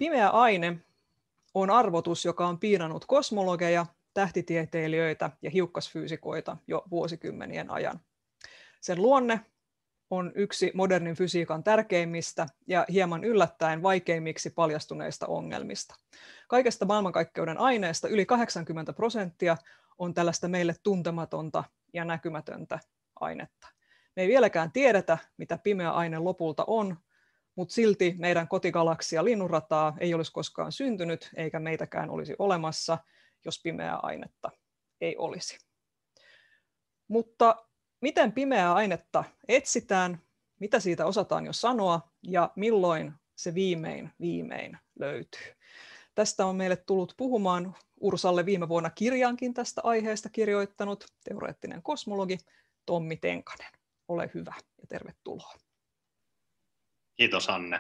Pimeä aine on arvotus, joka on piinannut kosmologeja, tähtitieteilijöitä ja hiukkasfyysikoita jo vuosikymmenien ajan. Sen luonne on yksi modernin fysiikan tärkeimmistä ja hieman yllättäen vaikeimmiksi paljastuneista ongelmista. Kaikesta maailmankaikkeuden aineesta yli 80% on tällaista meille tuntematonta ja näkymätöntä ainetta. Me ei vieläkään tiedetä, mitä pimeä aine lopulta on, mutta silti meidän kotigalaksia linnunrataa ei olisi koskaan syntynyt, eikä meitäkään olisi olemassa, jos pimeää ainetta ei olisi. Mutta miten pimeää ainetta etsitään, mitä siitä osataan jo sanoa ja milloin se viimein löytyy? Tästä on meille tullut puhumaan Ursalle viime vuonna kirjaankin tästä aiheesta kirjoittanut teoreettinen kosmologi Tommi Tenkanen. Ole hyvä ja tervetuloa. Kiitos Anne.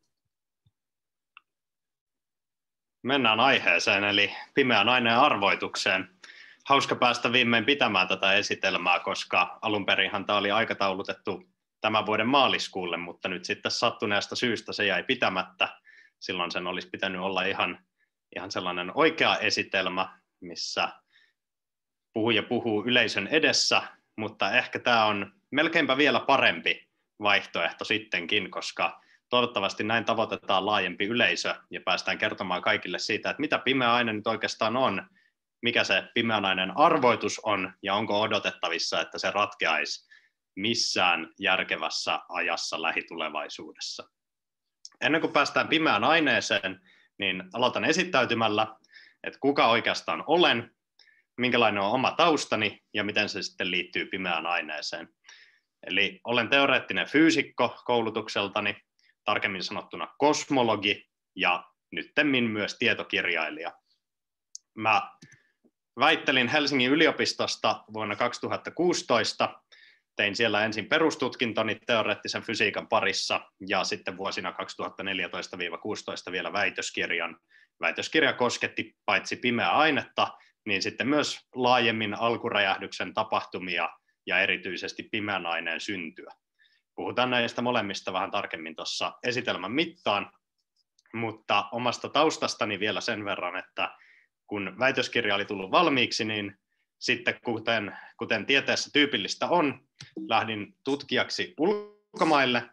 Mennään aiheeseen eli pimeän aineen arvoitukseen. Hauska päästä viimein pitämään tätä esitelmää, koska alun perinhan tämä oli aikataulutettu tämän vuoden maaliskuulle, mutta nyt sitten sattuneesta syystä se jäi pitämättä. Silloin sen olisi pitänyt olla ihan sellainen oikea esitelmä, missä puhuja puhuu yleisön edessä, mutta ehkä tämä on melkeinpä vielä parempi vaihtoehto sittenkin, koska toivottavasti näin tavoitetaan laajempi yleisö ja päästään kertomaan kaikille siitä, että mitä pimeä aine nyt oikeastaan on, mikä se pimeän aineen arvoitus on ja onko odotettavissa, että se ratkeaisi missään järkevässä ajassa lähitulevaisuudessa. Ennen kuin päästään pimeään aineeseen, niin aloitan esittäytymällä, että kuka oikeastaan olen, minkälainen on oma taustani ja miten se sitten liittyy pimeään aineeseen. Eli olen teoreettinen fyysikko koulutukseltani, tarkemmin sanottuna kosmologi ja nyttemmin myös tietokirjailija. Mä väittelin Helsingin yliopistosta vuonna 2016, tein siellä ensin perustutkintoni teoreettisen fysiikan parissa ja sitten vuosina 2014-2016 vielä väitöskirjan. Väitöskirja kosketti paitsi pimeää ainetta, niin sitten myös laajemmin alkuräjähdyksen tapahtumia ja erityisesti pimeän aineen syntyä. Puhutaan näistä molemmista vähän tarkemmin tuossa esitelmän mittaan, mutta omasta taustastani vielä sen verran, että kun väitöskirja oli tullut valmiiksi, niin sitten kuten tieteessä tyypillistä on, lähdin tutkijaksi ulkomaille.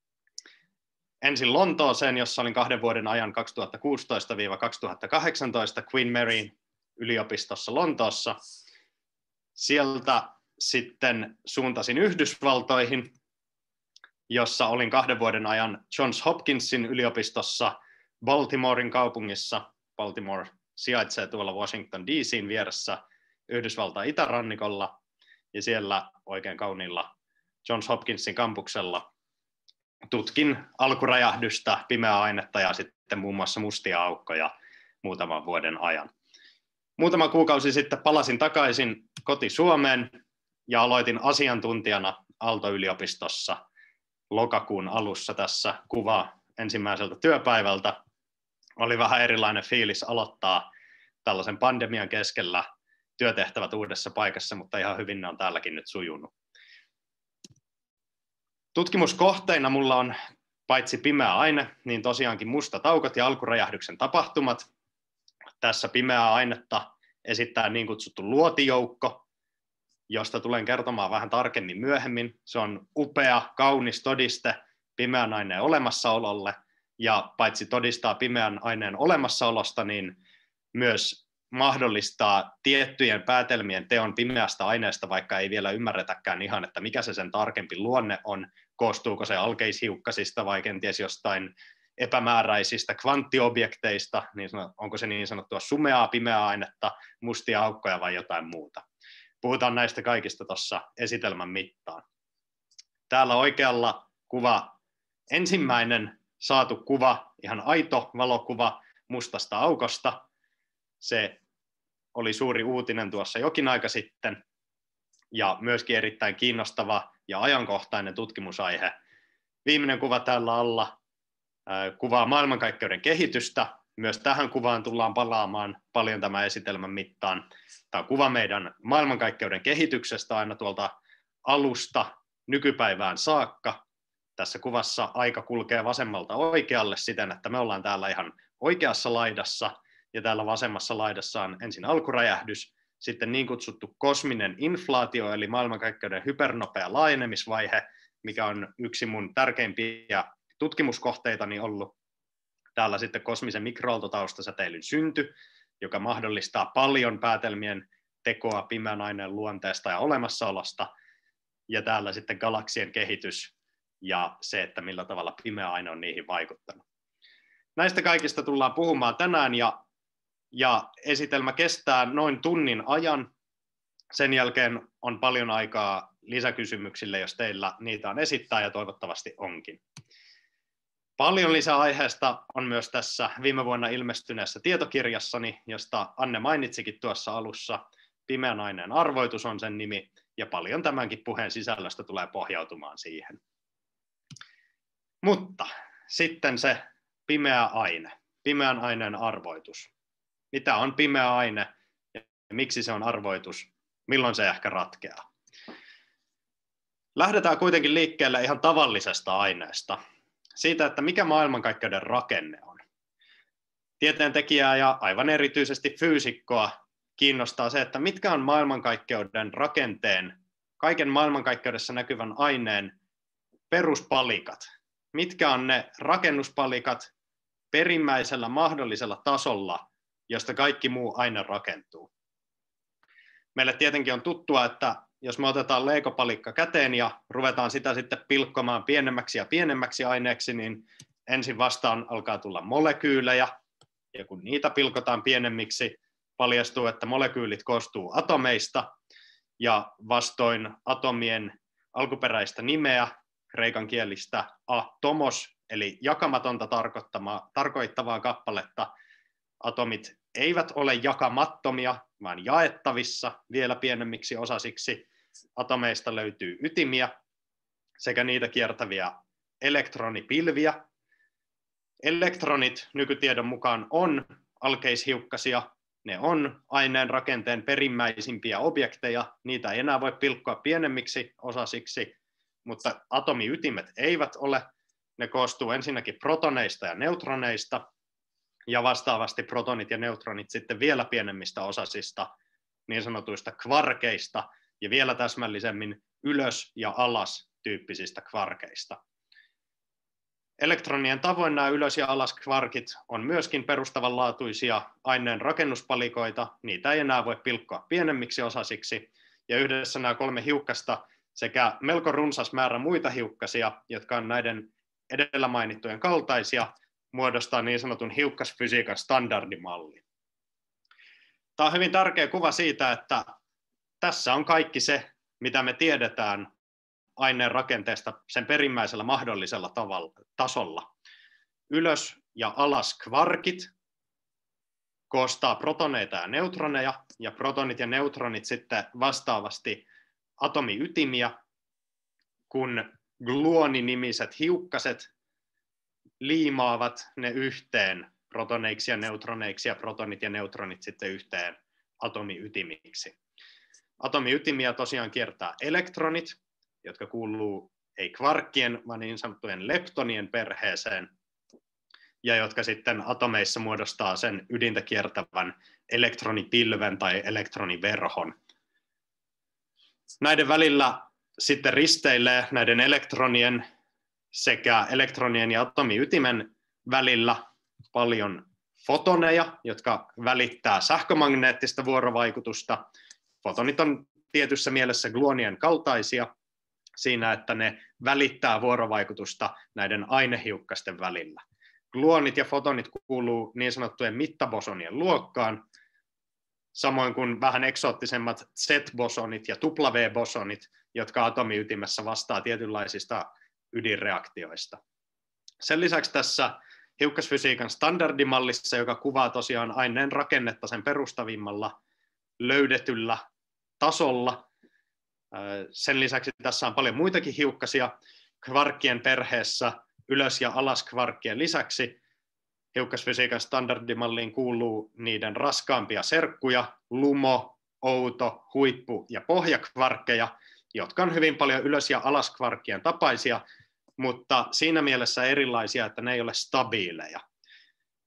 Ensin Lontooseen, jossa olin 2 vuoden ajan 2016-2018 Queen Maryn yliopistossa Lontoossa. Sieltä sitten suuntasin Yhdysvaltoihin, jossa olin 2 vuoden ajan Johns Hopkinsin yliopistossa Baltimoren kaupungissa. Baltimore sijaitsee tuolla Washington DC:n vieressä Yhdysvaltain itärannikolla ja siellä oikein kauniilla Johns Hopkinsin kampuksella tutkin alkuräjähdystä, pimeää ainetta ja sitten muun muassa mustia aukkoja muutaman vuoden ajan. Muutama kuukausi sitten palasin takaisin koti-Suomeen ja aloitin asiantuntijana Aalto-yliopistossa lokakuun alussa. Tässä kuva ensimmäiseltä työpäivältä. Oli vähän erilainen fiilis aloittaa tällaisen pandemian keskellä työtehtävät uudessa paikassa, mutta ihan hyvin ne on täälläkin nyt sujunut. Tutkimuskohteina mulla on paitsi pimeä aine, niin tosiaankin mustat aukot ja alkuräjähdyksen tapahtumat. Tässä pimeää ainetta esittää niin kutsuttu luotijoukko, josta tulen kertomaan vähän tarkemmin myöhemmin. Se on upea, kaunis todiste pimeän aineen olemassaololle, ja paitsi todistaa pimeän aineen olemassaolosta, niin myös mahdollistaa tiettyjen päätelmien teon pimeästä aineesta, vaikka ei vielä ymmärretäkään ihan, että mikä se sen tarkempi luonne on, koostuuko se alkeishiukkasista vai kenties jostain epämääräisistä kvanttiobjekteista, niin onko se niin sanottua sumeaa pimeää ainetta, mustia aukkoja vai jotain muuta. Puhutaan näistä kaikista tuossa esitelmän mittaan. Täällä oikealla kuva, ensimmäinen saatu kuva, ihan aito valokuva mustasta aukosta. Se oli suuri uutinen tuossa jokin aika sitten ja myöskin erittäin kiinnostava ja ajankohtainen tutkimusaihe. Viimeinen kuva täällä alla kuvaa maailmankaikkeuden kehitystä. Myös tähän kuvaan tullaan palaamaan paljon tämän esitelmän mittaan. Tämä on kuva meidän maailmankaikkeuden kehityksestä aina tuolta alusta nykypäivään saakka. Tässä kuvassa aika kulkee vasemmalta oikealle siten, että me ollaan täällä ihan oikeassa laidassa, ja täällä vasemmassa laidassa on ensin alkuräjähdys, sitten niin kutsuttu kosminen inflaatio, eli maailmankaikkeuden hypernopea laajenemisvaihe, mikä on yksi mun tärkeimpiä tutkimuskohteitani ollut. Täällä sitten kosmisen mikroaaltotaustasäteilyn synty, joka mahdollistaa paljon päätelmien tekoa pimeän aineen luonteesta ja olemassaolosta, ja täällä sitten galaksien kehitys ja se, että millä tavalla pimeä aine on niihin vaikuttanut. Näistä kaikista tullaan puhumaan tänään, ja esitelmä kestää noin tunnin ajan. Sen jälkeen on paljon aikaa lisäkysymyksille, jos teillä niitä on esittää, ja toivottavasti onkin. Paljon lisäaiheesta on myös tässä viime vuonna ilmestyneessä tietokirjassani, josta Anne mainitsikin tuossa alussa. Pimeän aineen arvoitus on sen nimi, ja paljon tämänkin puheen sisällöstä tulee pohjautumaan siihen. Mutta sitten se pimeä aine, pimeän aineen arvoitus. Mitä on pimeä aine ja miksi se on arvoitus? Milloin se ehkä ratkeaa? Lähdetään kuitenkin liikkeelle ihan tavallisesta aineesta. Siitä, että mikä maailmankaikkeuden rakenne on. Tieteentekijää ja aivan erityisesti fyysikkoa kiinnostaa se, että mitkä on maailmankaikkeuden rakenteen, kaiken maailmankaikkeudessa näkyvän aineen peruspalikat. Mitkä on ne rakennuspalikat perimmäisellä mahdollisella tasolla, josta kaikki muu aine rakentuu. Meille tietenkin on tuttua, että jos me otetaan legopalikka käteen ja ruvetaan sitä sitten pilkkomaan pienemmäksi ja pienemmäksi aineeksi, niin ensin vastaan alkaa tulla molekyylejä, ja kun niitä pilkotaan pienemmiksi, paljastuu, että molekyylit koostuu atomeista, ja vastoin atomien alkuperäistä nimeä, kreikan kielistä atomos, eli jakamatonta tarkoittavaa kappaletta, atomit eivät ole jakamattomia, vaan jaettavissa vielä pienemmiksi osasiksi. Atomeista löytyy ytimiä sekä niitä kiertäviä elektronipilviä. Elektronit nykytiedon mukaan on alkeishiukkasia, ne on aineen rakenteen perimmäisimpiä objekteja, niitä ei enää voi pilkkoa pienemmiksi osasiksi, mutta atomiytimet eivät ole. Ne koostuu ensinnäkin protoneista ja neutroneista, ja vastaavasti protonit ja neutronit sitten vielä pienemmistä osasista, niin sanotuista kvarkeista, ja vielä täsmällisemmin ylös- ja alas tyyppisistä kvarkeista. Elektronien tavoin nämä ylös- ja alaskvarkit on myöskin perustavanlaatuisia aineen rakennuspalikoita, niitä ei enää voi pilkkoa pienemmiksi osasiksi, ja yhdessä nämä kolme hiukkasta sekä melko runsas määrä muita hiukkasia, jotka on näiden edellä mainittujen kaltaisia, muodostaa niin sanotun hiukkasfysiikan standardimalli. Tämä on hyvin tärkeä kuva siitä, että tässä on kaikki se, mitä me tiedetään aineen rakenteesta sen perimmäisellä mahdollisella tasolla. Ylös- ja alaskvarkit koostaa protoneita ja neutroneja, ja protonit ja neutronit sitten vastaavasti atomiytimiä, kun gluoninimiset hiukkaset liimaavat ne yhteen protoneiksi ja neutroneiksi, ja protonit ja neutronit sitten yhteen atomiytimiksi. Atomiytimiä tosiaan kiertää elektronit, jotka kuuluu ei kvarkkien, vaan niin sanottujen leptonien perheeseen, ja jotka sitten atomeissa muodostaa sen ydintä kiertävän elektronipilven tai elektroniverhon. Näiden välillä sitten risteilee näiden elektronien sekä elektronien ja atomiytimen välillä paljon fotoneja, jotka välittää sähkömagneettista vuorovaikutusta. Fotonit on tietyssä mielessä gluonien kaltaisia siinä, että ne välittää vuorovaikutusta näiden ainehiukkasten välillä. Gluonit ja fotonit kuuluu niin sanottujen mittabosonien luokkaan, samoin kuin vähän eksoottisemmat Z-bosonit ja W-bosonit, jotka atomiytimessä vastaa tietynlaisista ydinreaktioista. Sen lisäksi tässä hiukkasfysiikan standardimallissa, joka kuvaa tosiaan aineen rakennetta sen perustavimmalla löydetyllä tasolla, sen lisäksi tässä on paljon muitakin hiukkasia kvarkkien perheessä ylös- ja alaskvarkkien lisäksi. Hiukkasfysiikan standardimalliin kuuluu niiden raskaampia serkkuja, lumo, outo, huippu- ja pohjakvarkkeja, jotka on hyvin paljon ylös- ja alaskvarkkien tapaisia, mutta siinä mielessä erilaisia, että ne ei ole stabiileja.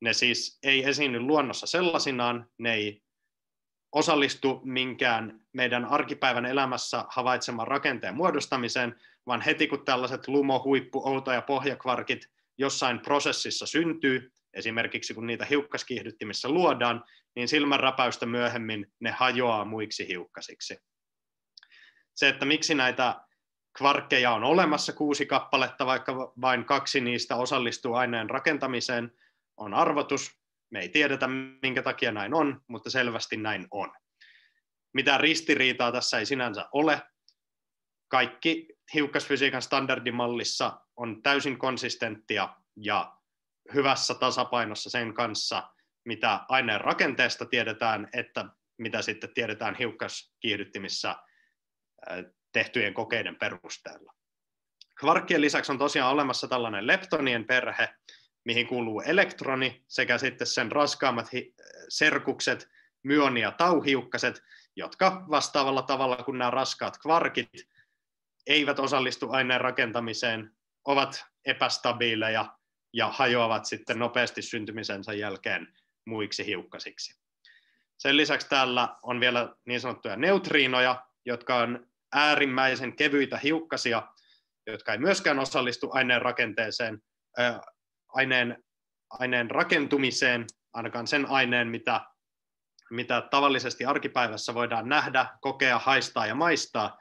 Ne siis ei esiinny luonnossa sellaisinaan, ne ei osallistu minkään meidän arkipäivän elämässä havaitseman rakenteen muodostamiseen, vaan heti kun tällaiset lumo-, huippu-, outo- ja pohjakvarkit jossain prosessissa syntyy, esimerkiksi kun niitä hiukkaskiihdyttimissä luodaan, niin silmänräpäystä myöhemmin ne hajoaa muiksi hiukkasiksi. Se, että miksi näitä kvarkkeja on olemassa 6 kappaletta, vaikka vain 2 niistä osallistuu aineen rakentamiseen, on arvotus. Me ei tiedetä, minkä takia näin on, mutta selvästi näin on. Mitään ristiriitaa tässä ei sinänsä ole. Kaikki hiukkasfysiikan standardimallissa on täysin konsistenttia ja hyvässä tasapainossa sen kanssa, mitä aineen rakenteesta tiedetään, että mitä sitten tiedetään hiukkaskiihdyttimissä tehtyjen kokeiden perusteella. Kvarkkien lisäksi on tosiaan olemassa tällainen leptonien perhe, mihin kuuluu elektroni sekä sitten sen raskaammat serkukset, myoni- ja tauhiukkaset, jotka vastaavalla tavalla kuin nämä raskaat kvarkit eivät osallistu aineen rakentamiseen, ovat epästabiileja ja hajoavat sitten nopeasti syntymisensä jälkeen muiksi hiukkasiksi. Sen lisäksi täällä on vielä niin sanottuja neutriinoja, jotka on äärimmäisen kevyitä hiukkasia, jotka ei myöskään osallistu aineen rakenteeseen, aineen rakentumiseen, ainakaan sen aineen, mitä tavallisesti arkipäivässä voidaan nähdä, kokea, haistaa ja maistaa,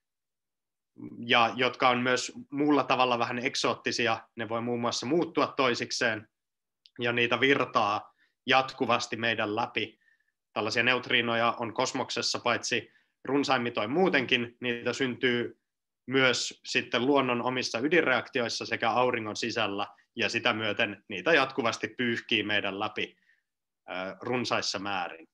ja jotka on myös muulla tavalla vähän eksoottisia. Ne voi muun muassa muuttua toisikseen, ja niitä virtaa jatkuvasti meidän läpi. Tällaisia neutriinoja on kosmoksessa paitsi runsaimmitoin muutenkin, niitä syntyy myös sitten luonnon omissa ydinreaktioissa sekä auringon sisällä, ja sitä myöten niitä jatkuvasti pyyhkii meidän läpi runsaissa määrin.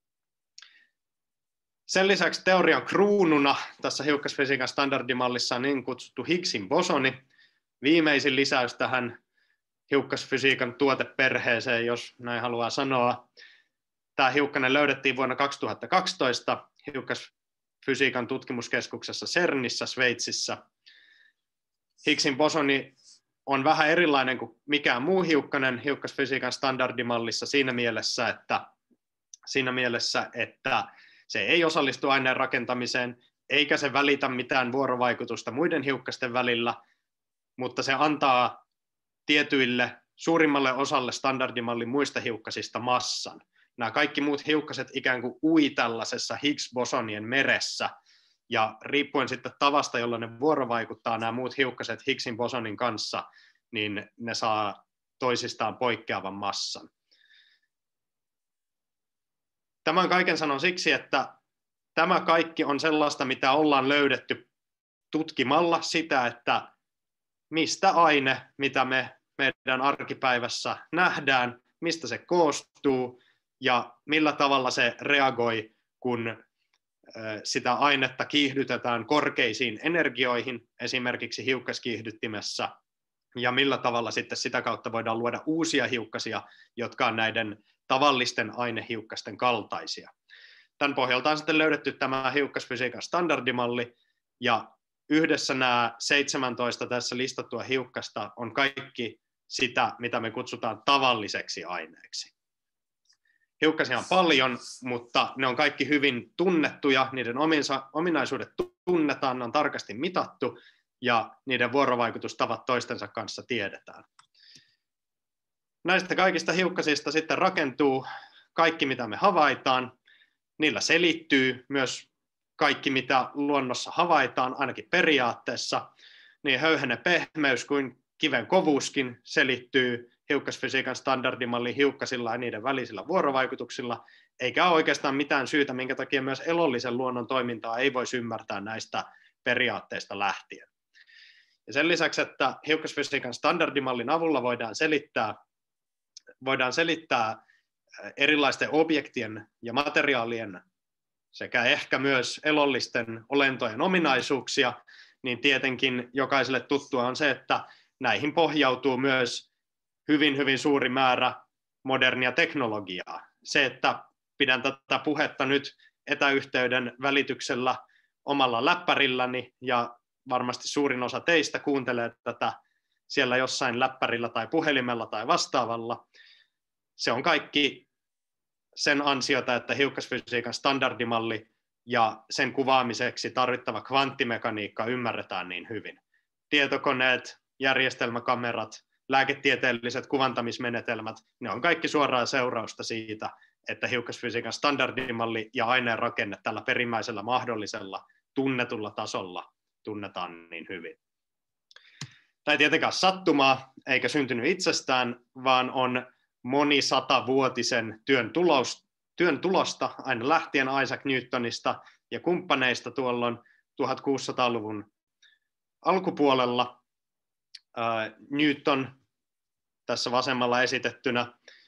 Sen lisäksi teorian kruununa tässä hiukkasfysiikan standardimallissa on niin kutsuttu Higgsin bosoni, viimeisin lisäys tähän hiukkasfysiikan tuoteperheeseen, jos näin haluaa sanoa. Tämä hiukkanen löydettiin vuonna 2012 hiukkasfysiikan tutkimuskeskuksessa CERNissä Sveitsissä. Higgsin bosoni on vähän erilainen kuin mikään muu hiukkanen hiukkasfysiikan standardimallissa siinä mielessä, että se ei osallistu aineen rakentamiseen, eikä se välitä mitään vuorovaikutusta muiden hiukkasten välillä, mutta se antaa tietyille suurimmalle osalle standardimallin muista hiukkasista massan. Nämä kaikki muut hiukkaset ikään kuin ui tällaisessa Higgs-bosonien meressä, ja riippuen sitten tavasta, jolla ne vuorovaikuttaa nämä muut hiukkaset Higgsin bosonin kanssa, niin ne saa toisistaan poikkeavan massan. Tämän kaiken sanon siksi, että tämä kaikki on sellaista, mitä ollaan löydetty tutkimalla sitä, että mistä aine, mitä me meidän arkipäivässä nähdään, mistä se koostuu ja millä tavalla se reagoi, kun sitä ainetta kiihdytetään korkeisiin energioihin, esimerkiksi hiukkaskiihdyttimessä, ja millä tavalla sitten sitä kautta voidaan luoda uusia hiukkasia, jotka on näiden tavallisten ainehiukkasten kaltaisia. Tämän pohjalta on sitten löydetty tämä hiukkasfysiikan standardimalli, ja yhdessä nämä 17 tässä listattua hiukkasta on kaikki sitä, mitä me kutsutaan tavalliseksi aineeksi. Hiukkasia on paljon, mutta ne on kaikki hyvin tunnettuja, niiden ominaisuudet tunnetaan, ne on tarkasti mitattu, ja niiden vuorovaikutustavat toistensa kanssa tiedetään. Näistä kaikista hiukkasista sitten rakentuu kaikki, mitä me havaitaan. Niillä selittyy myös kaikki, mitä luonnossa havaitaan, ainakin periaatteessa. Niin höyhenen pehmeys kuin kiven kovuuskin selittyy hiukkasfysiikan standardimallin hiukkasilla ja niiden välisillä vuorovaikutuksilla, eikä ole oikeastaan mitään syytä, minkä takia myös elollisen luonnon toimintaa ei voisi ymmärtää näistä periaatteista lähtien. Ja sen lisäksi, että hiukkasfysiikan standardimallin avulla voidaan selittää erilaisten objektien ja materiaalien sekä ehkä myös elollisten olentojen ominaisuuksia, niin tietenkin jokaiselle tuttua on se, että näihin pohjautuu myös hyvin, hyvin suuri määrä modernia teknologiaa. Se, että pidän tätä puhetta nyt etäyhteyden välityksellä omalla läppärilläni, ja varmasti suurin osa teistä kuuntelee tätä siellä jossain läppärillä tai puhelimella tai vastaavalla, se on kaikki sen ansiota, että hiukkasfysiikan standardimalli ja sen kuvaamiseksi tarvittava kvanttimekaniikka ymmärretään niin hyvin. Tietokoneet, järjestelmäkamerat, lääketieteelliset kuvantamismenetelmät, ne on kaikki suoraa seurausta siitä, että hiukkasfysiikan standardimalli ja aineen rakenne tällä perimmäisellä mahdollisella tunnetulla tasolla tunnetaan niin hyvin. Tämä ei tietenkään sattumaa eikä syntynyt itsestään, vaan on monisatavuotisen työn tulosta aina lähtien Isaac Newtonista ja kumppaneista tuolloin 1600-luvun alkupuolella. Newton tässä vasemmalla esitettynä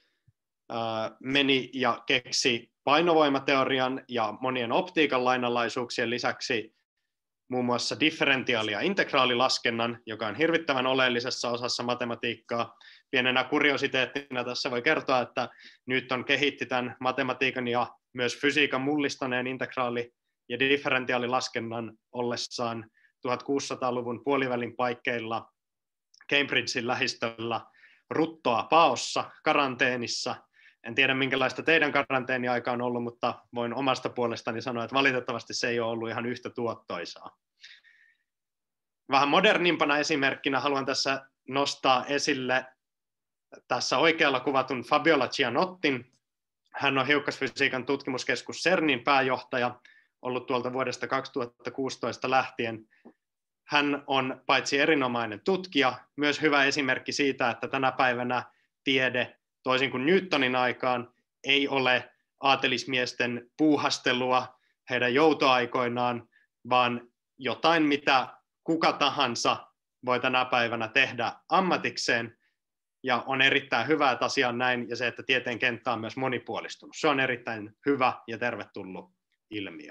meni ja keksi painovoimateorian ja monien optiikan lainalaisuuksien lisäksi muun muassa differentiaali- ja integraalilaskennan, joka on hirvittävän oleellisessa osassa matematiikkaa. Pienenä kuriositeettina tässä voi kertoa, että Newton kehitti tämän matematiikan ja myös fysiikan mullistaneen integraali- ja differentiaalilaskennan ollessaan 1600-luvun puolivälin paikkeilla Cambridgein lähistöllä Ruttoa Paossa karanteenissa. En tiedä, minkälaista teidän karanteeniaika on ollut, mutta voin omasta puolestani sanoa, että valitettavasti se ei ole ollut ihan yhtä tuottoisaa. Vähän modernimpana esimerkkinä haluan tässä nostaa esille tässä oikealla kuvatun Fabiola Gianottin. Hän on hiukkasfysiikan tutkimuskeskus CERNin pääjohtaja, ollut tuolta vuodesta 2016 lähtien. Hän on paitsi erinomainen tutkija, myös hyvä esimerkki siitä, että tänä päivänä tiede, toisin kuin Newtonin aikaan, ei ole aatelismiesten puuhastelua heidän joutoaikoinaan, vaan jotain, mitä kuka tahansa voi tänä päivänä tehdä ammatikseen, ja on erittäin hyvä, että asia on näin, ja se, että tieteen kenttä on myös monipuolistunut. Se on erittäin hyvä ja tervetullut ilmiö.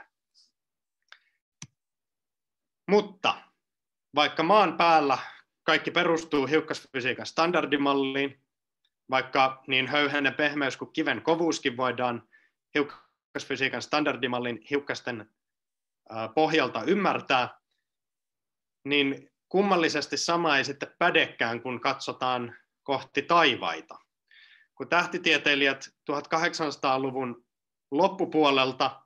Mutta vaikka maan päällä kaikki perustuu hiukkasfysiikan standardimalliin, vaikka niin höyhenen pehmeys kuin kiven kovuuskin voidaan hiukkasfysiikan standardimallin hiukkasten pohjalta ymmärtää, niin kummallisesti sama ei sitten pädekään, kun katsotaan kohti taivaita. Kun tähtitieteilijät 1800-luvun loppupuolelta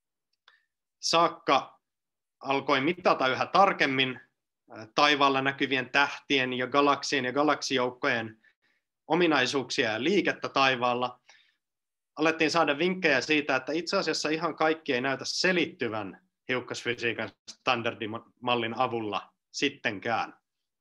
saakka alkoi mitata yhä tarkemmin taivaalla näkyvien tähtien ja galaksien ja galaksijoukkojen ominaisuuksia ja liikettä taivaalla, alettiin saada vinkkejä siitä, että itse asiassa ihan kaikki ei näytä selittyvän hiukkasfysiikan standardimallin avulla sittenkään.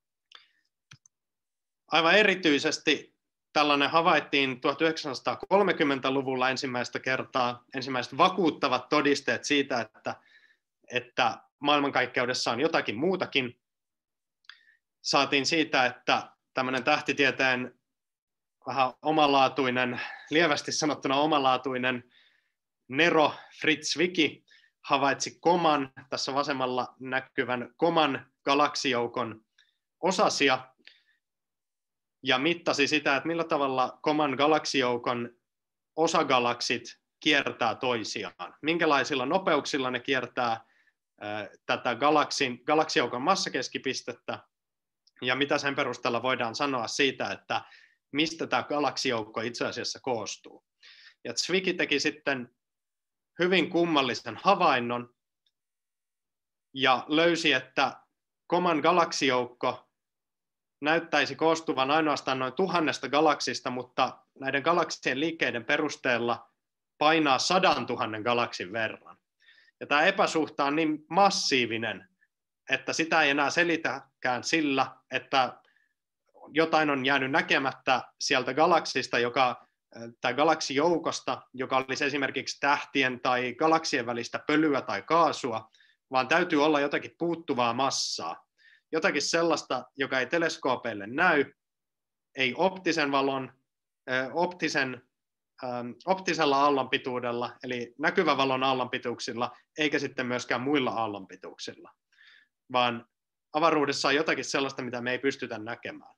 Aivan erityisesti tällainen havaittiin 1930-luvulla ensimmäistä kertaa, ensimmäiset vakuuttavat todisteet siitä, että maailmankaikkeudessa on jotakin muutakin. Saatiin siitä, että tämmöinen tähtitieteen vähän omalaatuinen, lievästi sanottuna omalaatuinen Nero Fritz Zwicky havaitsi Koman, tässä vasemmalla näkyvän Koman galaksijoukon osasia, ja mittasi sitä, että millä tavalla Koman galaksijoukon osagalaksit kiertää toisiaan. Minkälaisilla nopeuksilla ne kiertää tätä galaksijoukon massakeskipistettä, ja mitä sen perusteella voidaan sanoa siitä, että mistä tämä galaksijoukko itse asiassa koostuu. Ja Zwicky teki sitten hyvin kummallisen havainnon ja löysi, että Koman galaksijoukko näyttäisi koostuvan ainoastaan noin 1000 galaksista, mutta näiden galaksien liikkeiden perusteella painaa 100 000 galaksin verran. Ja tämä epäsuhta on niin massiivinen, että sitä ei enää selitäkään sillä, että jotain on jäänyt näkemättä sieltä galaksista, tai galaksijoukosta, joka olisi esimerkiksi tähtien tai galaksien välistä pölyä tai kaasua, vaan täytyy olla jotakin puuttuvaa massaa. Jotakin sellaista, joka ei teleskoopeille näy, ei optisella aallonpituudella, eli näkyvän valon aallonpituuksilla, eikä sitten myöskään muilla aallonpituuksilla, vaan avaruudessa on jotakin sellaista, mitä me ei pystytä näkemään.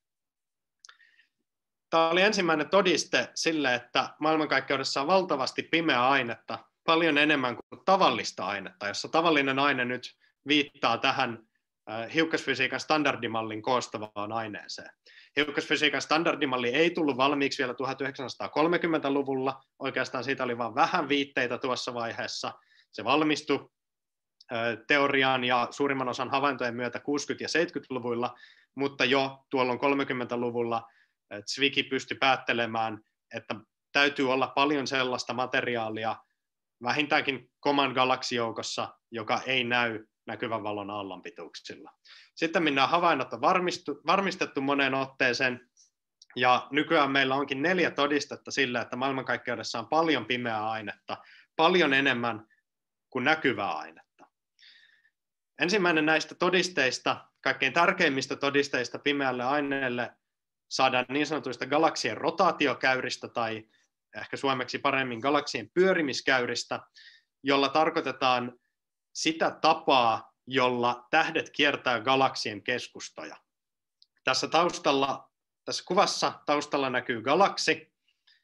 Tämä oli ensimmäinen todiste sille, että maailmankaikkeudessa on valtavasti pimeää ainetta, paljon enemmän kuin tavallista ainetta, jossa tavallinen aine nyt viittaa tähän hiukkasfysiikan standardimallin koostavaan aineeseen. Hiukkasfysiikan standardimalli ei tullut valmiiksi vielä 1930-luvulla, oikeastaan siitä oli vain vähän viitteitä tuossa vaiheessa. Se valmistui teoriaan ja suurimman osan havaintojen myötä 60- ja 70-luvuilla, mutta jo tuolloin 30-luvulla Zwicky pystyi päättelemään, että täytyy olla paljon sellaista materiaalia vähintäänkin Common Galaxy-joukossa, joka ei näy näkyvän valon aallonpituuksilla. Sitten nämä havainnot on varmistettu moneen otteeseen, ja nykyään meillä onkin 4 todistetta sille, että maailmankaikkeudessa on paljon pimeää ainetta, paljon enemmän kuin näkyvää ainetta. Ensimmäinen näistä todisteista, kaikkein tärkeimmistä todisteista pimeälle aineelle, saadaan niin sanotuista galaksien rotaatiokäyristä tai ehkä suomeksi paremmin galaksien pyörimiskäyristä, jolla tarkoitetaan sitä tapaa, jolla tähdet kiertää galaksien keskustoja. Tässä kuvassa taustalla näkyy galaksi,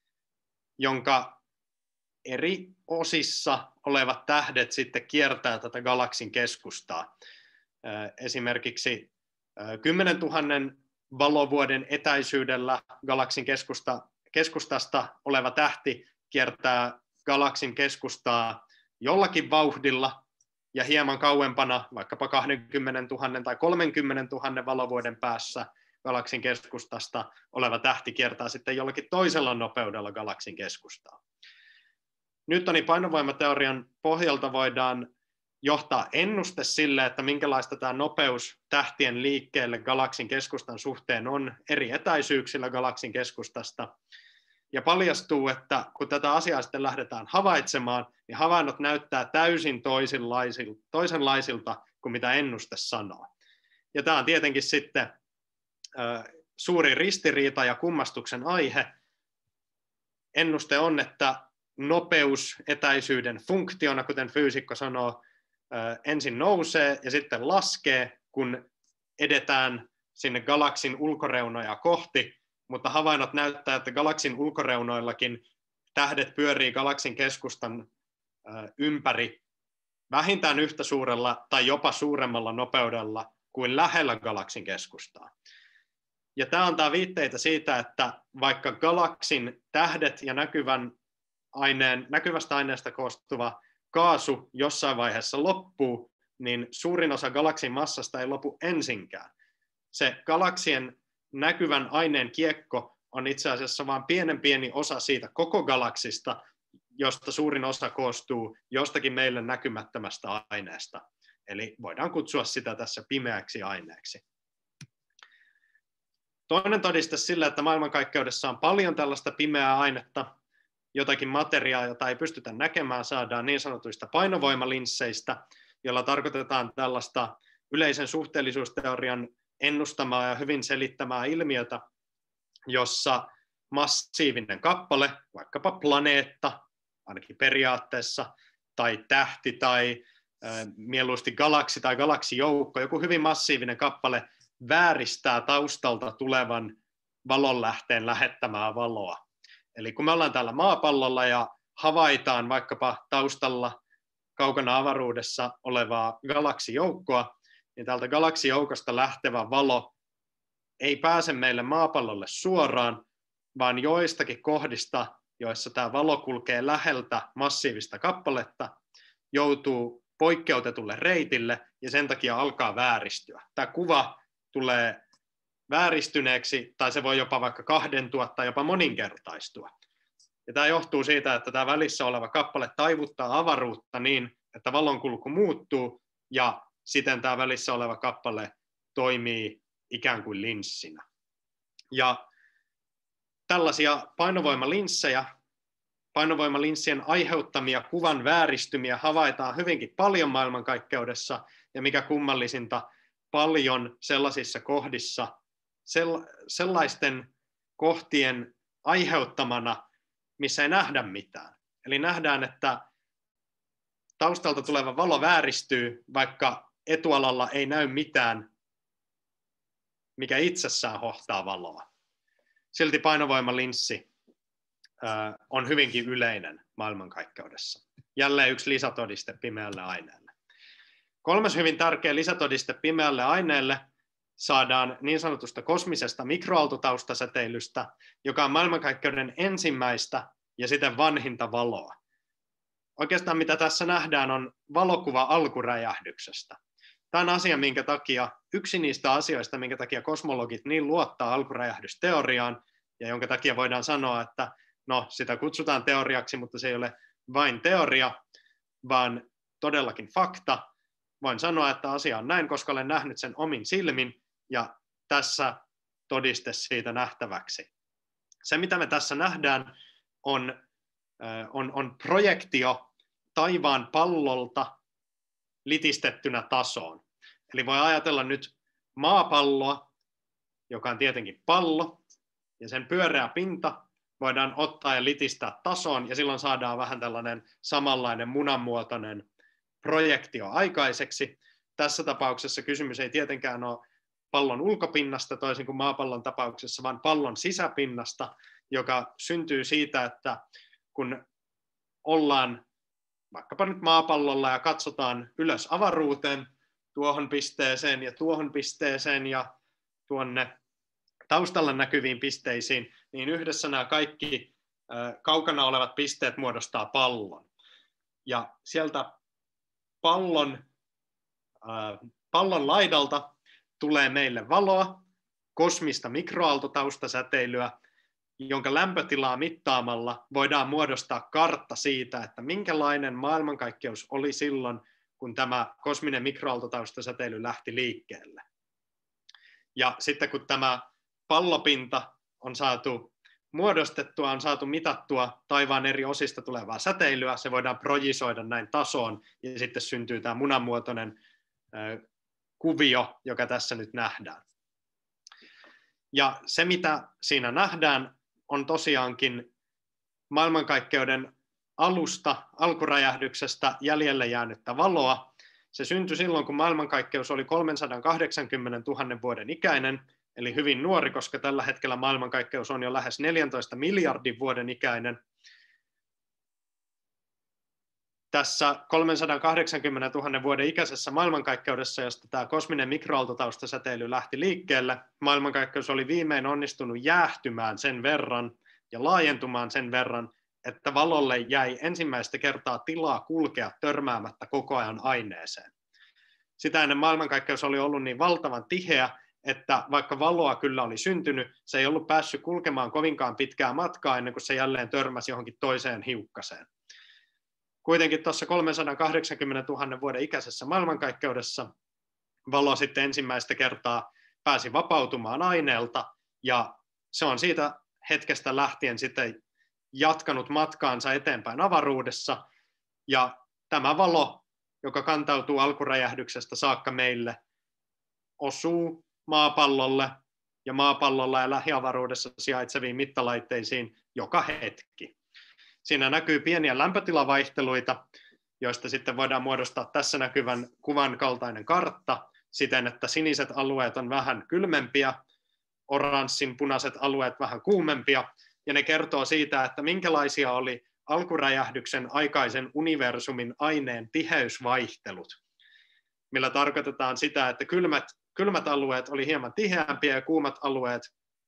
jonka eri osissa olevat tähdet sitten kiertää tätä galaksin keskustaa. Esimerkiksi 10 000 valovuoden etäisyydellä galaksin keskustasta oleva tähti kiertää galaksin keskustaa jollakin vauhdilla, ja hieman kauempana, vaikkapa 20 000 tai 30 000 valovuoden päässä galaksin keskustasta oleva tähti kiertää sitten jollakin toisella nopeudella galaksin keskustaa. Newtonin painovoimateorian pohjalta voidaan johtaa ennuste sille, että minkälaista tämä nopeus tähtien liikkeelle galaksin keskustan suhteen on eri etäisyyksillä galaksin keskustasta. Ja paljastuu, että kun tätä asiaa sitten lähdetään havaitsemaan, niin havainnot näyttää täysin toisenlaisilta kuin mitä ennuste sanoo. Ja tämä on tietenkin sitten suuri ristiriita ja kummastuksen aihe. Ennuste on, että nopeus etäisyyden funktiona, kuten fyysikko sanoo, ensin nousee ja sitten laskee, kun edetään sinne galaksin ulkoreunoja kohti, mutta havainnot näyttää, että galaksin ulkoreunoillakin tähdet pyörii galaksin keskustan ympäri vähintään yhtä suurella tai jopa suuremmalla nopeudella kuin lähellä galaksin keskustaa. Ja tämä antaa viitteitä siitä, että vaikka galaksin tähdet ja näkyvästä aineesta koostuva kaasu jossain vaiheessa loppuu, niin suurin osa galaksin massasta ei lopu ensinkään. Se galaksien näkyvän aineen kiekko on itse asiassa vain pieni osa siitä koko galaksista, josta suurin osa koostuu jostakin meille näkymättömästä aineesta. Eli voidaan kutsua sitä tässä pimeäksi aineeksi. Toinen todiste sille, että maailmankaikkeudessa on paljon tällaista pimeää ainetta, jotakin materiaa, jota ei pystytä näkemään, saadaan niin sanotuista painovoimalinsseistä, jolla tarkoitetaan tällaista yleisen suhteellisuusteorian ennustamaa ja hyvin selittämää ilmiötä, jossa massiivinen kappale, vaikkapa planeetta, ainakin periaatteessa, tai tähti tai mieluusti galaksi tai galaksijoukko, joku hyvin massiivinen kappale vääristää taustalta tulevan valonlähteen lähettämää valoa. Eli kun me ollaan täällä maapallolla ja havaitaan vaikkapa taustalla kaukana avaruudessa olevaa galaksijoukkoa, niin täältä galaksijoukosta lähtevä valo ei pääse meille maapallolle suoraan, vaan joistakin kohdista, joissa tämä valo kulkee läheltä massiivista kappaletta, joutuu poikkeutetulle reitille ja sen takia alkaa vääristyä. Tämä kuva tulee vääristyneeksi tai se voi jopa vaikka kahdentua tai jopa moninkertaistua. Ja tämä johtuu siitä, että tämä välissä oleva kappale taivuttaa avaruutta niin, että valonkulku muuttuu ja siten tämä välissä oleva kappale toimii ikään kuin linssinä. Ja tällaisia painovoimalinssien aiheuttamia kuvan vääristymiä havaitaan hyvinkin paljon maailmankaikkeudessa, ja mikä kummallisinta, paljon sellaisissa kohdissa, sellaisten kohtien aiheuttamana, missä ei nähdä mitään. Eli nähdään, että taustalta tuleva valo vääristyy, vaikka etualalla ei näy mitään, mikä itsessään hohtaa valoa. Silti painovoimalinssi on hyvinkin yleinen maailmankaikkeudessa. Jälleen yksi lisätodiste pimeälle aineelle. Kolmas hyvin tärkeä lisätodiste pimeälle aineelle saadaan niin sanotusta kosmisesta mikroaaltotaustasäteilystä, joka on maailmankaikkeuden ensimmäistä ja siten vanhinta valoa. Oikeastaan mitä tässä nähdään on valokuva alkuräjähdyksestä. Tämä on asia, yksi niistä asioista, minkä takia kosmologit niin luottaa alkuräjähdysteoriaan, ja jonka takia voidaan sanoa, että no, sitä kutsutaan teoriaksi, mutta se ei ole vain teoria, vaan todellakin fakta. Voin sanoa, että asia on näin, koska olen nähnyt sen omin silmin, ja tässä todiste siitä nähtäväksi. Se, mitä me tässä nähdään, on projektio taivaan pallolta litistettynä tasoon. Eli voi ajatella nyt maapalloa, joka on tietenkin pallo, ja sen pyöreä pinta voidaan ottaa ja litistää tasoon, ja silloin saadaan vähän tällainen samanlainen munanmuotoinen projektio aikaiseksi. Tässä tapauksessa kysymys ei tietenkään ole pallon ulkopinnasta, toisin kuin maapallon tapauksessa, vaan pallon sisäpinnasta, joka syntyy siitä, että kun ollaan vaikkapa nyt maapallolla ja katsotaan ylös avaruuteen, tuohon pisteeseen ja tuonne taustalla näkyviin pisteisiin, niin yhdessä nämä kaikki kaukana olevat pisteet muodostaa pallon. Ja sieltä pallon laidalta tulee meille valoa, kosmista mikroaaltotaustasäteilyä, jonka lämpötilaa mittaamalla voidaan muodostaa kartta siitä, että minkälainen maailmankaikkeus oli silloin, kun tämä kosminen mikroaaltotaustasäteily lähti liikkeelle. Ja sitten kun tämä pallopinta on saatu muodostettua, on saatu mitattua taivaan eri osista tulevaa säteilyä, se voidaan projisoida näin tasoon, ja sitten syntyy tämä munanmuotoinen kuvio, joka tässä nyt nähdään. Ja se, mitä siinä nähdään, on tosiaankin maailmankaikkeuden alusta, alkuräjähdyksestä jäljelle jäänyttä valoa. Se syntyi silloin, kun maailmankaikkeus oli 380 000 vuoden ikäinen, eli hyvin nuori, koska tällä hetkellä maailmankaikkeus on jo lähes 14 miljardin vuoden ikäinen. Tässä 380 000 vuoden ikäisessä maailmankaikkeudessa, josta tämä kosminen mikroaaltotaustasäteily lähti liikkeelle, maailmankaikkeus oli viimein onnistunut jäähtymään sen verran ja laajentumaan sen verran, että valolle jäi ensimmäistä kertaa tilaa kulkea törmäämättä koko ajan aineeseen. Sitä ennen maailmankaikkeus oli ollut niin valtavan tiheä, että vaikka valoa kyllä oli syntynyt, se ei ollut päässyt kulkemaan kovinkaan pitkää matkaa ennen kuin se jälleen törmäsi johonkin toiseen hiukkaseen. Kuitenkin tuossa 380 000 vuoden ikäisessä maailmankaikkeudessa valo sitten ensimmäistä kertaa pääsi vapautumaan aineelta, ja se on siitä hetkestä lähtien sitten jatkanut matkaansa eteenpäin avaruudessa, ja tämä valo, joka kantautuu alkuräjähdyksestä saakka meille, osuu maapallolle ja maapallolla ja lähiavaruudessa sijaitseviin mittalaitteisiin joka hetki. Siinä näkyy pieniä lämpötilavaihteluita, joista sitten voidaan muodostaa tässä näkyvän kuvan kaltainen kartta siten, että siniset alueet on vähän kylmempiä, oranssin punaiset alueet vähän kuumempia, ja ne kertoo siitä, että minkälaisia oli alkuräjähdyksen aikaisen universumin aineen tiheysvaihtelut, millä tarkoitetaan sitä, että kylmät alueet oli hieman tiheämpiä ja kuumat alueet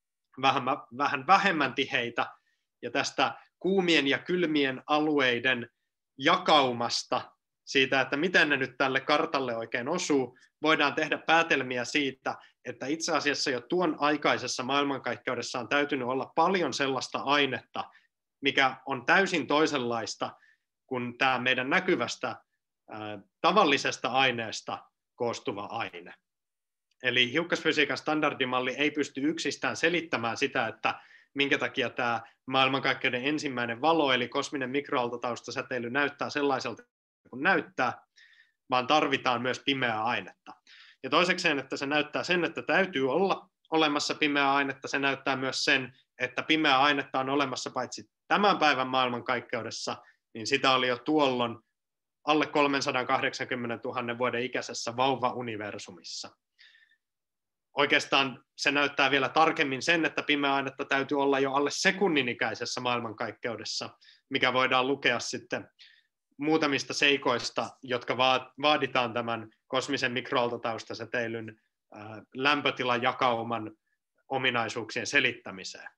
vähän vähemmän tiheitä, ja tästä kuumien ja kylmien alueiden jakaumasta, siitä, että miten ne nyt tälle kartalle oikein osuu, voidaan tehdä päätelmiä siitä, että itse asiassa jo tuon aikaisessa maailmankaikkeudessa on täytynyt olla paljon sellaista ainetta, mikä on täysin toisenlaista kuin tämä meidän näkyvästä tavallisesta aineesta koostuva aine. Eli hiukkasfysiikan standardimalli ei pysty yksistään selittämään sitä, että minkä takia tämä maailmankaikkeuden ensimmäinen valo, eli kosminen mikroaaltotaustasäteily, näyttää sellaiselta kuin näyttää, vaan tarvitaan myös pimeää ainetta. Ja toisekseen, että se näyttää sen, että täytyy olla olemassa pimeää ainetta, se näyttää myös sen, että pimeää ainetta on olemassa paitsi tämän päivän maailmankaikkeudessa, niin sitä oli jo tuolloin alle 380 000 vuoden ikäisessä vauva-universumissa. Oikeastaan se näyttää vielä tarkemmin sen, että pimeää ainetta täytyy olla jo alle sekunnin ikäisessä maailmankaikkeudessa, mikä voidaan lukea sitten muutamista seikoista, jotka vaaditaan tämän kosmisen mikroaaltotaustasäteilyn lämpötilan jakauman ominaisuuksien selittämiseen.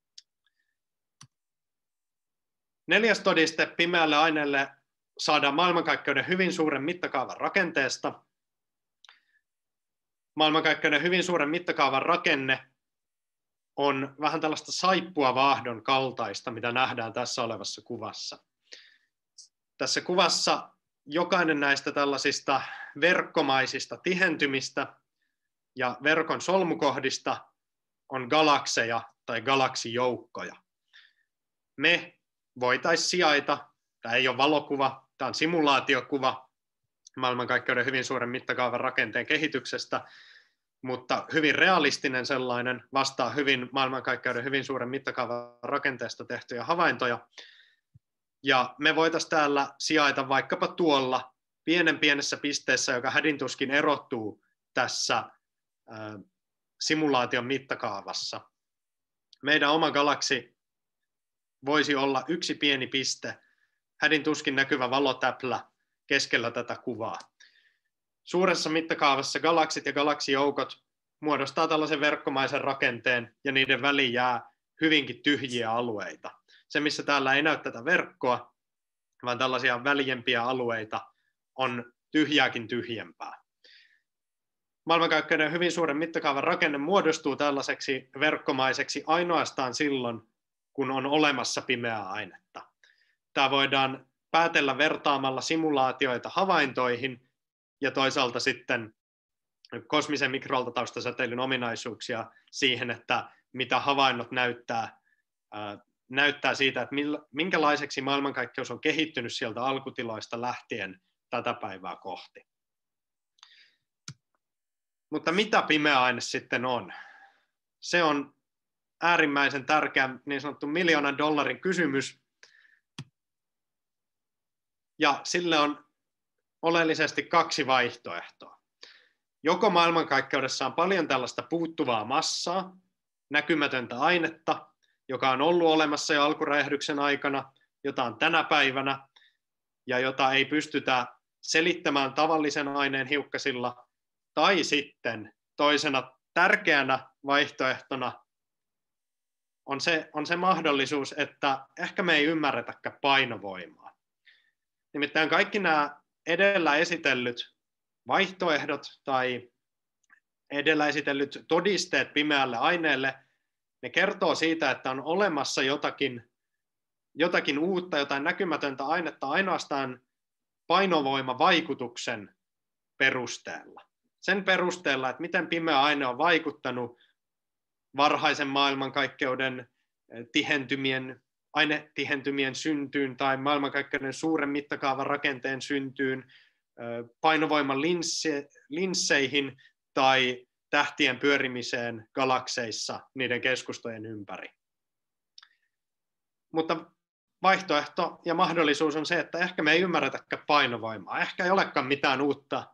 4. todiste pimeälle aineelle saadaan maailmankaikkeuden hyvin suuren mittakaavan rakenteesta. Maailmankaikkeuden hyvin suuren mittakaavan rakenne on vähän tällaista saippuavaahdon kaltaista, mitä nähdään tässä olevassa kuvassa. Tässä kuvassa jokainen näistä tällaisista verkkomaisista tihentymistä ja verkon solmukohdista on galakseja tai galaksijoukkoja. Me voitaisiin sijaita, tämä ei ole valokuva, tämä on simulaatiokuva maailmankaikkeuden hyvin suuren mittakaavan rakenteen kehityksestä, mutta hyvin realistinen sellainen, vastaa hyvin maailmankaikkeuden hyvin suuren mittakaavan rakenteesta tehtyjä havaintoja. Ja me voitaisiin täällä sijaita vaikkapa tuolla pienessä pisteessä, joka hädintuskin erottuu tässä simulaation mittakaavassa. Meidän oma galaksi voisi olla yksi pieni piste, hädintuskin näkyvä valotäplä keskellä tätä kuvaa. Suuressa mittakaavassa galaksit ja galaksijoukot muodostaa tällaisen verkkomaisen rakenteen ja niiden väliin jää hyvinkin tyhjiä alueita. Se, missä täällä ei näy tätä verkkoa, vaan tällaisia väljempiä alueita, on tyhjääkin tyhjempää. Maailmankaikkeuden hyvin suuren mittakaavan rakenne muodostuu tällaiseksi verkkomaiseksi ainoastaan silloin, kun on olemassa pimeää ainetta. Tämä voidaan päätellä vertaamalla simulaatioita havaintoihin ja toisaalta sitten kosmisen mikroaaltotaustasäteilyn ominaisuuksia siihen, että mitä havainnot näyttää siitä, että minkälaiseksi maailmankaikkeus on kehittynyt sieltä alkutiloista lähtien tätä päivää kohti. Mutta mitä pimeä aine sitten on? Se on äärimmäisen tärkeä niin sanottu $1 miljoonan kysymys. Ja sille on oleellisesti 2 vaihtoehtoa. Joko maailmankaikkeudessa on paljon tällaista puuttuvaa massaa, näkymätöntä ainetta, joka on ollut olemassa jo alkuräjähdyksen aikana, jota on tänä päivänä ja jota ei pystytä selittämään tavallisen aineen hiukkasilla, tai sitten toisena tärkeänä vaihtoehtona on se mahdollisuus, että ehkä me ei ymmärretäkään painovoimaa. Nimittäin kaikki nämä edellä esitellyt vaihtoehdot tai edellä esitellyt todisteet pimeälle aineelle, ne kertoo siitä, että on olemassa jotakin uutta, jotain näkymätöntä ainetta ainoastaan painovoimavaikutuksen perusteella. Sen perusteella, että miten pimeä aine on vaikuttanut varhaisen maailmankaikkeuden ainetihentymien syntyyn tai maailmankaikkeuden suuren mittakaavan rakenteen syntyyn, painovoiman linsseihin tai tähtien pyörimiseen galakseissa niiden keskustojen ympäri. Mutta vaihtoehto ja mahdollisuus on se, että ehkä me ei ymmärretäkään painovoimaa. Ehkä ei olekaan mitään uutta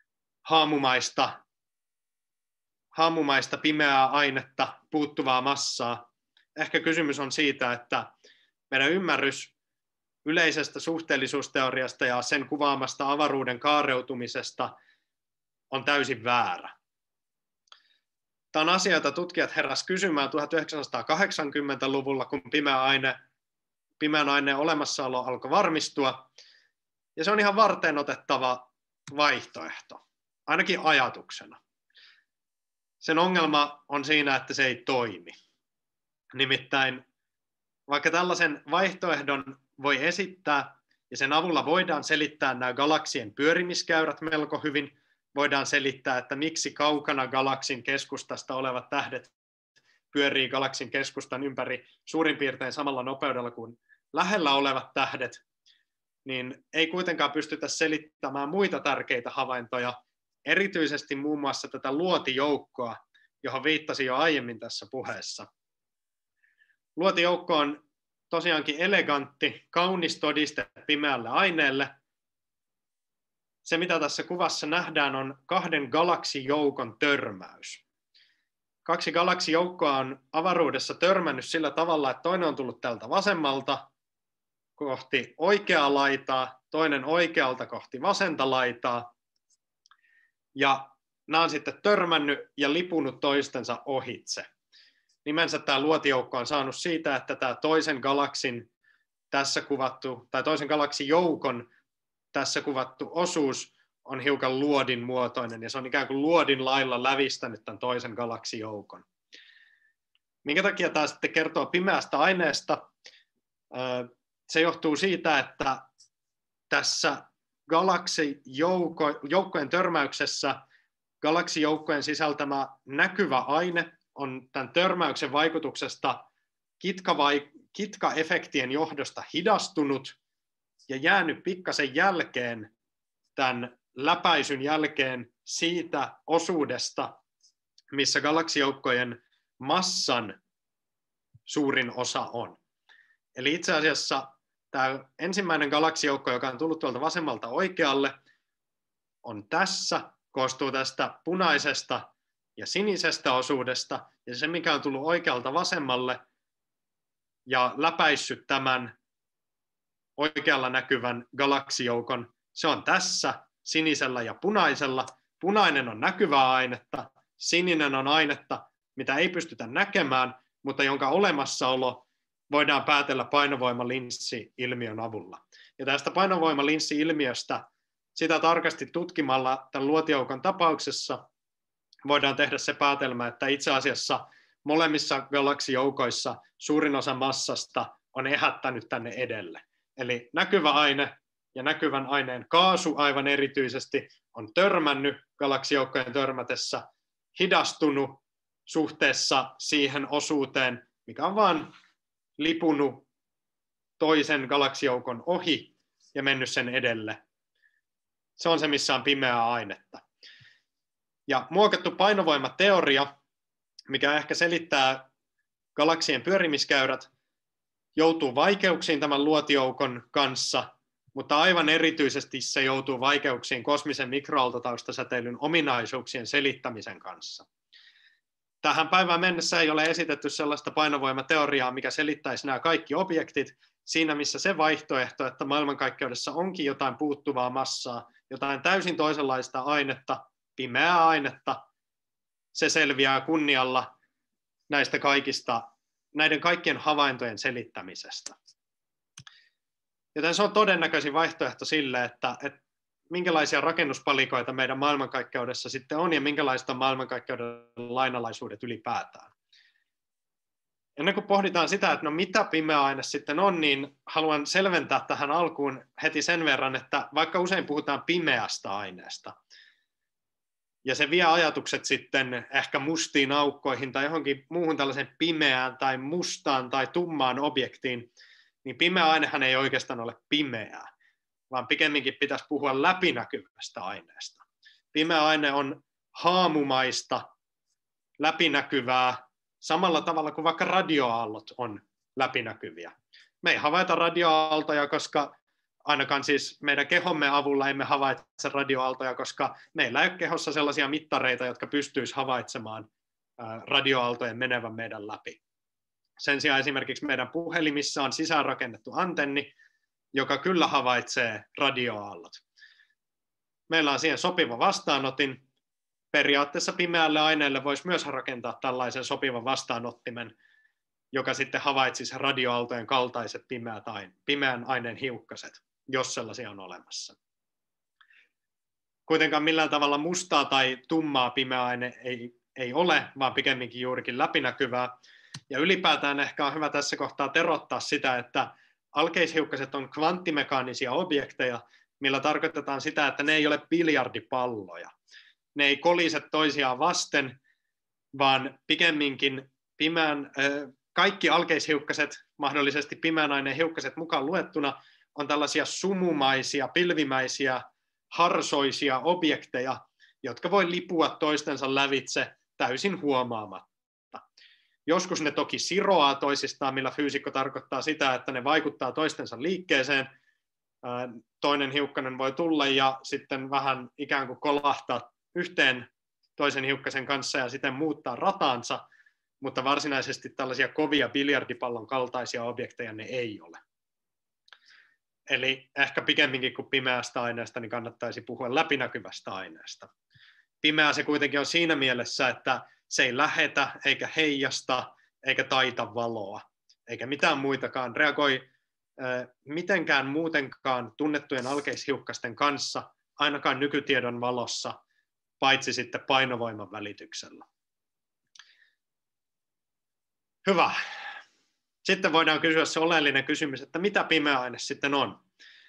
haamumaista pimeää ainetta, puuttuvaa massaa. Ehkä kysymys on siitä, että meidän ymmärrys yleisestä suhteellisuusteoriasta ja sen kuvaamasta avaruuden kaareutumisesta on täysin väärä. Tämä on asia, jota tutkijat heräsivät kysymään 1980-luvulla, kun pimeän aineen olemassaolo alkoi varmistua. Ja se on ihan varteenotettava vaihtoehto, ainakin ajatuksena. Sen ongelma on siinä, että se ei toimi. Nimittäin vaikka tällaisen vaihtoehdon voi esittää ja sen avulla voidaan selittää nämä galaksien pyörimiskäyrät melko hyvin, voidaan selittää, että miksi kaukana galaksin keskustasta olevat tähdet pyörii galaksin keskustan ympäri suurin piirtein samalla nopeudella kuin lähellä olevat tähdet, niin ei kuitenkaan pystytä selittämään muita tärkeitä havaintoja, erityisesti muun muassa tätä luotijoukkoa, johon viittasin jo aiemmin tässä puheessa. Luotijoukko on tosiaankin elegantti, kaunis todiste pimeälle aineelle. Se, mitä tässä kuvassa nähdään, on 2 galaksijoukon törmäys. 2 galaksijoukkoa on avaruudessa törmännyt sillä tavalla, että toinen on tullut tältä vasemmalta kohti oikeaa laitaa, toinen oikealta kohti vasenta laitaa. Ja nämä on sitten törmännyt ja lipunut toistensa ohitse. Nimensä tämä luotijoukko on saanut siitä, että tämä toisen galaksin tässä kuvattu, tai toisen galaksijoukon tässä kuvattu osuus on hiukan luodin muotoinen, ja se on ikään kuin luodin lailla lävistänyt tämän toisen galaksijoukon. Minkä takia tämä sitten kertoo pimeästä aineesta? Se johtuu siitä, että tässä galaksijoukkojen törmäyksessä galaksijoukkojen sisältämä näkyvä aine on tämän törmäyksen vaikutuksesta kitkaefektien johdosta hidastunut ja jäänyt pikkasen jälkeen tämän läpäisyn jälkeen siitä osuudesta, missä galaksijoukkojen massan suurin osa on. Eli itse asiassa tämä ensimmäinen galaksijoukko, joka on tullut tuolta vasemmalta oikealle, on tässä, koostuu tästä punaisesta ja sinisestä osuudesta, ja se, mikä on tullut oikealta vasemmalle ja läpäissyt tämän oikealla näkyvän galaksijoukon, se on tässä sinisellä ja punaisella. Punainen on näkyvää ainetta, sininen on ainetta, mitä ei pystytä näkemään, mutta jonka olemassaolo voidaan päätellä painovoimalinssi-ilmiön avulla. Ja tästä painovoimalinssi-ilmiöstä, sitä tarkasti tutkimalla tämän luotijoukon tapauksessa, voidaan tehdä se päätelmä, että itse asiassa molemmissa galaksijoukoissa suurin osa massasta on ehättänyt tänne edelle. Eli näkyvä aine ja näkyvän aineen kaasu aivan erityisesti on törmännyt galaksijoukkojen törmätessä, hidastunut suhteessa siihen osuuteen, mikä on vaan lipunut toisen galaksijoukon ohi ja mennyt sen edelle. Se on se, missä on pimeää ainetta. Ja muokattu painovoimateoria, mikä ehkä selittää galaksien pyörimiskäyrät, joutuu vaikeuksiin tämän luotijoukon kanssa, mutta aivan erityisesti se joutuu vaikeuksiin kosmisen mikroaaltotaustasäteilyn ominaisuuksien selittämisen kanssa. Tähän päivään mennessä ei ole esitetty sellaista painovoimateoriaa, mikä selittäisi nämä kaikki objektit, siinä missä se vaihtoehto, että maailmankaikkeudessa onkin jotain puuttuvaa massaa, jotain täysin toisenlaista ainetta, pimeää ainetta, se selviää kunnialla näiden kaikkien havaintojen selittämisestä. Joten se on todennäköisin vaihtoehto sille, että minkälaisia rakennuspalikoita meidän maailmankaikkeudessa sitten on ja minkälaista maailmankaikkeuden lainalaisuudet ylipäätään. Ennen kuin pohditaan sitä, että no mitä pimeä aine sitten on, niin haluan selventää tähän alkuun heti sen verran, että vaikka usein puhutaan pimeästä aineesta, ja se vie ajatukset sitten ehkä mustiin aukkoihin tai johonkin muuhun tällaiseen pimeään tai mustaan tai tummaan objektiin, niin pimeä ainehan ei oikeastaan ole pimeää, vaan pikemminkin pitäisi puhua läpinäkyvästä aineesta. Pimeä aine on haamumaista, läpinäkyvää, samalla tavalla kuin vaikka radioaallot on läpinäkyviä. Me ei havaita radioaaltoja, koska ainakaan siis meidän kehomme avulla emme havaitse radioaaltoja, koska meillä ei ole kehossa sellaisia mittareita, jotka pystyisivät havaitsemaan radioaaltojen menevän meidän läpi. Sen sijaan esimerkiksi meidän puhelimissa on sisäänrakennettu antenni, joka kyllä havaitsee radioaallot. Meillä on siihen sopiva vastaanotin. Periaatteessa pimeälle aineelle voisi myös rakentaa tällaisen sopivan vastaanottimen, joka sitten havaitsisi radioaaltojen kaltaiset pimeän aineen hiukkaset, jos sellaisia on olemassa. Kuitenkaan millään tavalla mustaa tai tummaa pimeä aine ei ole, vaan pikemminkin juurikin läpinäkyvää. Ja ylipäätään ehkä on hyvä tässä kohtaa terottaa sitä, että alkeishiukkaset on kvanttimekaanisia objekteja, millä tarkoitetaan sitä, että ne ei ole biljardipalloja. Ne ei kolise toisiaan vasten, vaan pikemminkin kaikki alkeishiukkaset, mahdollisesti pimeän aineen hiukkaset mukaan luettuna, on tällaisia sumumaisia, pilvimäisiä, harsoisia objekteja, jotka voi lipua toistensa lävitse täysin huomaamatta. Joskus ne toki siroaa toisistaan, millä fyysikko tarkoittaa sitä, että ne vaikuttaa toistensa liikkeeseen. Toinen hiukkanen voi tulla ja sitten vähän ikään kuin kolahtaa yhteen toisen hiukkasen kanssa ja sitten muuttaa rataansa, mutta varsinaisesti tällaisia kovia biljardipallon kaltaisia objekteja ne ei ole. Eli ehkä pikemminkin kuin pimeästä aineesta, niin kannattaisi puhua läpinäkyvästä aineesta. pimeä se kuitenkin on siinä mielessä, että se ei lähetä, eikä heijasta, eikä taita valoa, eikä mitään muitakaan, reagoi mitenkään muutenkaan tunnettujen alkeishiukkasten kanssa, ainakaan nykytiedon valossa, paitsi sitten painovoiman välityksellä. Hyvä. Sitten voidaan kysyä se oleellinen kysymys, että mitä pimeä aine sitten on?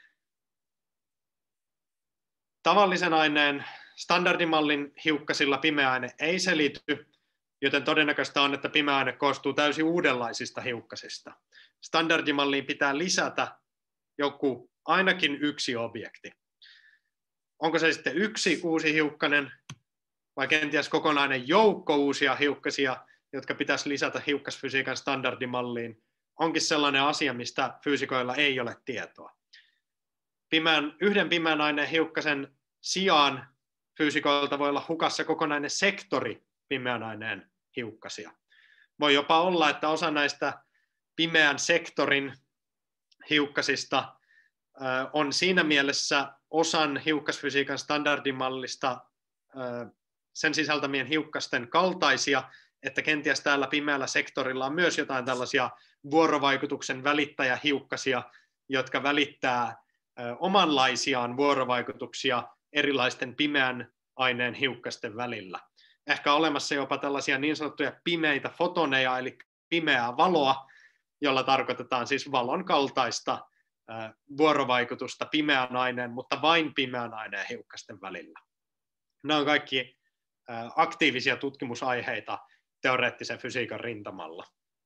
Tavallisen aineen standardimallin hiukkasilla pimeä aine ei selity, joten todennäköistä on, että pimeä aine koostuu täysin uudenlaisista hiukkasista. Standardimalliin pitää lisätä ainakin yksi objekti. Onko se sitten yksi uusi hiukkanen vai kenties kokonainen joukko uusia hiukkasia, jotka pitäisi lisätä hiukkasfysiikan standardimalliin, onkin sellainen asia, mistä fyysikoilla ei ole tietoa. Yhden pimeän aineen hiukkasen sijaan fyysikoilta voi olla hukassa kokonainen sektori pimeän aineen hiukkasia. Voi jopa olla, että osa näistä pimeän sektorin hiukkasista on siinä mielessä osan hiukkasfysiikan standardimallista sen sisältämien hiukkasten kaltaisia, että kenties täällä pimeällä sektorilla on myös jotain tällaisia vuorovaikutuksen välittäjähiukkasia, jotka välittää omanlaisiaan vuorovaikutuksia erilaisten pimeän aineen hiukkasten välillä. Ehkä olemassa jopa tällaisia niin sanottuja pimeitä fotoneja, eli pimeää valoa, jolla tarkoitetaan siis valon kaltaista vuorovaikutusta pimeän aineen, mutta vain pimeän aineen hiukkasten välillä. Nämä on kaikki aktiivisia tutkimusaiheita teoreettisen fysiikan rintamalla.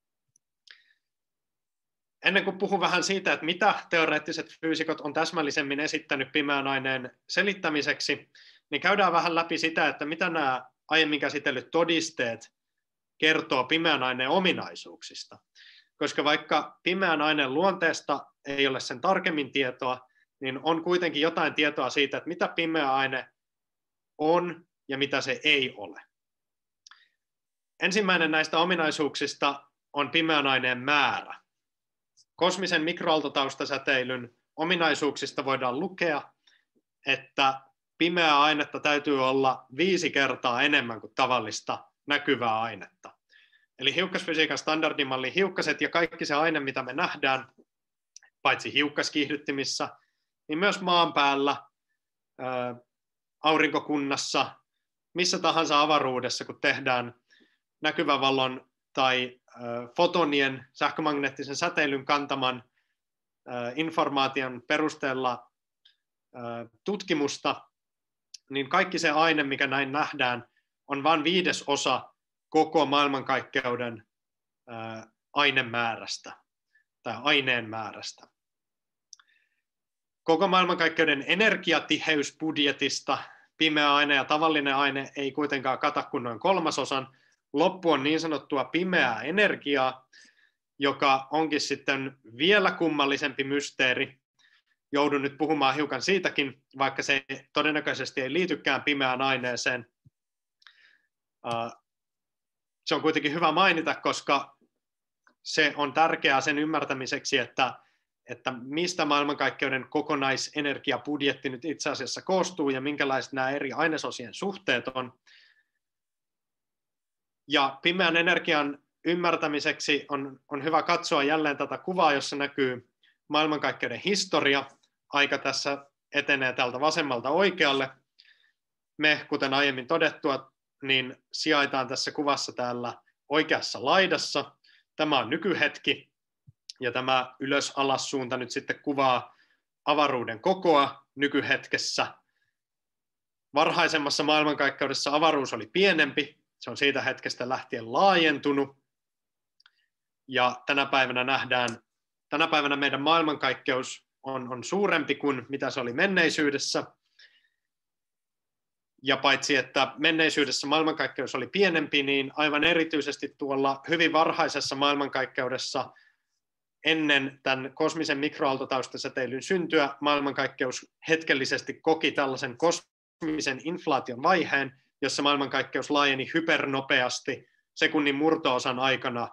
Ennen kuin puhun vähän siitä, että mitä teoreettiset fyysikot on täsmällisemmin esittänyt pimeän aineen selittämiseksi, niin käydään vähän läpi sitä, että mitä nämä aiemmin käsitellyt todisteet kertoo pimeän aineen ominaisuuksista. Koska vaikka pimeän aineen luonteesta ei ole sen tarkemmin tietoa, niin on kuitenkin jotain tietoa siitä, että mitä pimeä aine on ja mitä se ei ole. Ensimmäinen näistä ominaisuuksista on pimeän aineen määrä. Kosmisen mikroaaltotaustasäteilyn ominaisuuksista voidaan lukea, että pimeää ainetta täytyy olla 5 kertaa enemmän kuin tavallista näkyvää ainetta. Eli hiukkasfysiikan standardimallin hiukkaset ja kaikki se aine, mitä me nähdään, paitsi hiukkaskiihdyttimissä, niin myös maan päällä, aurinkokunnassa, missä tahansa avaruudessa, kun tehdään näkyvän valon tai fotonien sähkömagneettisen säteilyn kantaman informaation perusteella tutkimusta, niin kaikki se aine, mikä näin nähdään, on vain 1/5 koko maailmankaikkeuden ainemäärästä tai aineen määrästä. Koko maailmankaikkeuden energiatiheysbudjetista pimeä aine ja tavallinen aine ei kuitenkaan kata kuin noin 1/3. Loppu on niin sanottua pimeää energiaa, joka onkin sitten vielä kummallisempi mysteeri. Joudun nyt puhumaan hiukan siitäkin, vaikka se todennäköisesti ei liitykään pimeään aineeseen. Se on kuitenkin hyvä mainita, koska se on tärkeää sen ymmärtämiseksi, että mistä maailmankaikkeuden kokonaisenergiabudjetti nyt itse asiassa koostuu ja minkälaiset nämä eri ainesosien suhteet on. Ja pimeän energian ymmärtämiseksi on hyvä katsoa jälleen tätä kuvaa, jossa näkyy maailmankaikkeuden historia. Aika tässä etenee täältä vasemmalta oikealle. Me, kuten aiemmin todettua, niin sijaitaan tässä kuvassa täällä oikeassa laidassa. Tämä on nykyhetki, ja tämä ylös-alas suunta nyt sitten kuvaa avaruuden kokoa nykyhetkessä. Varhaisemmassa maailmankaikkeudessa avaruus oli pienempi, se on siitä hetkestä lähtien laajentunut, ja tänä päivänä meidän maailmankaikkeus on suurempi kuin mitä se oli menneisyydessä. Ja paitsi että menneisyydessä maailmankaikkeus oli pienempi, niin aivan erityisesti tuolla hyvin varhaisessa maailmankaikkeudessa ennen tämän kosmisen mikroaaltotaustasäteilyn syntyä maailmankaikkeus hetkellisesti koki tällaisen kosmisen inflaation vaiheen, jossa maailmankaikkeus laajeni hypernopeasti sekunnin murto-osan aikana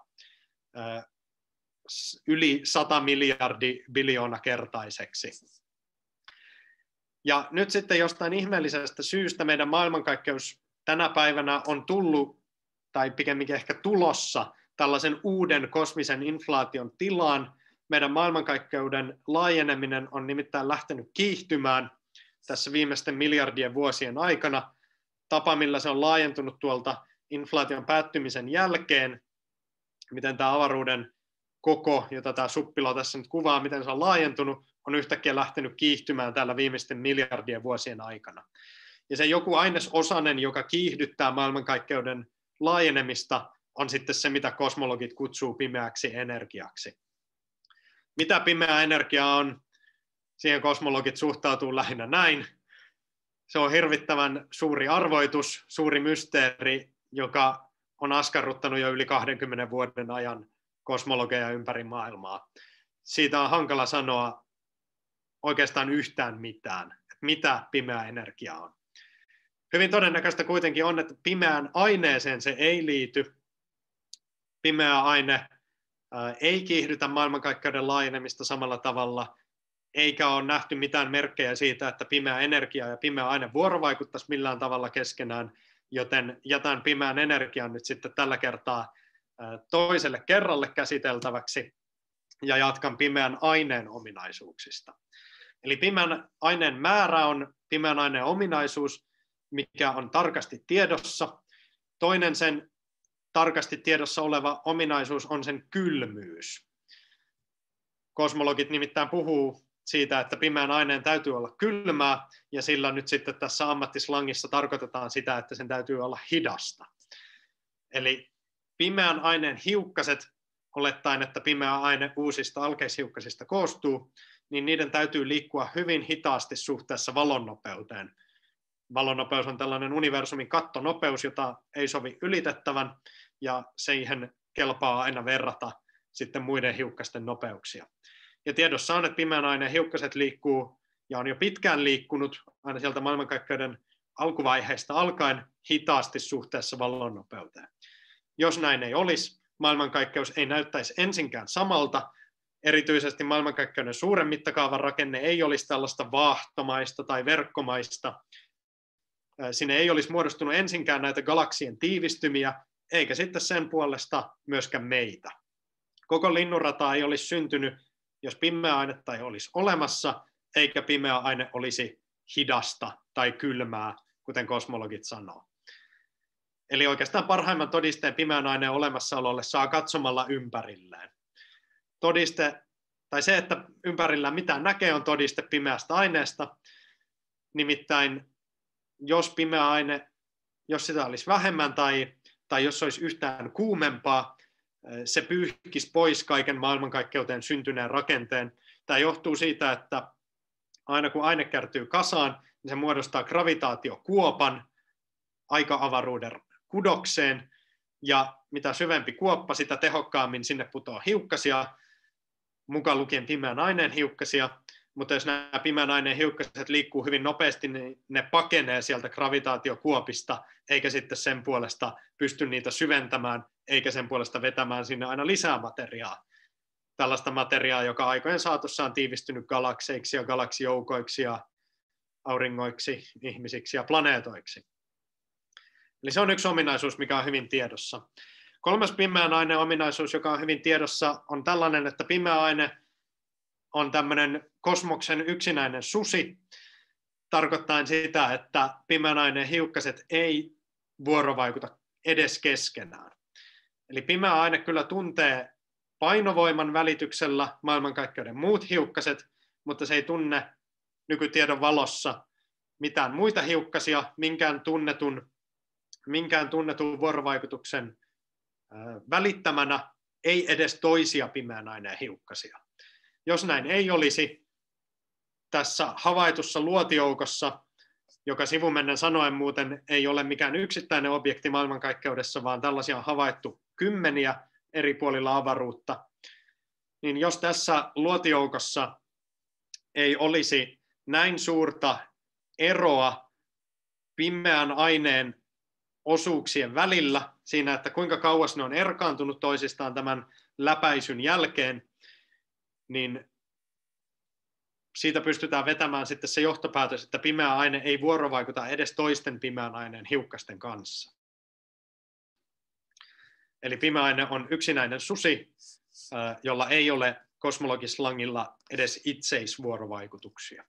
yli 100 miljardia biljoonakertaiseksi. Ja nyt sitten jostain ihmeellisestä syystä meidän maailmankaikkeus tänä päivänä on tullut, tai pikemminkin ehkä tulossa, tällaisen uuden kosmisen inflaation tilaan. Meidän maailmankaikkeuden laajeneminen on nimittäin lähtenyt kiihtymään tässä viimeisten miljardien vuosien aikana. Tapa, millä se on laajentunut tuolta inflaation päättymisen jälkeen, miten tämä avaruuden koko, jota tämä suppilo tässä nyt kuvaa, miten se on laajentunut, on yhtäkkiä lähtenyt kiihtymään täällä viimeisten miljardien vuosien aikana. Ja se joku ainesosainen, joka kiihdyttää maailmankaikkeuden laajenemista, on sitten se, mitä kosmologit kutsuu pimeäksi energiaksi. Mitä pimeä energia on? Siihen kosmologit suhtautuu lähinnä näin. Se on hirvittävän suuri arvoitus, suuri mysteeri, joka on askarruttanut jo yli 20 vuoden ajan kosmologeja ympäri maailmaa. Siitä on hankala sanoa oikeastaan yhtään mitään, mitä pimeä energia on. Hyvin todennäköistä kuitenkin on, että pimeään aineeseen se ei liity. Pimeä aine ei kiihdytä maailmankaikkeuden laajenemista samalla tavalla, eikä ole nähty mitään merkkejä siitä, että pimeä energia ja pimeä aine vuorovaikuttaisi millään tavalla keskenään, joten jätän pimeän energian nyt sitten tällä kertaa toiselle kerralle käsiteltäväksi ja jatkan pimeän aineen ominaisuuksista. Eli pimeän aineen määrä on pimeän aineen ominaisuus, mikä on tarkasti tiedossa. Toinen sen tarkasti tiedossa oleva ominaisuus on sen kylmyys. Kosmologit nimittäin puhuu siitä, että pimeän aineen täytyy olla kylmää, ja sillä nyt sitten tässä ammattislangissa tarkoitetaan sitä, että sen täytyy olla hidasta. Eli pimeän aineen hiukkaset, olettaen, että pimeä aine uusista alkeishiukkasista koostuu, niin niiden täytyy liikkua hyvin hitaasti suhteessa valonnopeuteen. Valonnopeus on tällainen universumin kattonopeus, jota ei sovi ylitettävän, ja siihen kelpaa aina verrata sitten muiden hiukkasten nopeuksia. Ja tiedossa on, että pimeän aineen hiukkaset liikkuu, ja on jo pitkään liikkunut, aina sieltä maailmankaikkeuden alkuvaiheesta alkaen, hitaasti suhteessa vallonnopeuteen. Jos näin ei olisi, maailmankaikkeus ei näyttäisi ensinkään samalta, erityisesti maailmankaikkeuden suuren mittakaavan rakenne ei olisi tällaista vaahtomaista tai verkkomaista. Sinne ei olisi muodostunut ensinkään näitä galaksien tiivistymiä, eikä sitten sen puolesta myöskään meitä. Koko linnunrata ei olisi syntynyt, jos pimeä ainetta ei olisi olemassa, eikä pimeä aine olisi hidasta tai kylmää, kuten kosmologit sanoo. Eli oikeastaan parhaimman todisteen pimeän aineen olemassaololle saa katsomalla ympärilleen. Todiste, tai se, että ympärillään mitään näkee, on todiste pimeästä aineesta. Nimittäin jos pimeä aine, jos sitä olisi vähemmän tai jos se olisi yhtään kuumempaa, se pyyhkisi pois kaiken maailmankaikkeuteen syntyneen rakenteen. Tämä johtuu siitä, että aina kun aine kärtyy kasaan, niin se muodostaa gravitaatiokuopan aika-avaruuden kudokseen, ja mitä syvempi kuoppa, sitä tehokkaammin sinne putoaa hiukkasia, mukaan lukien pimeän aineen hiukkasia, mutta jos nämä pimeän aineen hiukkaset liikkuu hyvin nopeasti, niin ne pakenee sieltä gravitaatiokuopista, eikä sitten sen puolesta pysty niitä syventämään, eikä sen puolesta vetämään sinne aina lisää materiaa. Tällaista materiaa, joka aikojen saatossa on tiivistynyt galakseiksi ja galaksijoukoiksi ja auringoiksi, ihmisiksi ja planeetoiksi. Eli se on yksi ominaisuus, mikä on hyvin tiedossa. Kolmas pimeän aineen ominaisuus, joka on hyvin tiedossa, on tällainen, että pimeä aine on tämmöinen kosmoksen yksinäinen susi, tarkoittaen sitä, että pimeän aineen hiukkaset ei vuorovaikuta edes keskenään. Eli pimeä aine kyllä tuntee painovoiman välityksellä maailmankaikkeuden muut hiukkaset, mutta se ei tunne nykytiedon valossa mitään muita hiukkasia, minkään tunnetun vuorovaikutuksen välittämänä, ei edes toisia pimeän aineen hiukkasia. Jos näin ei olisi, tässä havaitussa luotijoukossa, joka sivumennen sanoen muuten ei ole mikään yksittäinen objekti maailmankaikkeudessa, vaan tällaisia on havaittu kymmeniä eri puolilla avaruutta, niin jos tässä luotijoukossa ei olisi näin suurta eroa pimeän aineen osuuksien välillä siinä, että kuinka kauas ne on erkaantunut toisistaan tämän läpäisyn jälkeen, niin siitä pystytään vetämään sitten se johtopäätös, että pimeä aine ei vuorovaikuta edes toisten pimeän aineen hiukkasten kanssa. Eli pimeä aine on yksinäinen susi, jolla ei ole kosmologislangilla edes itseisvuorovaikutuksia.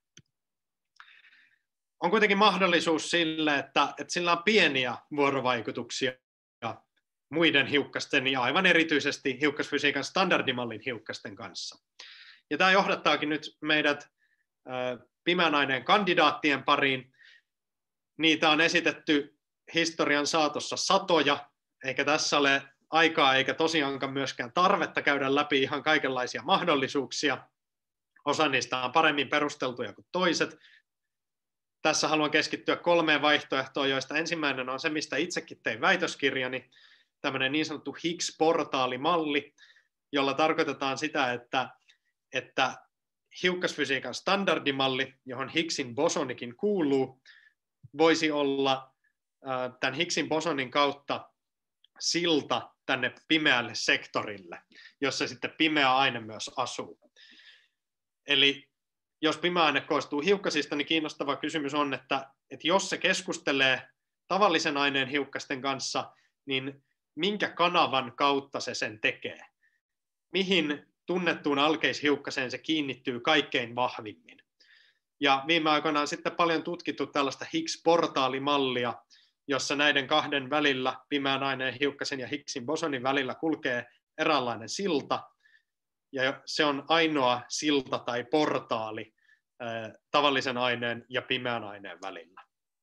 On kuitenkin mahdollisuus sille, että sillä on pieniä vuorovaikutuksia muiden hiukkasten ja aivan erityisesti hiukkasfysiikan standardimallin hiukkasten kanssa. Ja tämä johdattaakin nyt meidät pimeän aineen kandidaattien pariin. Niitä on esitetty historian saatossa satoja, eikä tässä ole aikaa eikä tosiaankaan myöskään tarvetta käydä läpi ihan kaikenlaisia mahdollisuuksia. Osa niistä on paremmin perusteltuja kuin toiset. Tässä haluan keskittyä 3 vaihtoehtoon, joista ensimmäinen on se, mistä itsekin tein väitöskirjani, tämmöinen niin sanottu Higgs-portaalimalli, jolla tarkoitetaan sitä, että hiukkasfysiikan standardimalli, johon Higgsin bosonikin kuuluu, voisi olla tämän Higgsin bosonin kautta silta tänne pimeälle sektorille, jossa sitten pimeä aine myös asuu. Eli jos pimeä aine koostuu hiukkasista, niin kiinnostava kysymys on, että jos se keskustelee tavallisen aineen hiukkasten kanssa, niin minkä kanavan kautta se sen tekee? Mihin tunnettuun alkeishiukkaseen se kiinnittyy kaikkein vahvimmin? Ja viime aikoina on sitten paljon tutkittu tällaista Higgs-portaalimallia, jossa näiden kahden välillä, pimeän aineen hiukkasen ja Higgsin bosonin välillä kulkee eräänlainen silta, ja se on ainoa silta tai portaali tavallisen aineen ja pimeän aineen välillä.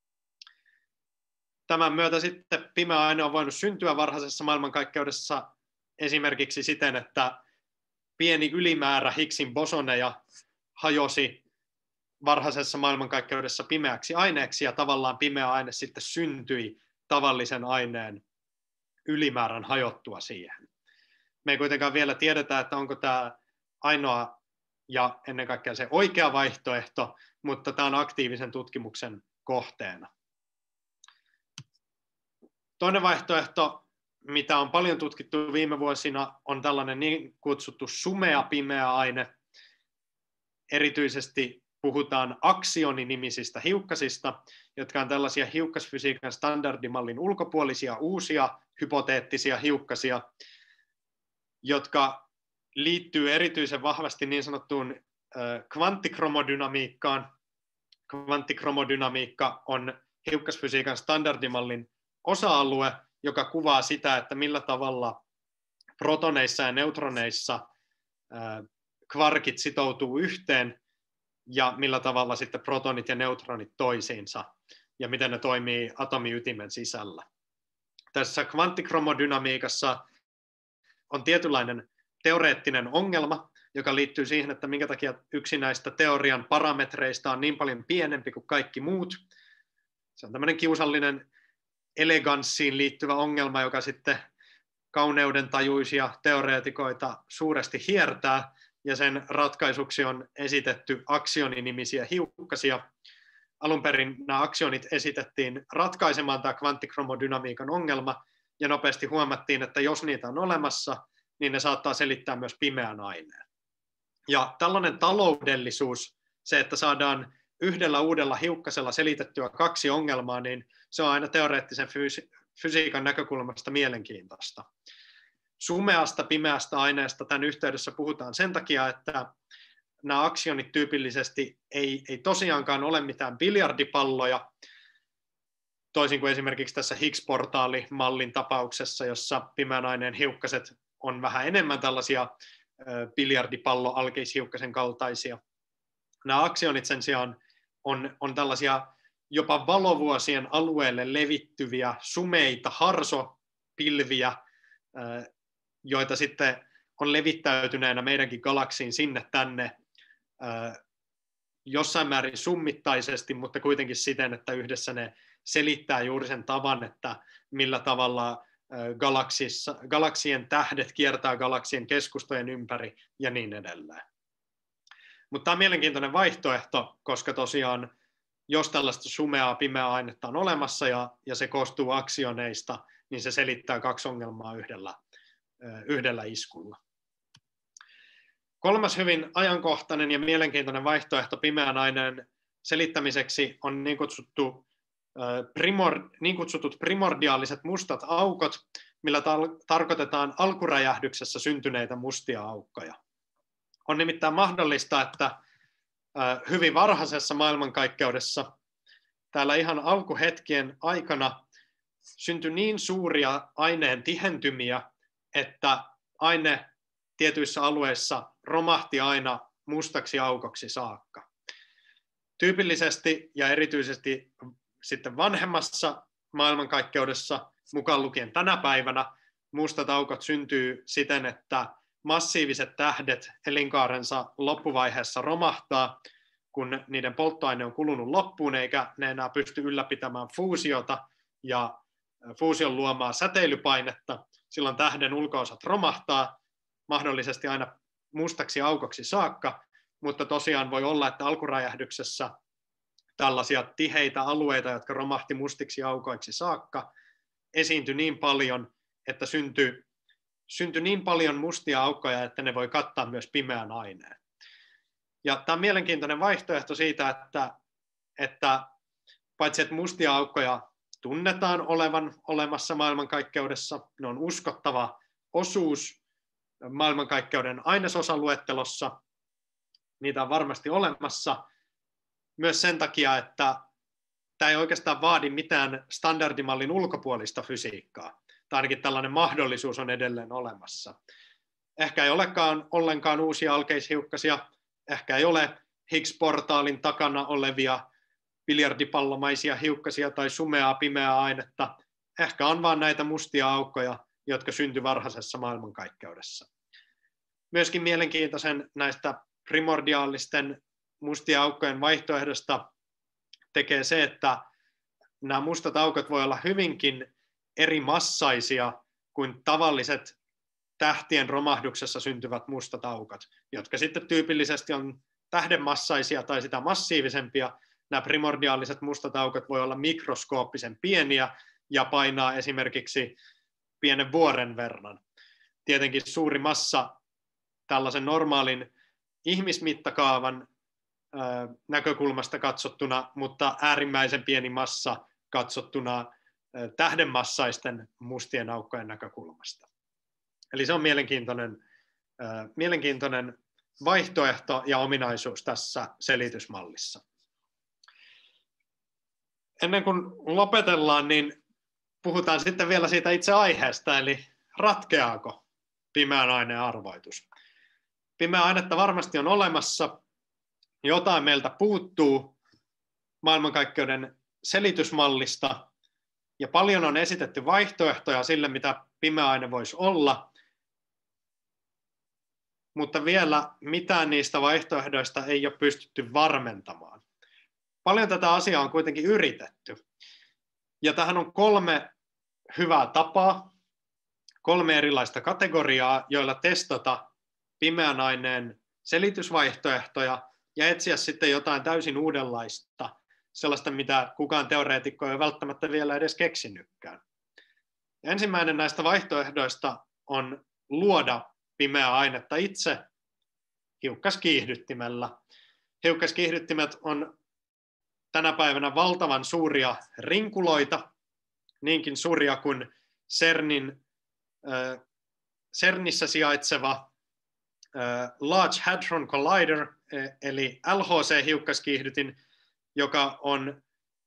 Tämän myötä sitten pimeä aine on voinut syntyä varhaisessa maailmankaikkeudessa esimerkiksi siten, että pieni ylimäärä Higgsin bosoneja hajosi varhaisessa maailmankaikkeudessa pimeäksi aineeksi, ja tavallaan pimeä aine sitten syntyi tavallisen aineen ylimäärän hajottua siihen. Me ei kuitenkaan vielä tiedetä, että onko tämä ainoa ja ennen kaikkea se oikea vaihtoehto, mutta tämä on aktiivisen tutkimuksen kohteena. Toinen vaihtoehto, mitä on paljon tutkittu viime vuosina, on tällainen niin kutsuttu sumea pimeä aine. Erityisesti puhutaan aksioni-nimisistä hiukkasista, jotka on tällaisia hiukkasfysiikan standardimallin ulkopuolisia uusia hypoteettisia hiukkasia, jotka liittyy erityisen vahvasti niin sanottuun kvanttikromodynamiikkaan. Kvanttikromodynamiikka on hiukkasfysiikan standardimallin osa-alue, joka kuvaa sitä, että millä tavalla protoneissa ja neutroneissa kvarkit sitoutuu yhteen ja millä tavalla sitten protonit ja neutronit toisiinsa ja miten ne toimii atomiytimen sisällä. Tässä kvanttikromodynamiikassa on tietynlainen teoreettinen ongelma, joka liittyy siihen, että minkä takia yksi näistä teorian parametreista on niin paljon pienempi kuin kaikki muut. Se on tämmöinen kiusallinen eleganssiin liittyvä ongelma, joka sitten kauneuden tajuisia teoreetikoita suuresti hiertää, ja sen ratkaisuksi on esitetty aksioninimisiä hiukkasia. Alun perin nämä aksionit esitettiin ratkaisemaan tämä kvanttikromodynamiikan ongelma, ja nopeasti huomattiin, että jos niitä on olemassa, niin ne saattaa selittää myös pimeän aineen. Ja tällainen taloudellisuus, se, että saadaan yhdellä uudella hiukkasella selitettyä 2 ongelmaa, niin se on aina teoreettisen fysiikan näkökulmasta mielenkiintoista. Sumeasta, pimeästä aineesta tämän yhteydessä puhutaan sen takia, että nämä aksionit tyypillisesti ei tosiaankaan ole mitään biljardipalloja, toisin kuin esimerkiksi tässä Higgs-portaalimallin tapauksessa, jossa pimeän aineen hiukkaset on vähän enemmän tällaisia biljardipallo-alkeishiukkasen kaltaisia. Nämä aksionit sen sijaan on tällaisia jopa valovuosien alueelle levittyviä sumeita harsopilviä, joita sitten on levittäytyneenä meidänkin galaksiin sinne tänne jossain määrin summittaisesti, mutta kuitenkin siten, että yhdessä ne selittää juuri sen tavan, että millä tavalla galaksien tähdet kiertää galaksien keskustojen ympäri ja niin edelleen. Mutta tämä on mielenkiintoinen vaihtoehto, koska tosiaan jos tällaista sumeaa pimeää ainetta on olemassa ja se koostuu aksioneista, niin se selittää 2 ongelmaa yhdellä iskulla. Kolmas hyvin ajankohtainen ja mielenkiintoinen vaihtoehto pimeän aineen selittämiseksi on niin kutsutut primordiaaliset mustat aukot, millä tarkoitetaan alkuräjähdyksessä syntyneitä mustia aukkoja. On nimittäin mahdollista, että hyvin varhaisessa maailmankaikkeudessa täällä ihan alkuhetkien aikana syntyi niin suuria aineen tihentymiä, että aine tietyissä alueissa romahti aina mustaksi aukoksi saakka. Tyypillisesti ja erityisesti sitten vanhemmassa maailmankaikkeudessa, mukaan lukien tänä päivänä, mustat aukot syntyy siten, että massiiviset tähdet elinkaarensa loppuvaiheessa romahtaa, kun niiden polttoaine on kulunut loppuun, eikä ne enää pysty ylläpitämään fuusiota ja fuusion luomaa säteilypainetta. Silloin tähden ulkoosat romahtaa, mahdollisesti aina mustaksi aukoksi saakka, mutta tosiaan voi olla, että alkuräjähdyksessä tällaisia tiheitä alueita, jotka romahti mustiksi aukoiksi saakka, esiintyi niin paljon, että syntyi niin paljon mustia aukkoja, että ne voi kattaa myös pimeän aineen. Ja tämä on mielenkiintoinen vaihtoehto siitä, että paitsi että mustia aukkoja tunnetaan olevan olemassa maailmankaikkeudessa, ne on uskottava osuus maailmankaikkeuden ainesosaluettelossa, niitä on varmasti olemassa, myös sen takia, että tämä ei oikeastaan vaadi mitään standardimallin ulkopuolista fysiikkaa, tai ainakin tällainen mahdollisuus on edelleen olemassa. Ehkä ei olekaan ollenkaan uusia alkeishiukkasia, ehkä ei ole Higgs-portaalin takana olevia biljardipallomaisia hiukkasia tai sumeaa pimeää ainetta, ehkä on vain näitä mustia aukkoja, jotka syntyi varhaisessa maailmankaikkeudessa. Myöskin mielenkiintoisen näistä primordiaalisten mustien aukkojen vaihtoehdosta tekee se, että nämä mustat aukot voi olla hyvinkin eri massaisia kuin tavalliset tähtien romahduksessa syntyvät mustat aukot, jotka sitten tyypillisesti on tähdenmassaisia tai sitä massiivisempia. Nämä primordiaaliset mustat aukot voi olla mikroskooppisen pieniä ja painaa esimerkiksi pienen vuoren verran. Tietenkin suuri massa tällaisen normaalin ihmismittakaavan näkökulmasta katsottuna, mutta äärimmäisen pieni massa katsottuna tähdenmassaisten mustien aukkojen näkökulmasta. Eli se on mielenkiintoinen vaihtoehto ja ominaisuus tässä selitysmallissa. Ennen kuin lopetellaan, niin puhutaan sitten vielä siitä itse aiheesta, eli ratkeaako pimeän aineen arvoitus. Pimeää ainetta varmasti on olemassa, jotain meiltä puuttuu maailmankaikkeuden selitysmallista, ja paljon on esitetty vaihtoehtoja sille, mitä pimeä aine voisi olla, mutta vielä mitään niistä vaihtoehdoista ei ole pystytty varmentamaan. Paljon tätä asiaa on kuitenkin yritetty, ja tähän on 3 hyvää tapaa, 3 erilaista kategoriaa, joilla testata pimeän aineen selitysvaihtoehtoja ja etsiä sitten jotain täysin uudenlaista, sellaista, mitä kukaan teoreetikko ei ole välttämättä vielä edes keksinytkään. Ja ensimmäinen näistä vaihtoehdoista on luoda pimeää ainetta itse hiukkaskiihdyttimellä. Hiukkaskiihdyttimet on tänä päivänä valtavan suuria rinkuloita, niinkin suuria kuin CERNissä sijaitseva Large Hadron Collider, eli LHC-hiukkaskiihdytin, joka on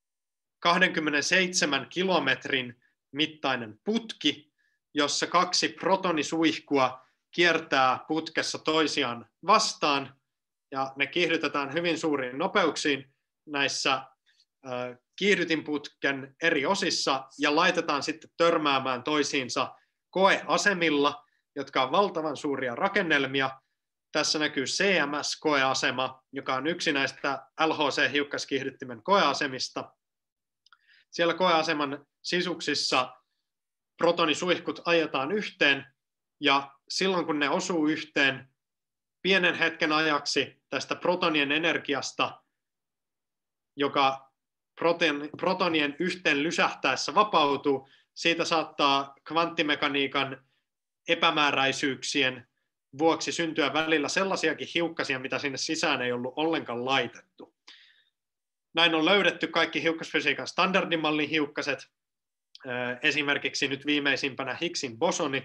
27 kilometrin mittainen putki, jossa 2 protonisuihkua kiertää putkessa toisiaan vastaan, ja ne kiihdytetään hyvin suuriin nopeuksiin näissä kiihdytinputken eri osissa, ja laitetaan sitten törmäämään toisiinsa koeasemilla, jotka on valtavan suuria rakennelmia. Tässä näkyy CMS-koeasema, joka on yksi näistä LHC-hiukkaskiihdyttimen koeasemista. Siellä koeaseman sisuksissa protonisuihkut ajetaan yhteen, ja silloin kun ne osuu yhteen, pienen hetken ajaksi tästä protonien energiasta, joka protonien yhteen lysähtäessä vapautuu, siitä saattaa kvanttimekaniikan epämääräisyyksien vuoksi syntyä välillä sellaisiakin hiukkasia, mitä sinne sisään ei ollut ollenkaan laitettu. Näin on löydetty kaikki hiukkasfysiikan standardimallin hiukkaset, esimerkiksi nyt viimeisimpänä Higgsin bosoni,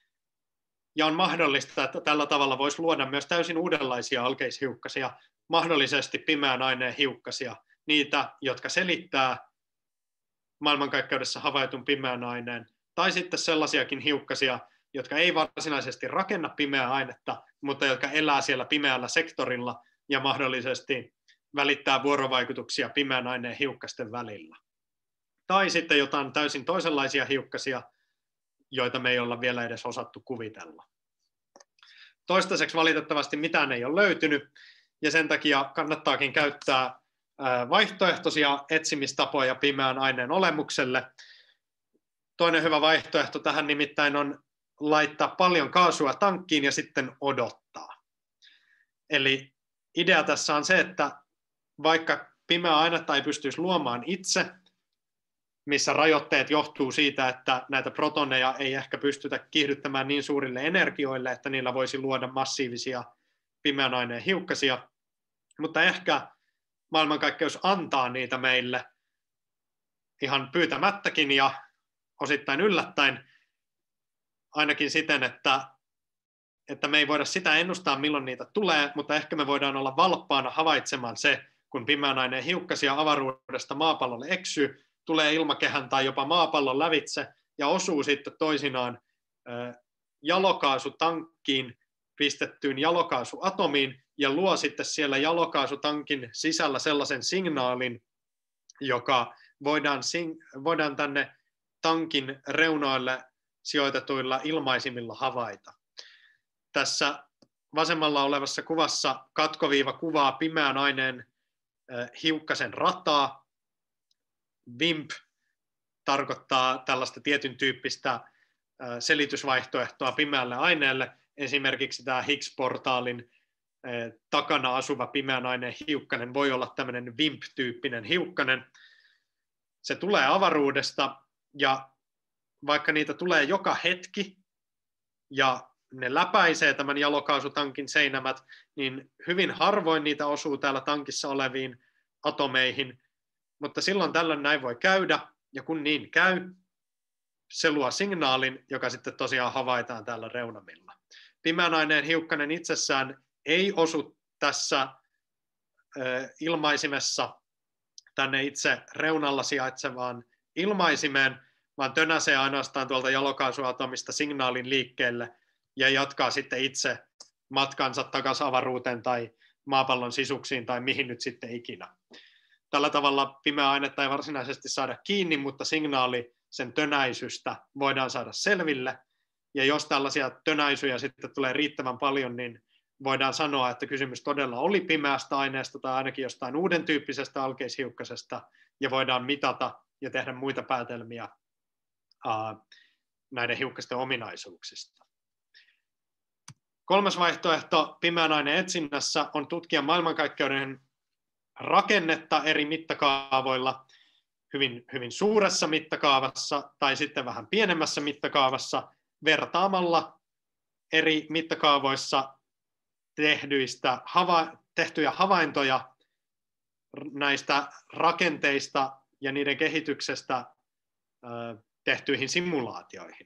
ja on mahdollista, että tällä tavalla voisi luoda myös täysin uudenlaisia alkeishiukkasia, mahdollisesti pimeän aineen hiukkasia, niitä, jotka selittää maailmankaikkeudessa havaitun pimeän aineen, tai sitten sellaisiakin hiukkasia, jotka ei varsinaisesti rakenna pimeää ainetta, mutta jotka elää siellä pimeällä sektorilla ja mahdollisesti välittää vuorovaikutuksia pimeän aineen hiukkasten välillä. Tai sitten jotain täysin toisenlaisia hiukkasia, joita me ei olla vielä edes osattu kuvitella. Toistaiseksi valitettavasti mitään ei ole löytynyt, ja sen takia kannattaakin käyttää vaihtoehtoisia etsimistapoja pimeän aineen olemukselle. Toinen hyvä vaihtoehto tähän nimittäin on laittaa paljon kaasua tankkiin ja sitten odottaa. Eli idea tässä on se, että vaikka pimeää ainetta ei pystyisi luomaan itse, missä rajoitteet johtuu siitä, että näitä protoneja ei ehkä pystytä kiihdyttämään niin suurille energioille, että niillä voisi luoda massiivisia pimeän aineen hiukkasia, mutta ehkä maailmankaikkeus antaa niitä meille ihan pyytämättäkin ja osittain yllättäen, ainakin siten, että me ei voida sitä ennustaa, milloin niitä tulee, mutta ehkä me voidaan olla valppaana havaitsemaan se, kun pimeän aineen hiukkasia avaruudesta maapallolle eksyy, tulee ilmakehän tai jopa maapallon lävitse ja osuu sitten toisinaan jalokaasutankkiin pistettyyn jalokaasuatomiin ja luo sitten siellä jalokaasutankin sisällä sellaisen signaalin, joka voidaan tänne tankin reunoille sijoitetuilla ilmaisimilla havaita. Tässä vasemmalla olevassa kuvassa katkoviiva kuvaa pimeän aineen hiukkasen rataa. WIMP tarkoittaa tällaista tietyn tyyppistä selitysvaihtoehtoa pimeälle aineelle. Esimerkiksi tämä Higgs-portaalin takana asuva pimeän aineen hiukkanen voi olla tämmöinen WIMP-tyyppinen hiukkanen. Se tulee avaruudesta ja vaikka niitä tulee joka hetki ja ne läpäisee tämän jalokaasutankin seinämät, niin hyvin harvoin niitä osuu täällä tankissa oleviin atomeihin, mutta silloin tällöin näin voi käydä, ja kun niin käy, se luo signaalin, joka sitten tosiaan havaitaan täällä reunamilla. Pimeän aineen hiukkanen itsessään ei osu tässä ilmaisimessa tänne itse reunalla sijaitsevaan ilmaisimeen, vaan tönäsee ainoastaan tuolta jalokaasuatomista signaalin liikkeelle ja jatkaa sitten itse matkansa takaisin avaruuteen tai maapallon sisuksiin tai mihin nyt sitten ikinä. Tällä tavalla pimeää ainetta ei varsinaisesti saada kiinni, mutta signaali sen tönäisystä voidaan saada selville. Ja jos tällaisia tönäisyjä sitten tulee riittävän paljon, niin voidaan sanoa, että kysymys todella oli pimeästä aineesta tai ainakin jostain uuden tyyppisestä alkeishiukkasesta, ja voidaan mitata ja tehdä muita päätelmiä näiden hiukkasten ominaisuuksista. Kolmas vaihtoehto pimeän aineen etsinnässä on tutkia maailmankaikkeuden rakennetta eri mittakaavoilla, hyvin suuressa mittakaavassa tai sitten vähän pienemmässä mittakaavassa, vertaamalla eri mittakaavoissa tehtyjä havaintoja näistä rakenteista ja niiden kehityksestä tehtyihin simulaatioihin.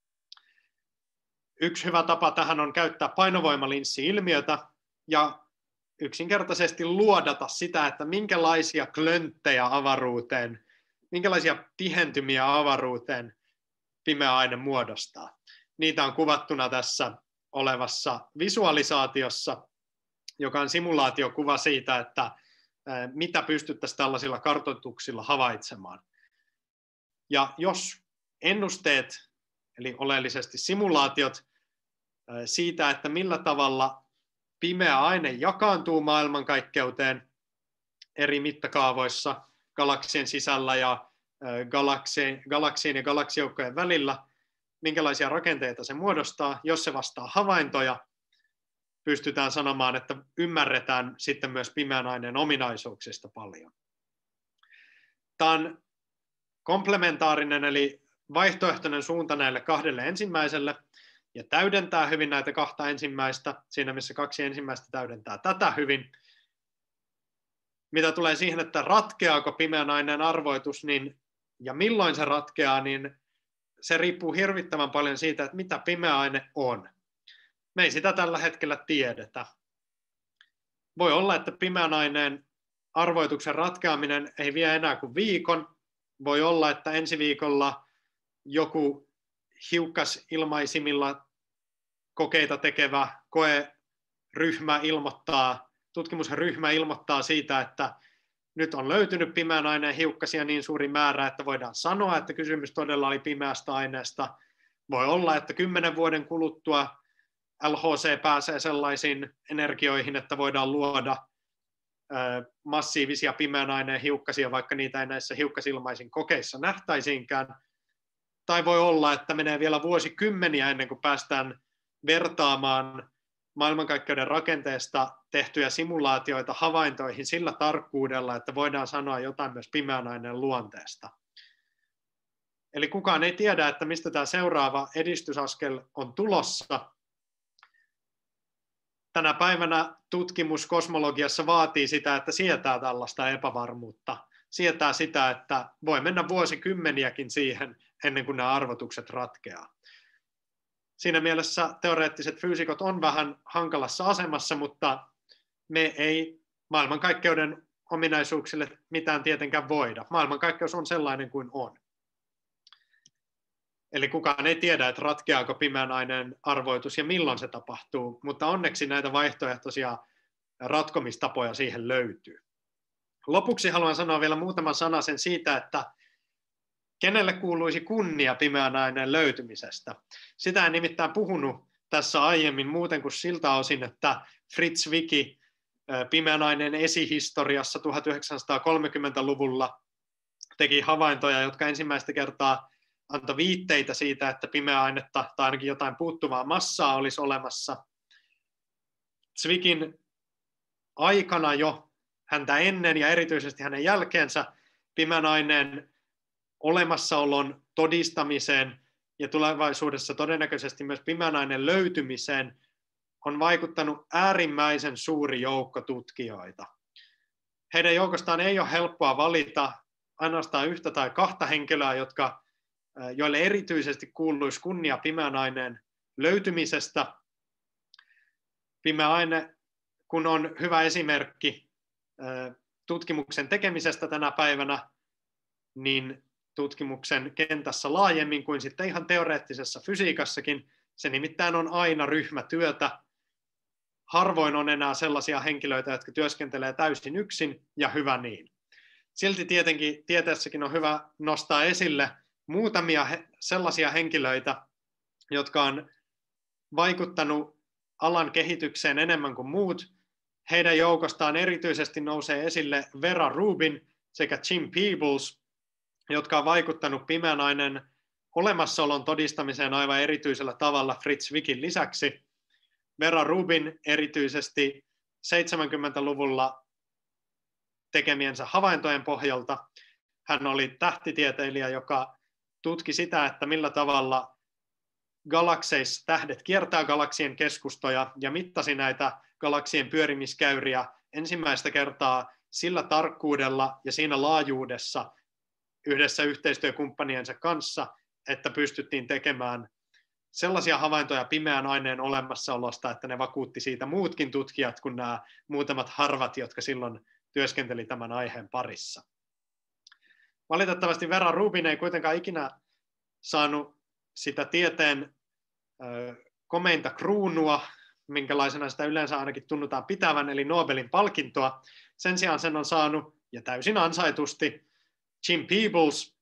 Yksi hyvä tapa tähän on käyttää painovoimalinssi-ilmiötä ja yksinkertaisesti luodata sitä, että minkälaisia klönttejä avaruuteen, minkälaisia tihentymiä avaruuteen pimeä aine muodostaa. Niitä on kuvattuna tässä olevassa visualisaatiossa, joka on simulaatiokuva siitä, että mitä pystyttäisiin tällaisilla kartoituksilla havaitsemaan. Ja jos ennusteet, eli oleellisesti simulaatiot siitä, että millä tavalla pimeä aine jakaantuu maailmankaikkeuteen eri mittakaavoissa galaksien sisällä ja galaksien ja galaksijoukkojen välillä, minkälaisia rakenteita se muodostaa, jos se vastaa havaintoja, pystytään sanomaan, että ymmärretään sitten myös pimeän aineen ominaisuuksista paljon. Tämä on komplementaarinen eli vaihtoehtoinen suunta näille kahdelle ensimmäiselle. ja täydentää hyvin näitä kahta ensimmäistä, siinä missä 2 ensimmäistä täydentää tätä hyvin. Mitä tulee siihen, että ratkeaako pimeän aineen arvoitus ja milloin se ratkeaa, niin se riippuu hirvittävän paljon siitä, että mitä pimeä aine on. Me ei sitä tällä hetkellä tiedetä. Voi olla, että pimeän aineen arvoituksen ratkeaminen ei vie enää kuin viikon. Voi olla, että ensi viikolla joku hiukkasilmaisimilla kokeita tekevä tutkimusryhmä ilmoittaa siitä, että nyt on löytynyt pimeän aineen hiukkasia niin suuri määrä, että voidaan sanoa, että kysymys todella oli pimeästä aineesta. Voi olla, että 10 vuoden kuluttua LHC pääsee sellaisiin energioihin, että voidaan luoda massiivisia pimeän aineen hiukkasia, vaikka niitä ei näissä hiukkasilmaisin kokeissa nähtäisiinkään. Tai voi olla, että menee vielä vuosikymmeniä ennen kuin päästään vertaamaan maailmankaikkeuden rakenteesta tehtyjä simulaatioita havaintoihin sillä tarkkuudella, että voidaan sanoa jotain myös pimeän aineen luonteesta. Eli kukaan ei tiedä, että mistä tämä seuraava edistysaskel on tulossa. Tänä päivänä tutkimus kosmologiassa vaatii sitä, että sietää tällaista epävarmuutta. Sietää sitä, että voi mennä vuosikymmeniäkin siihen, ennen kuin nämä arvotukset ratkeaa. Siinä mielessä teoreettiset fyysikot on vähän hankalassa asemassa, mutta me ei maailmankaikkeuden ominaisuuksille mitään tietenkään voida. Maailmankaikkeus on sellainen kuin on. Eli kukaan ei tiedä, että ratkeaako pimeän aineen arvoitus ja milloin se tapahtuu, mutta onneksi näitä vaihtoehtoisia ratkomistapoja siihen löytyy. Lopuksi haluan sanoa vielä muutaman sanasen siitä, että kenelle kuuluisi kunnia pimeän aineen löytymisestä. Sitä en nimittäin puhunut tässä aiemmin muuten kuin siltä osin, että Fritz Wicki pimeän aineen esihistoriassa 1930-luvulla teki havaintoja, jotka ensimmäistä kertaa antoi viitteitä siitä, että pimeää ainetta tai ainakin jotain puuttuvaa massaa olisi olemassa. Zwickin aikana jo, häntä ennen ja erityisesti hänen jälkeensä, pimeän aineen olemassaolon todistamiseen ja tulevaisuudessa todennäköisesti myös pimeän aineen löytymiseen on vaikuttanut äärimmäisen suuri joukko tutkijoita. Heidän joukostaan ei ole helppoa valita ainoastaan 1 tai 2 henkilöä, joille erityisesti kuuluisi kunnia pimeän aineen löytymisestä. Pimeä aine, kun on hyvä esimerkki tutkimuksen tekemisestä tänä päivänä, niin tutkimuksen kentässä laajemmin kuin sitten ihan teoreettisessa fysiikassakin. Se nimittäin on aina ryhmätyötä. Harvoin on enää sellaisia henkilöitä, jotka työskentelee täysin yksin, ja hyvä niin. Silti tietenkin tieteessäkin on hyvä nostaa esille muutamia sellaisia henkilöitä, jotka on vaikuttanut alan kehitykseen enemmän kuin muut. Heidän joukostaan erityisesti nousee esille Vera Rubin sekä Jim Peebles, jotka on vaikuttanut pimeän aineen olemassaolon todistamiseen aivan erityisellä tavalla Fritz Wickin lisäksi. Vera Rubin erityisesti 70-luvulla tekemiensä havaintojen pohjalta. Hän oli tähtitieteilijä, joka tutki sitä, että millä tavalla galakseissa tähdet kiertää galaksien keskustoja ja mittasi näitä galaksien pyörimiskäyriä ensimmäistä kertaa sillä tarkkuudella ja siinä laajuudessa yhdessä yhteistyökumppaniensa kanssa, että pystyttiin tekemään sellaisia havaintoja pimeän aineen olemassaolosta, että ne vakuutti siitä muutkin tutkijat kuin nämä muutamat harvat, jotka silloin työskenteli tämän aiheen parissa. Valitettavasti Vera Rubin ei kuitenkaan ikinä saanut sitä tieteen komeinta kruunua, minkälaisena sitä yleensä ainakin tunnutaan pitävän, eli Nobelin palkintoa. Sen sijaan sen on saanut, ja täysin ansaitusti, Jim Peebles,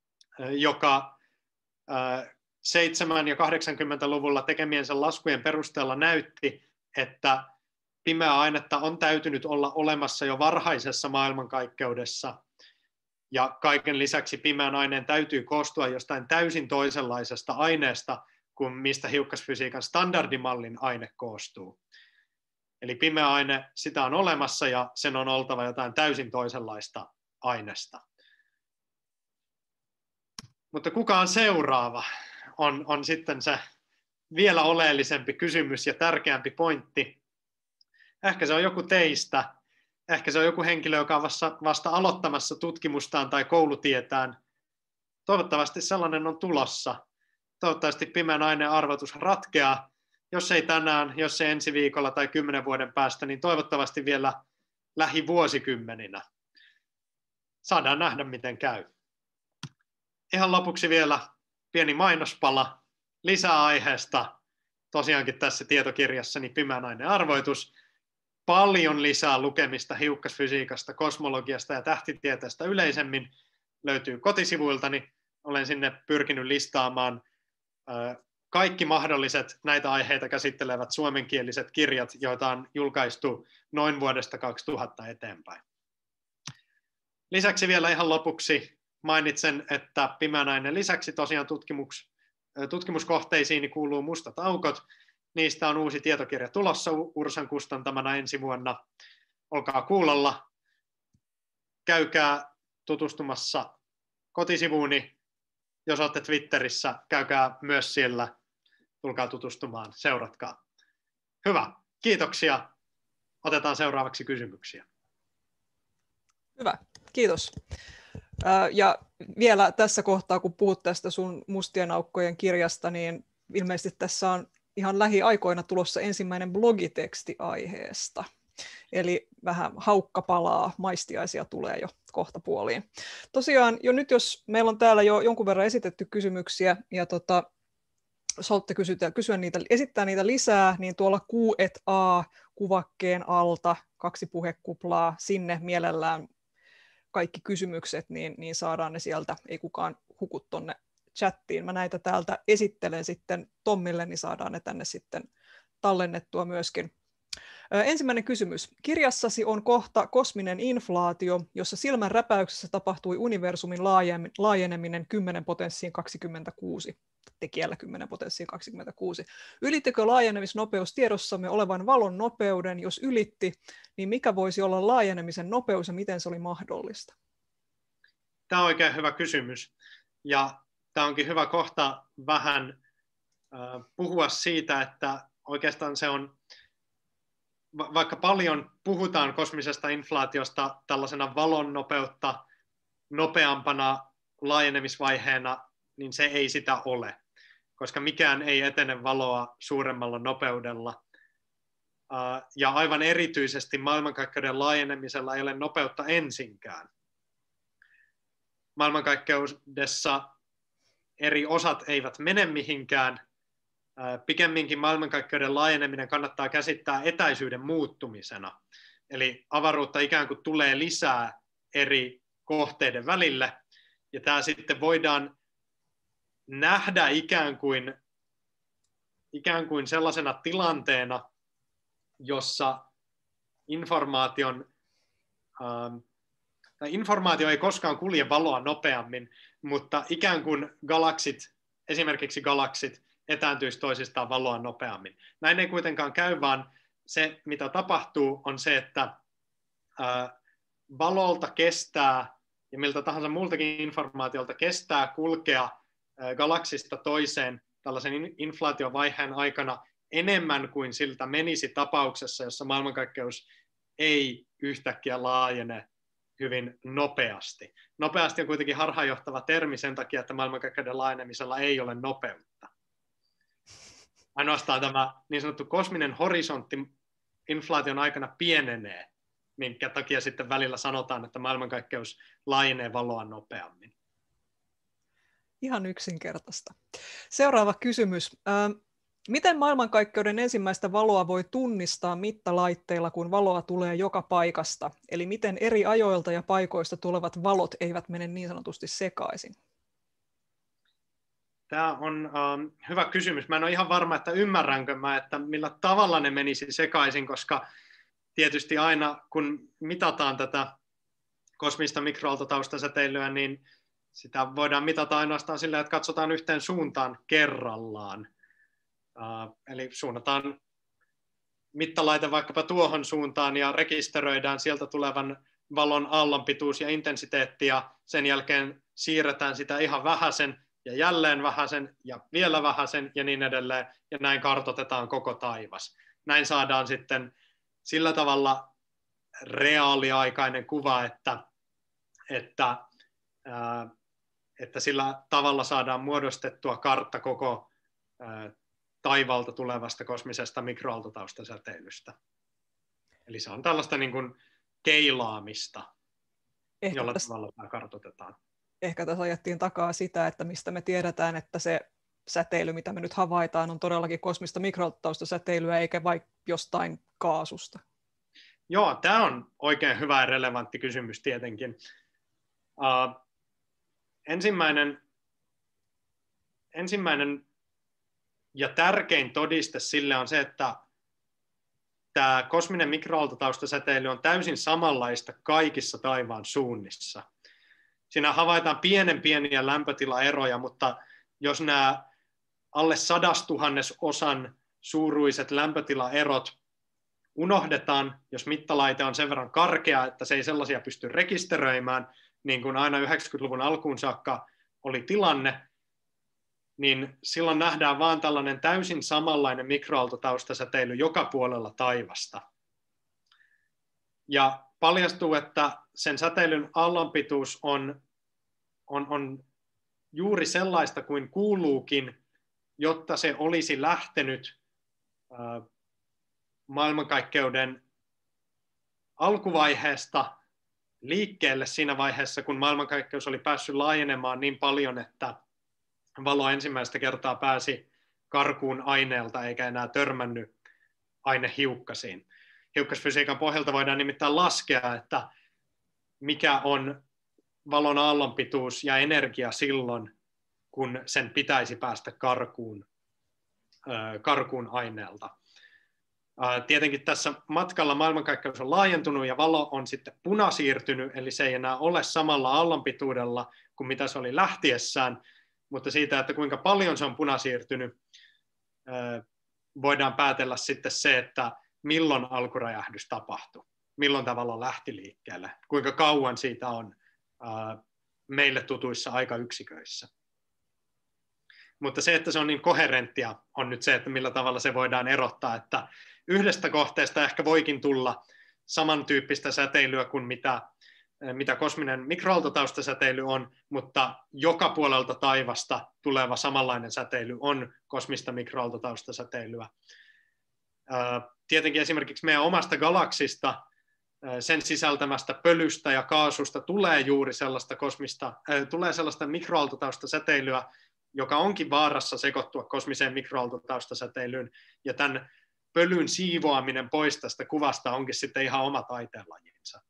joka 70- ja 80-luvulla tekemiensä laskujen perusteella näytti, että pimeää ainetta on täytynyt olla olemassa jo varhaisessa maailmankaikkeudessa, ja kaiken lisäksi pimeän aineen täytyy koostua jostain täysin toisenlaisesta aineesta kuin mistä hiukkasfysiikan standardimallin aine koostuu. Eli pimeä aine, sitä on olemassa ja sen on oltava jotain täysin toisenlaista aineesta. Mutta kuka on seuraava, on sitten se vielä oleellisempi kysymys ja tärkeämpi pointti. Ehkä se on joku teistä, ehkä se on joku henkilö, joka on vasta aloittamassa tutkimustaan tai koulutietään. Toivottavasti sellainen on tulossa. Toivottavasti pimeän aineen arvotus ratkeaa. Jos ei tänään, jos ei ensi viikolla tai 10 vuoden päästä, niin toivottavasti vielä lähivuosikymmeninä. Saadaan nähdä, miten käy. Ihan lopuksi vielä pieni mainospala lisää aiheesta. Tosiaankin tässä tietokirjassani Pimeän aineen arvoitus. Paljon lisää lukemista hiukkasfysiikasta, kosmologiasta ja tähtitieteestä yleisemmin löytyy kotisivuiltani. Olen sinne pyrkinyt listaamaan kaikki mahdolliset näitä aiheita käsittelevät suomenkieliset kirjat, joita on julkaistu noin vuodesta 2000 eteenpäin. Lisäksi vielä ihan lopuksi mainitsen, että Pimeän aineen lisäksi tosiaan tutkimuskohteisiin kuuluu Mustat aukot. Niistä on uusi tietokirja tulossa Ursan kustantamana ensi vuonna. Olkaa kuulolla. Käykää tutustumassa kotisivuuni. Jos olette Twitterissä, käykää myös siellä. Tulkaa tutustumaan, seuratkaa. Hyvä, kiitoksia. Otetaan seuraavaksi kysymyksiä. Hyvä, kiitos. Ja vielä tässä kohtaa, kun puhut tästä sun Mustien aukkojen kirjasta, niin ilmeisesti tässä on ihan lähiaikoina tulossa ensimmäinen blogiteksti aiheesta. Eli vähän haukkapalaa, maistiaisia tulee jo kohta puoliin. Tosiaan jo nyt, jos meillä on täällä jo jonkun verran esitetty kysymyksiä, ja jos haluatte esittää niitä lisää, niin tuolla Q&A-kuvakkeen alta 2 puhekuplaa, sinne mielellään kaikki kysymykset, niin saadaan ne sieltä, ei kukaan huku tonne chattiin. Mä näitä täältä esittelen sitten Tommille, niin saadaan ne tänne sitten tallennettua myöskin. Ensimmäinen kysymys. Kirjassasi on kohta kosminen inflaatio, jossa silmän räpäyksessä tapahtui universumin laajeneminen 10 potenssiin 26, tekijällä 10 potenssiin 26. Ylittikö laajenemisnopeus tiedossamme olevan valon nopeuden? Jos ylitti, niin mikä voisi olla laajenemisen nopeus ja miten se oli mahdollista? Tämä on oikein hyvä kysymys. Ja tämä onkin hyvä kohta vähän puhua siitä, että oikeastaan se on, vaikka paljon puhutaan kosmisesta inflaatiosta tällaisena valon nopeutta nopeampana laajenemisvaiheena, niin se ei sitä ole, koska mikään ei etene valoa suuremmalla nopeudella. Ja aivan erityisesti maailmankaikkeuden laajenemisella ei ole nopeutta ensinkään. Maailmankaikkeudessa eri osat eivät mene mihinkään. Pikemminkin maailmankaikkeuden laajeneminen kannattaa käsittää etäisyyden muuttumisena. Eli avaruutta ikään kuin tulee lisää eri kohteiden välille. Ja tämä sitten voidaan nähdä ikään kuin sellaisena tilanteena, jossa informaatio ei koskaan kulje valoa nopeammin, mutta ikään kuin esimerkiksi galaksit, etääntyisi toisistaan valoa nopeammin. Näin ei kuitenkaan käy, vaan se, mitä tapahtuu, on se, että valolta kestää, ja miltä tahansa muultakin informaatiolta kestää kulkea galaksista toiseen tällaisen inflaatiovaiheen aikana enemmän kuin siltä menisi tapauksessa, jossa maailmankaikkeus ei yhtäkkiä laajene hyvin nopeasti. Nopeasti on kuitenkin harhaanjohtava termi sen takia, että maailmankaikkeuden laajenemisella ei ole nopeutta. Ainoastaan tämä niin sanottu kosminen horisontti inflaation aikana pienenee, minkä takia sitten välillä sanotaan, että maailmankaikkeus laajenee valoa nopeammin. Ihan yksinkertaista. Seuraava kysymys. Miten maailmankaikkeuden ensimmäistä valoa voi tunnistaa mittalaitteilla, kun valoa tulee joka paikasta? Eli miten eri ajoilta ja paikoista tulevat valot eivät mene niin sanotusti sekaisin? Tämä on hyvä kysymys. Mä en ole ihan varma, että ymmärränkö mä, että millä tavalla ne menisi sekaisin, koska tietysti aina kun mitataan tätä kosmista mikroaaltotaustasäteilyä, niin sitä voidaan mitata ainoastaan sillä, että katsotaan yhteen suuntaan kerrallaan. Eli suunnataan mittalaite vaikkapa tuohon suuntaan ja rekisteröidään sieltä tulevan valon aallonpituus ja intensiteetti, ja sen jälkeen siirretään sitä ihan vähäsen ja jälleen vähäsen ja vielä vähäsen ja niin edelleen, ja näin kartoitetaan koko taivas. Näin saadaan sitten sillä tavalla reaaliaikainen kuva, että sillä tavalla saadaan muodostettua kartta koko taivaalta tulevasta kosmisesta mikroaaltotaustasäteilystä. Eli se on tällaista niin kuin keilaamista, jolla tavalla tämä kartoitetaan. Ehkä tässä ajettiin takaa sitä, että mistä me tiedetään, että se säteily, mitä me nyt havaitaan, on todellakin kosmista mikroaaltotaustasäteilyä, eikä vaikka jostain kaasusta. Joo, tämä on oikein hyvä ja relevantti kysymys tietenkin. Ensimmäinen ja tärkein todiste sille on se, että tämä kosminen mikroaaltotaustasäteily on täysin samanlaista kaikissa taivaan suunnissa. Siinä havaitaan pieniä lämpötilaeroja, mutta jos nämä alle 100 000 osan suuruiset lämpötilaerot unohdetaan, jos mittalaite on sen verran karkea, että se ei sellaisia pysty rekisteröimään, niin kuin aina 90-luvun alkuun saakka oli tilanne, niin silloin nähdään vaan tällainen täysin samanlainen mikroaaltotaustasäteily joka puolella taivasta. Ja paljastuu, että sen säteilyn aallonpituus on juuri sellaista kuin kuuluukin, jotta se olisi lähtenyt maailmankaikkeuden alkuvaiheesta liikkeelle siinä vaiheessa, kun maailmankaikkeus oli päässyt laajenemaan niin paljon, että valo ensimmäistä kertaa pääsi karkuun aineelta eikä enää törmännyt ainehiukkasiin. Hiukkasfysiikan pohjalta voidaan nimittäin laskea, että mikä on valon aallonpituus ja energia silloin, kun sen pitäisi päästä karkuun aineelta. Tietenkin tässä matkalla maailmankaikkeus on laajentunut ja valo on sitten punasiirtynyt, eli se ei enää ole samalla aallonpituudella kuin mitä se oli lähtiessään, mutta siitä, että kuinka paljon se on punasiirtynyt, voidaan päätellä sitten se, että milloin alkuräjähdys tapahtui, milloin tämä valo lähti liikkeelle, kuinka kauan siitä on meille tutuissa aikayksiköissä. Mutta se, että se on niin koherenttia, on nyt se, että millä tavalla se voidaan erottaa, että yhdestä kohteesta ehkä voikin tulla samantyyppistä säteilyä kuin mitä kosminen mikroaaltotaustasäteily on, mutta joka puolelta taivasta tuleva samanlainen säteily on kosmista mikroaaltotaustasäteilyä. Tietenkin esimerkiksi meidän omasta galaksista, sen sisältämästä pölystä ja kaasusta tulee juuri sellaista mikroaaltotaustasäteilyä, joka onkin vaarassa sekoittua kosmiseen mikroaaltotaustasäteilyyn, ja tämän pölyn siivoaminen pois tästä kuvasta onkin sitten ihan oma taiteenlajinsa.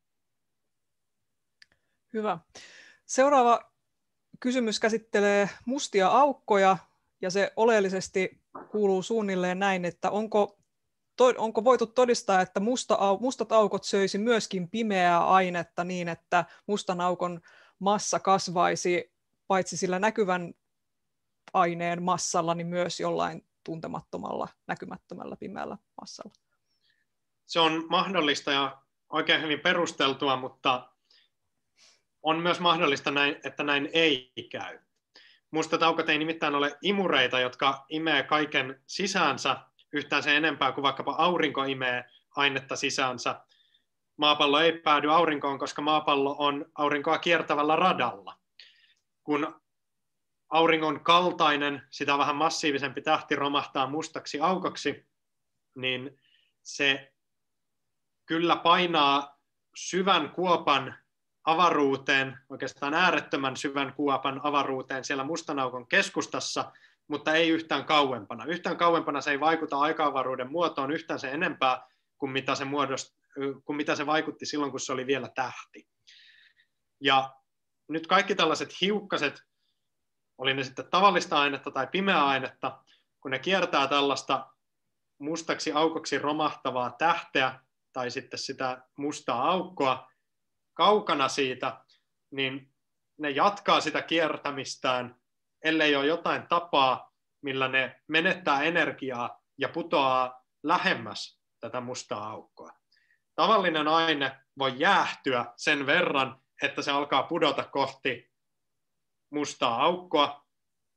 Hyvä. Seuraava kysymys käsittelee mustia aukkoja, ja se oleellisesti kuuluu suunnilleen näin, että onko voitu todistaa, että mustat aukot söisi myöskin pimeää ainetta niin, että mustan aukon massa kasvaisi paitsi sillä näkyvän aineen massalla, niin myös jollain tuntemattomalla, näkymättömällä, pimeällä massalla? Se on mahdollista ja oikein hyvin perusteltua, mutta on myös mahdollista, että näin ei käy. Mustat aukot ei nimittäin ole imureita, jotka imee kaiken sisäänsä yhtään sen enempää kuin vaikkapa aurinko imee ainetta sisäänsä. Maapallo ei päädy aurinkoon, koska maapallo on aurinkoa kiertävällä radalla. Kun auringon kaltainen, sitä vähän massiivisempi tähti romahtaa mustaksi aukoksi, niin se kyllä painaa syvän kuopan avaruuteen, oikeastaan äärettömän syvän kuopan avaruuteen siellä mustan aukon keskustassa, mutta ei yhtään kauempana. Yhtään kauempana se ei vaikuta aika-avaruuden muotoon yhtään sen enempää kuin mitä se vaikutti silloin, kun se oli vielä tähti. Ja nyt kaikki tällaiset hiukkaset, oli ne sitten tavallista ainetta tai pimeää ainetta, kun ne kiertää tällaista mustaksi aukoksi romahtavaa tähteä tai sitten sitä mustaa aukkoa kaukana siitä, niin ne jatkaa sitä kiertämistään, ellei ole jotain tapaa, millä ne menettää energiaa ja putoaa lähemmäs tätä mustaa aukkoa. Tavallinen aine voi jäähtyä sen verran, että se alkaa pudota kohti mustaa aukkoa,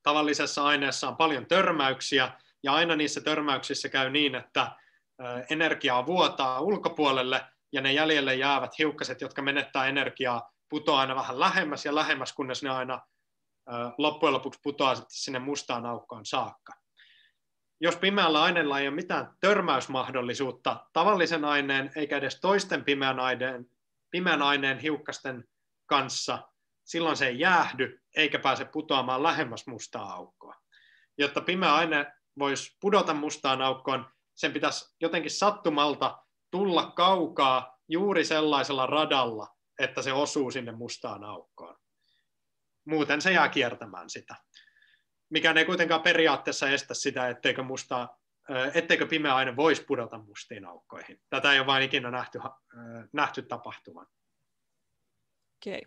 tavallisessa aineessa on paljon törmäyksiä, ja aina niissä törmäyksissä käy niin, että energiaa vuotaa ulkopuolelle, ja ne jäljelle jäävät hiukkaset, jotka menettää energiaa, putoaa aina vähän lähemmäs ja lähemmäs, kunnes ne aina loppujen lopuksi putoaa sitten sinne mustaan aukkoon saakka. Jos pimeällä aineella ei ole mitään törmäysmahdollisuutta tavallisen aineen eikä edes toisten pimeän aineen hiukkasten kanssa, silloin se ei jäähdy eikä pääse putoamaan lähemmäs mustaa aukkoa. Jotta pimeä aine voisi pudota mustaan aukkoon, sen pitäisi jotenkin sattumalta tulla kaukaa juuri sellaisella radalla, että se osuu sinne mustaan aukkoon. Muuten se jää kiertämään sitä. Mikään ei kuitenkaan periaatteessa estä sitä, etteikö pimeä aine voisi pudota mustiin aukkoihin. Tätä ei ole vain ikinä nähty tapahtuvan. Okei.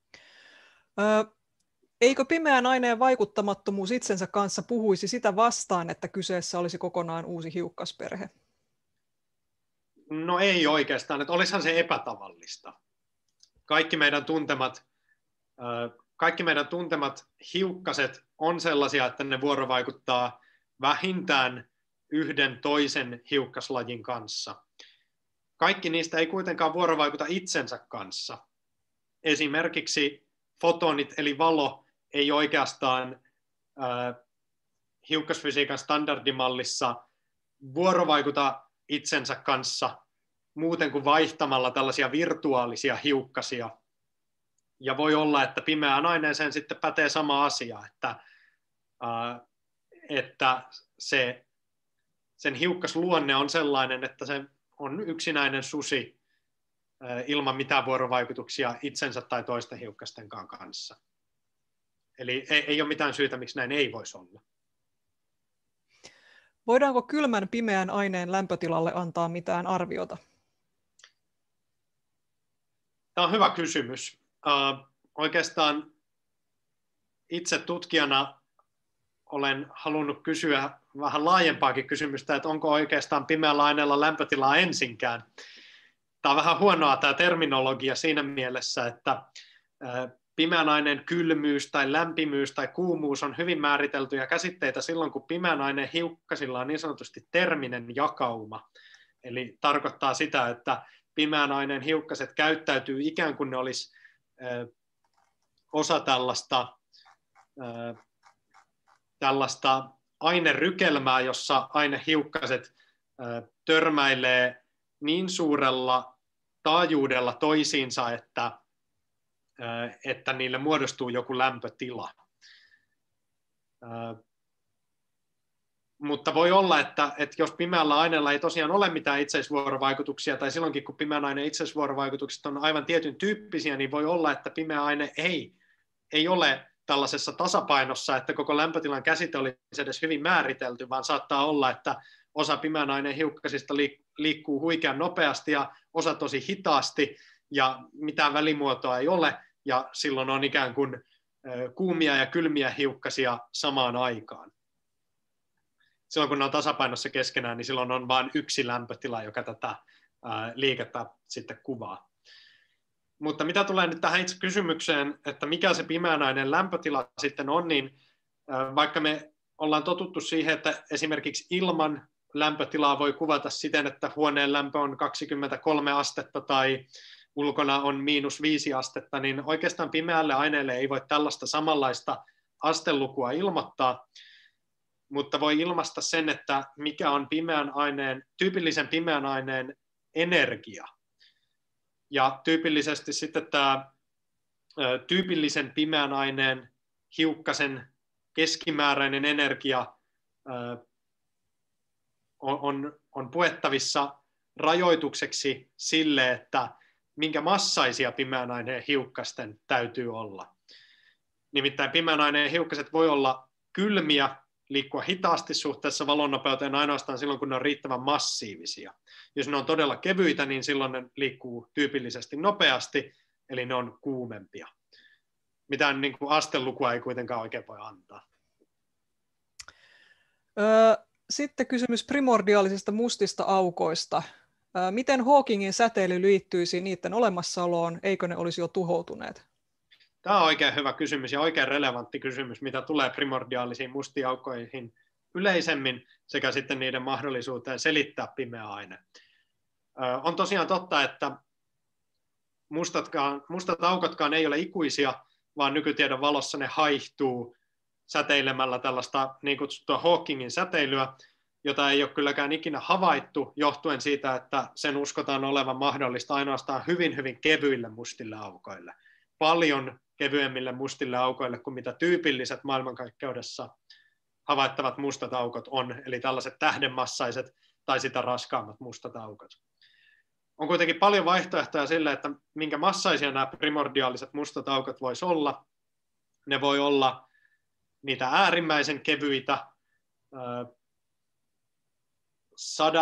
Eikö pimeän aineen vaikuttamattomuus itsensä kanssa puhuisi sitä vastaan, että kyseessä olisi kokonaan uusi hiukkasperhe? No ei oikeastaan, että olisihan se epätavallista. Kaikki meidän tuntemat hiukkaset on sellaisia, että ne vuorovaikuttaa vähintään yhden toisen hiukkaslajin kanssa. Kaikki niistä ei kuitenkaan vuorovaikuta itsensä kanssa. Esimerkiksi fotonit eli valo ei oikeastaan hiukkasfysiikan standardimallissa vuorovaikuta itsensä kanssa muuten kuin vaihtamalla tällaisia virtuaalisia hiukkasia. Ja voi olla, että pimeään aineeseen sitten pätee sama asia, että sen hiukkasluonne on sellainen, että se on yksinäinen susi ilman mitään vuorovaikutuksia itsensä tai toisten hiukkasten kanssa. Eli ei ole mitään syytä, miksi näin ei voisi olla. Voidaanko kylmän pimeän aineen lämpötilalle antaa mitään arviota? Tämä on hyvä kysymys. Oikeastaan itse tutkijana olen halunnut kysyä vähän laajempaakin kysymystä, että onko oikeastaan pimeällä aineella lämpötilaa ensinkään. Tämä on vähän huonoa tämä terminologia siinä mielessä, että pimeän aineen kylmyys tai lämpimyys tai kuumuus on hyvin määriteltyjä käsitteitä silloin, kun pimeän aineen hiukkasilla on niin sanotusti terminen jakauma. Eli tarkoittaa sitä, että pimeän aineen hiukkaset käyttäytyy ikään kuin ne olisi osa tällaista ainerykelmää, jossa ainehiukkaset törmäilee niin suurella taajuudella toisiinsa, että niille muodostuu joku lämpötila. Mutta voi olla, että jos pimeällä aineella ei tosiaan ole mitään itseisvuorovaikutuksia, tai silloinkin kun pimeän aineen itseisvuorovaikutukset on aivan tietyn tyyppisiä, niin voi olla, että pimeä aine ei ole tällaisessa tasapainossa, että koko lämpötilan käsite olisi edes hyvin määritelty, vaan saattaa olla, että osa pimeän aineen hiukkasista liikkuu huikean nopeasti ja osa tosi hitaasti, ja mitään välimuotoa ei ole, ja silloin on ikään kuin kuumia ja kylmiä hiukkasia samaan aikaan. Silloin kun ne on tasapainossa keskenään, niin silloin on vain yksi lämpötila, joka tätä liikettä sitten kuvaa. Mutta mitä tulee nyt tähän itse kysymykseen, että mikä se pimeän aineen lämpötila sitten on, niin vaikka me ollaan totuttu siihen, että esimerkiksi ilman lämpötilaa voi kuvata siten, että huoneen lämpö on 23 astetta tai ulkona on -5 astetta, niin oikeastaan pimeälle aineelle ei voi tällaista samanlaista astelukua ilmoittaa, mutta voi ilmaista sen, että mikä on tyypillisen pimeän aineen energia. Ja tyypillisesti sitten tämä tyypillisen pimeän aineen hiukkasen keskimääräinen energia on puettavissa rajoitukseksi sille, että minkä massaisia pimeän aineen hiukkasten täytyy olla. Nimittäin pimeän aineen hiukkaset voi olla kylmiä, liikkua hitaasti suhteessa valonnopeuteen ainoastaan silloin, kun ne on riittävän massiivisia. Jos ne on todella kevyitä, niin silloin ne liikkuu tyypillisesti nopeasti, eli ne on kuumempia. Mitään niin kuin astelukua ei kuitenkaan oikein voi antaa. Sitten kysymys primordiaalisista mustista aukoista. Miten Hawkingin säteily liittyisi niiden olemassaoloon, eikö ne olisi jo tuhoutuneet? Tämä on oikein hyvä kysymys ja oikein relevantti kysymys, mitä tulee primordiaalisiin mustiin aukkoihin yleisemmin sekä sitten niiden mahdollisuuteen selittää pimeä aine. On tosiaan totta, että mustat aukotkaan ei ole ikuisia, vaan nykytiedon valossa ne haihtuu säteilemällä tällaista niin kutsuttua Hawkingin säteilyä, jota ei ole kylläkään ikinä havaittu, johtuen siitä, että sen uskotaan olevan mahdollista ainoastaan hyvin, hyvin kevyille mustille aukoille. Paljon kevyemmille mustille aukoille kuin mitä tyypilliset maailmankaikkeudessa havaittavat mustat aukot on, eli tällaiset tähdenmassaiset tai sitä raskaammat mustat aukot. On kuitenkin paljon vaihtoehtoja sille, että minkä massaisia nämä primordiaaliset mustat aukot voisi olla. Ne voi olla niitä äärimmäisen kevyitä, 100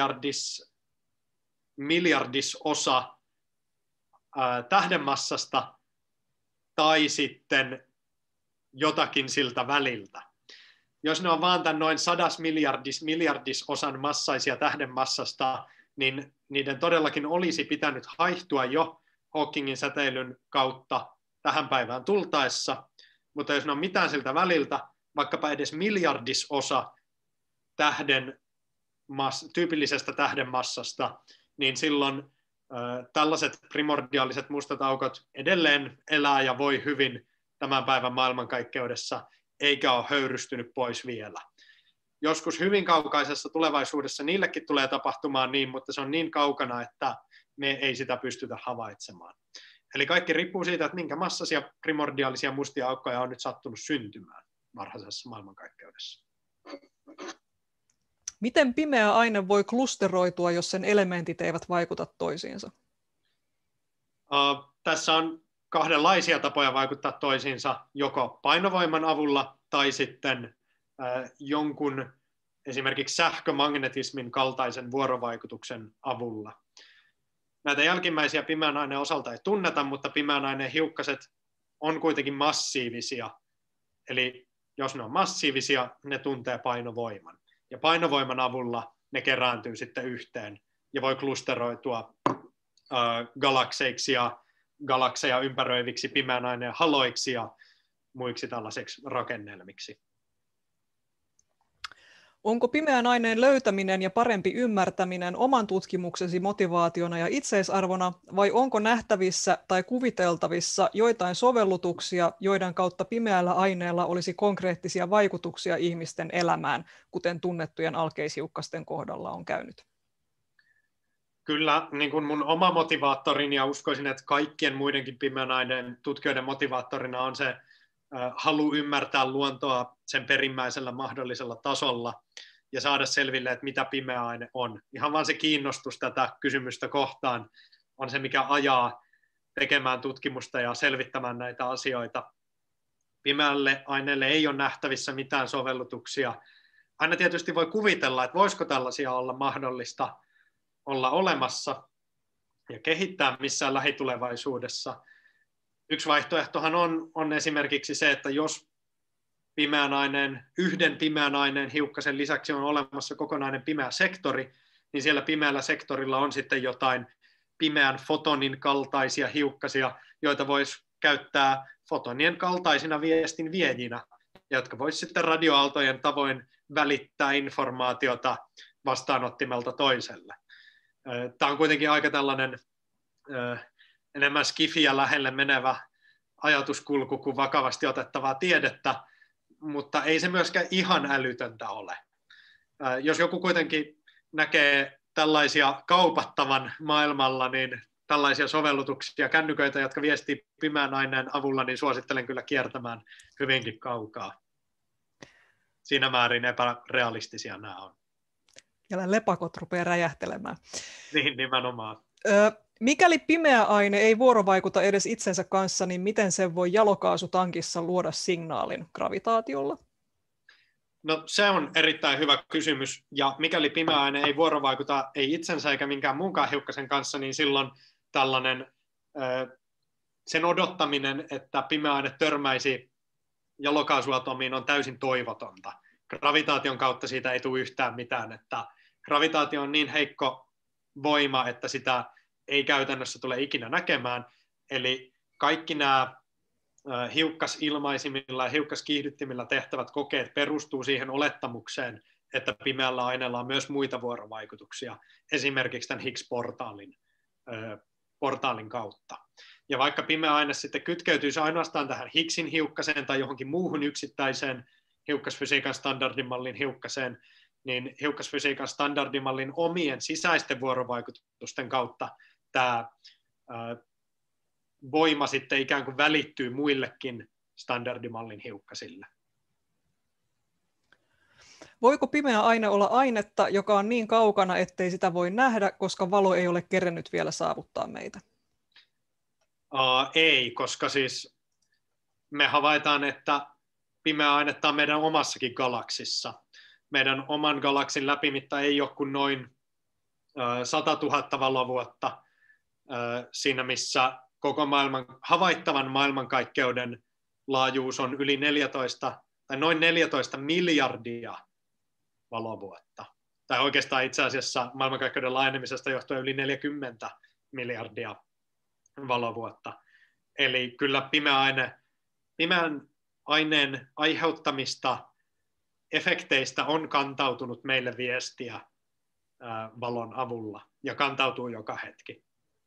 miljardisosa tähdenmassasta tai sitten jotakin siltä väliltä. Jos ne on vaan tämän noin 100 miljardisosan massaisia tähdenmassasta, niin niiden todellakin olisi pitänyt haihtua jo Hawkingin säteilyn kautta tähän päivään tultaessa, mutta jos ne on mitään siltä väliltä, vaikkapa edes miljardisosa tyypillisestä tähdenmassasta, niin silloin tällaiset primordiaaliset mustat aukot edelleen elää ja voi hyvin tämän päivän maailmankaikkeudessa, eikä ole höyrystynyt pois vielä. Joskus hyvin kaukaisessa tulevaisuudessa niillekin tulee tapahtumaan niin, mutta se on niin kaukana, että me ei sitä pystytä havaitsemaan. Eli kaikki riippuu siitä, että minkä massaisia primordiaalisia mustia aukkoja on nyt sattunut syntymään varhaisessa maailmankaikkeudessa. Miten pimeä aine voi klusteroitua, jos sen elementit eivät vaikuta toisiinsa? Tässä on kahdenlaisia tapoja vaikuttaa toisiinsa, joko painovoiman avulla tai sitten jonkun esimerkiksi sähkömagnetismin kaltaisen vuorovaikutuksen avulla. Näitä jälkimmäisiä pimeän aineen osalta ei tunneta, mutta pimeän aineen hiukkaset on kuitenkin massiivisia. Eli jos ne on massiivisia, ne tuntee painovoiman. Ja painovoiman avulla ne kerääntyy sitten yhteen ja voi klusteroitua galakseiksi ja galakseja ympäröiviksi pimeän aineen haloiksi ja muiksi tällaiseksi rakennelmiksi. Onko pimeän aineen löytäminen ja parempi ymmärtäminen oman tutkimuksesi motivaationa ja itseisarvona, vai onko nähtävissä tai kuviteltavissa joitain sovellutuksia, joiden kautta pimeällä aineella olisi konkreettisia vaikutuksia ihmisten elämään, kuten tunnettujen alkeishiukkasten kohdalla on käynyt? Kyllä, niin kuin mun oma motivaattorini ja uskoisin, että kaikkien muidenkin pimeän aineen tutkijoiden motivaattorina on se halu ymmärtää luontoa sen perimmäisellä mahdollisella tasolla ja saada selville, että mitä pimeä aine on. Ihan vaan se kiinnostus tätä kysymystä kohtaan on se, mikä ajaa tekemään tutkimusta ja selvittämään näitä asioita. Pimeälle aineelle ei ole nähtävissä mitään sovellutuksia. Aina tietysti voi kuvitella, että voisiko tällaisia olla mahdollista olla olemassa ja kehittää missään lähitulevaisuudessa. Yksi vaihtoehtohan on esimerkiksi se, että jos yhden pimeän aineen hiukkasen lisäksi on olemassa kokonainen pimeä sektori, niin siellä pimeällä sektorilla on sitten jotain pimeän fotonin kaltaisia hiukkasia, joita voisi käyttää fotonien kaltaisina viestin viejinä, jotka voisi sitten radioaaltojen tavoin välittää informaatiota vastaanottimelta toiselle. Tämä on kuitenkin aika tällainen enemmän skifiä lähelle menevä ajatuskulku kuin vakavasti otettavaa tiedettä, mutta ei se myöskään ihan älytöntä ole. Jos joku kuitenkin näkee tällaisia kaupattavan maailmalla, niin tällaisia sovellutuksia, kännyköitä, jotka viestii pimeän aineen avulla, niin suosittelen kyllä kiertämään hyvinkin kaukaa. Siinä määrin epärealistisia nämä on. Ja lepakot rupeaa räjähtelemään. Niin, nimenomaan. Mikäli pimeä aine ei vuorovaikuta edes itsensä kanssa, niin miten se voi jalokaasutankissa luoda signaalin gravitaatiolla? No se on erittäin hyvä kysymys, ja mikäli pimeä aine ei vuorovaikuta ei itsensä eikä minkään muunkaan hiukkasen kanssa, niin silloin tällainen sen odottaminen, että pimeä aine törmäisi jalokaasuatomiin on täysin toivotonta. Gravitaation kautta siitä ei tule yhtään mitään, että gravitaatio on niin heikko voima, että sitä ei käytännössä tule ikinä näkemään, eli kaikki nämä hiukkasilmaisimilla ja hiukkaskiihdyttimillä tehtävät kokeet perustuu siihen olettamukseen, että pimeällä aineella on myös muita vuorovaikutuksia, esimerkiksi tämän Higgs-portaalin kautta. Ja vaikka pimeä aine sitten kytkeytyisi ainoastaan tähän Higgsin hiukkaseen tai johonkin muuhun yksittäiseen hiukkasfysiikan standardimallin hiukkaseen, niin hiukkasfysiikan standardimallin omien sisäisten vuorovaikutusten kautta tämä voima sitten ikään kuin välittyy muillekin standardimallin hiukkasille. Voiko pimeä aine olla ainetta, joka on niin kaukana, ettei sitä voi nähdä, koska valo ei ole kerennyt vielä saavuttaa meitä? Ei, koska siis me havaitaan, että pimeä ainetta on meidän omassakin galaksissa. Meidän oman galaksin läpimitta ei ole kuin noin 100 000 valovuotta siinä, missä koko havaittavan maailmankaikkeuden laajuus on yli 14 tai noin 14 miljardia valovuotta. Tai oikeastaan itse asiassa maailmankaikkeuden laajenemisesta johtuen yli 40 miljardia valovuotta. Eli kyllä pimeän aineen aiheuttamista efekteistä on kantautunut meille viestiä valon avulla ja kantautuu joka hetki.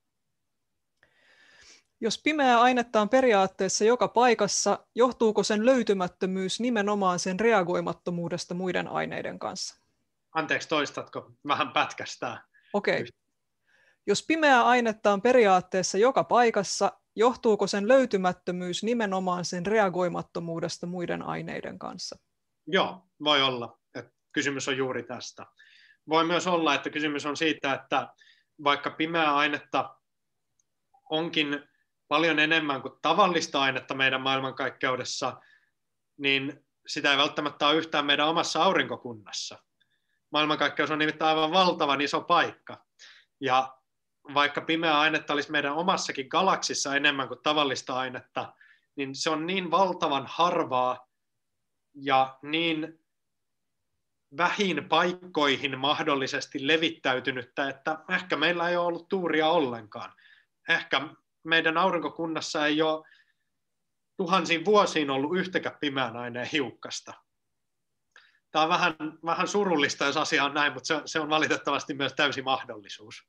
Jos pimeää ainetta on periaatteessa joka paikassa, johtuuko sen löytymättömyys nimenomaan sen reagoimattomuudesta muiden aineiden kanssa? Anteeksi, toistatko? Vähän pätkästää. Okei. Jos pimeää ainetta on periaatteessa joka paikassa, johtuuko sen löytymättömyys nimenomaan sen reagoimattomuudesta muiden aineiden kanssa? Joo, voi olla. Että kysymys on juuri tästä. Voi myös olla, että kysymys on siitä, että vaikka pimeää ainetta onkin paljon enemmän kuin tavallista ainetta meidän maailmankaikkeudessa, niin sitä ei välttämättä ole yhtään meidän omassa aurinkokunnassa. Maailmankaikkeus on nimittäin aivan valtavan iso paikka. Ja vaikka pimeää ainetta olisi meidän omassakin galaksissa enemmän kuin tavallista ainetta, niin se on niin valtavan harvaa ja niin vähin paikkoihin mahdollisesti levittäytynyttä, että ehkä meillä ei ole ollut tuuria ollenkaan. Ehkä meidän aurinkokunnassa ei ole tuhansiin vuosiin ollut yhtäkään pimeän aineen hiukkasta. Tämä on vähän surullista, jos asia on näin, mutta se on valitettavasti myös täysi mahdollisuus.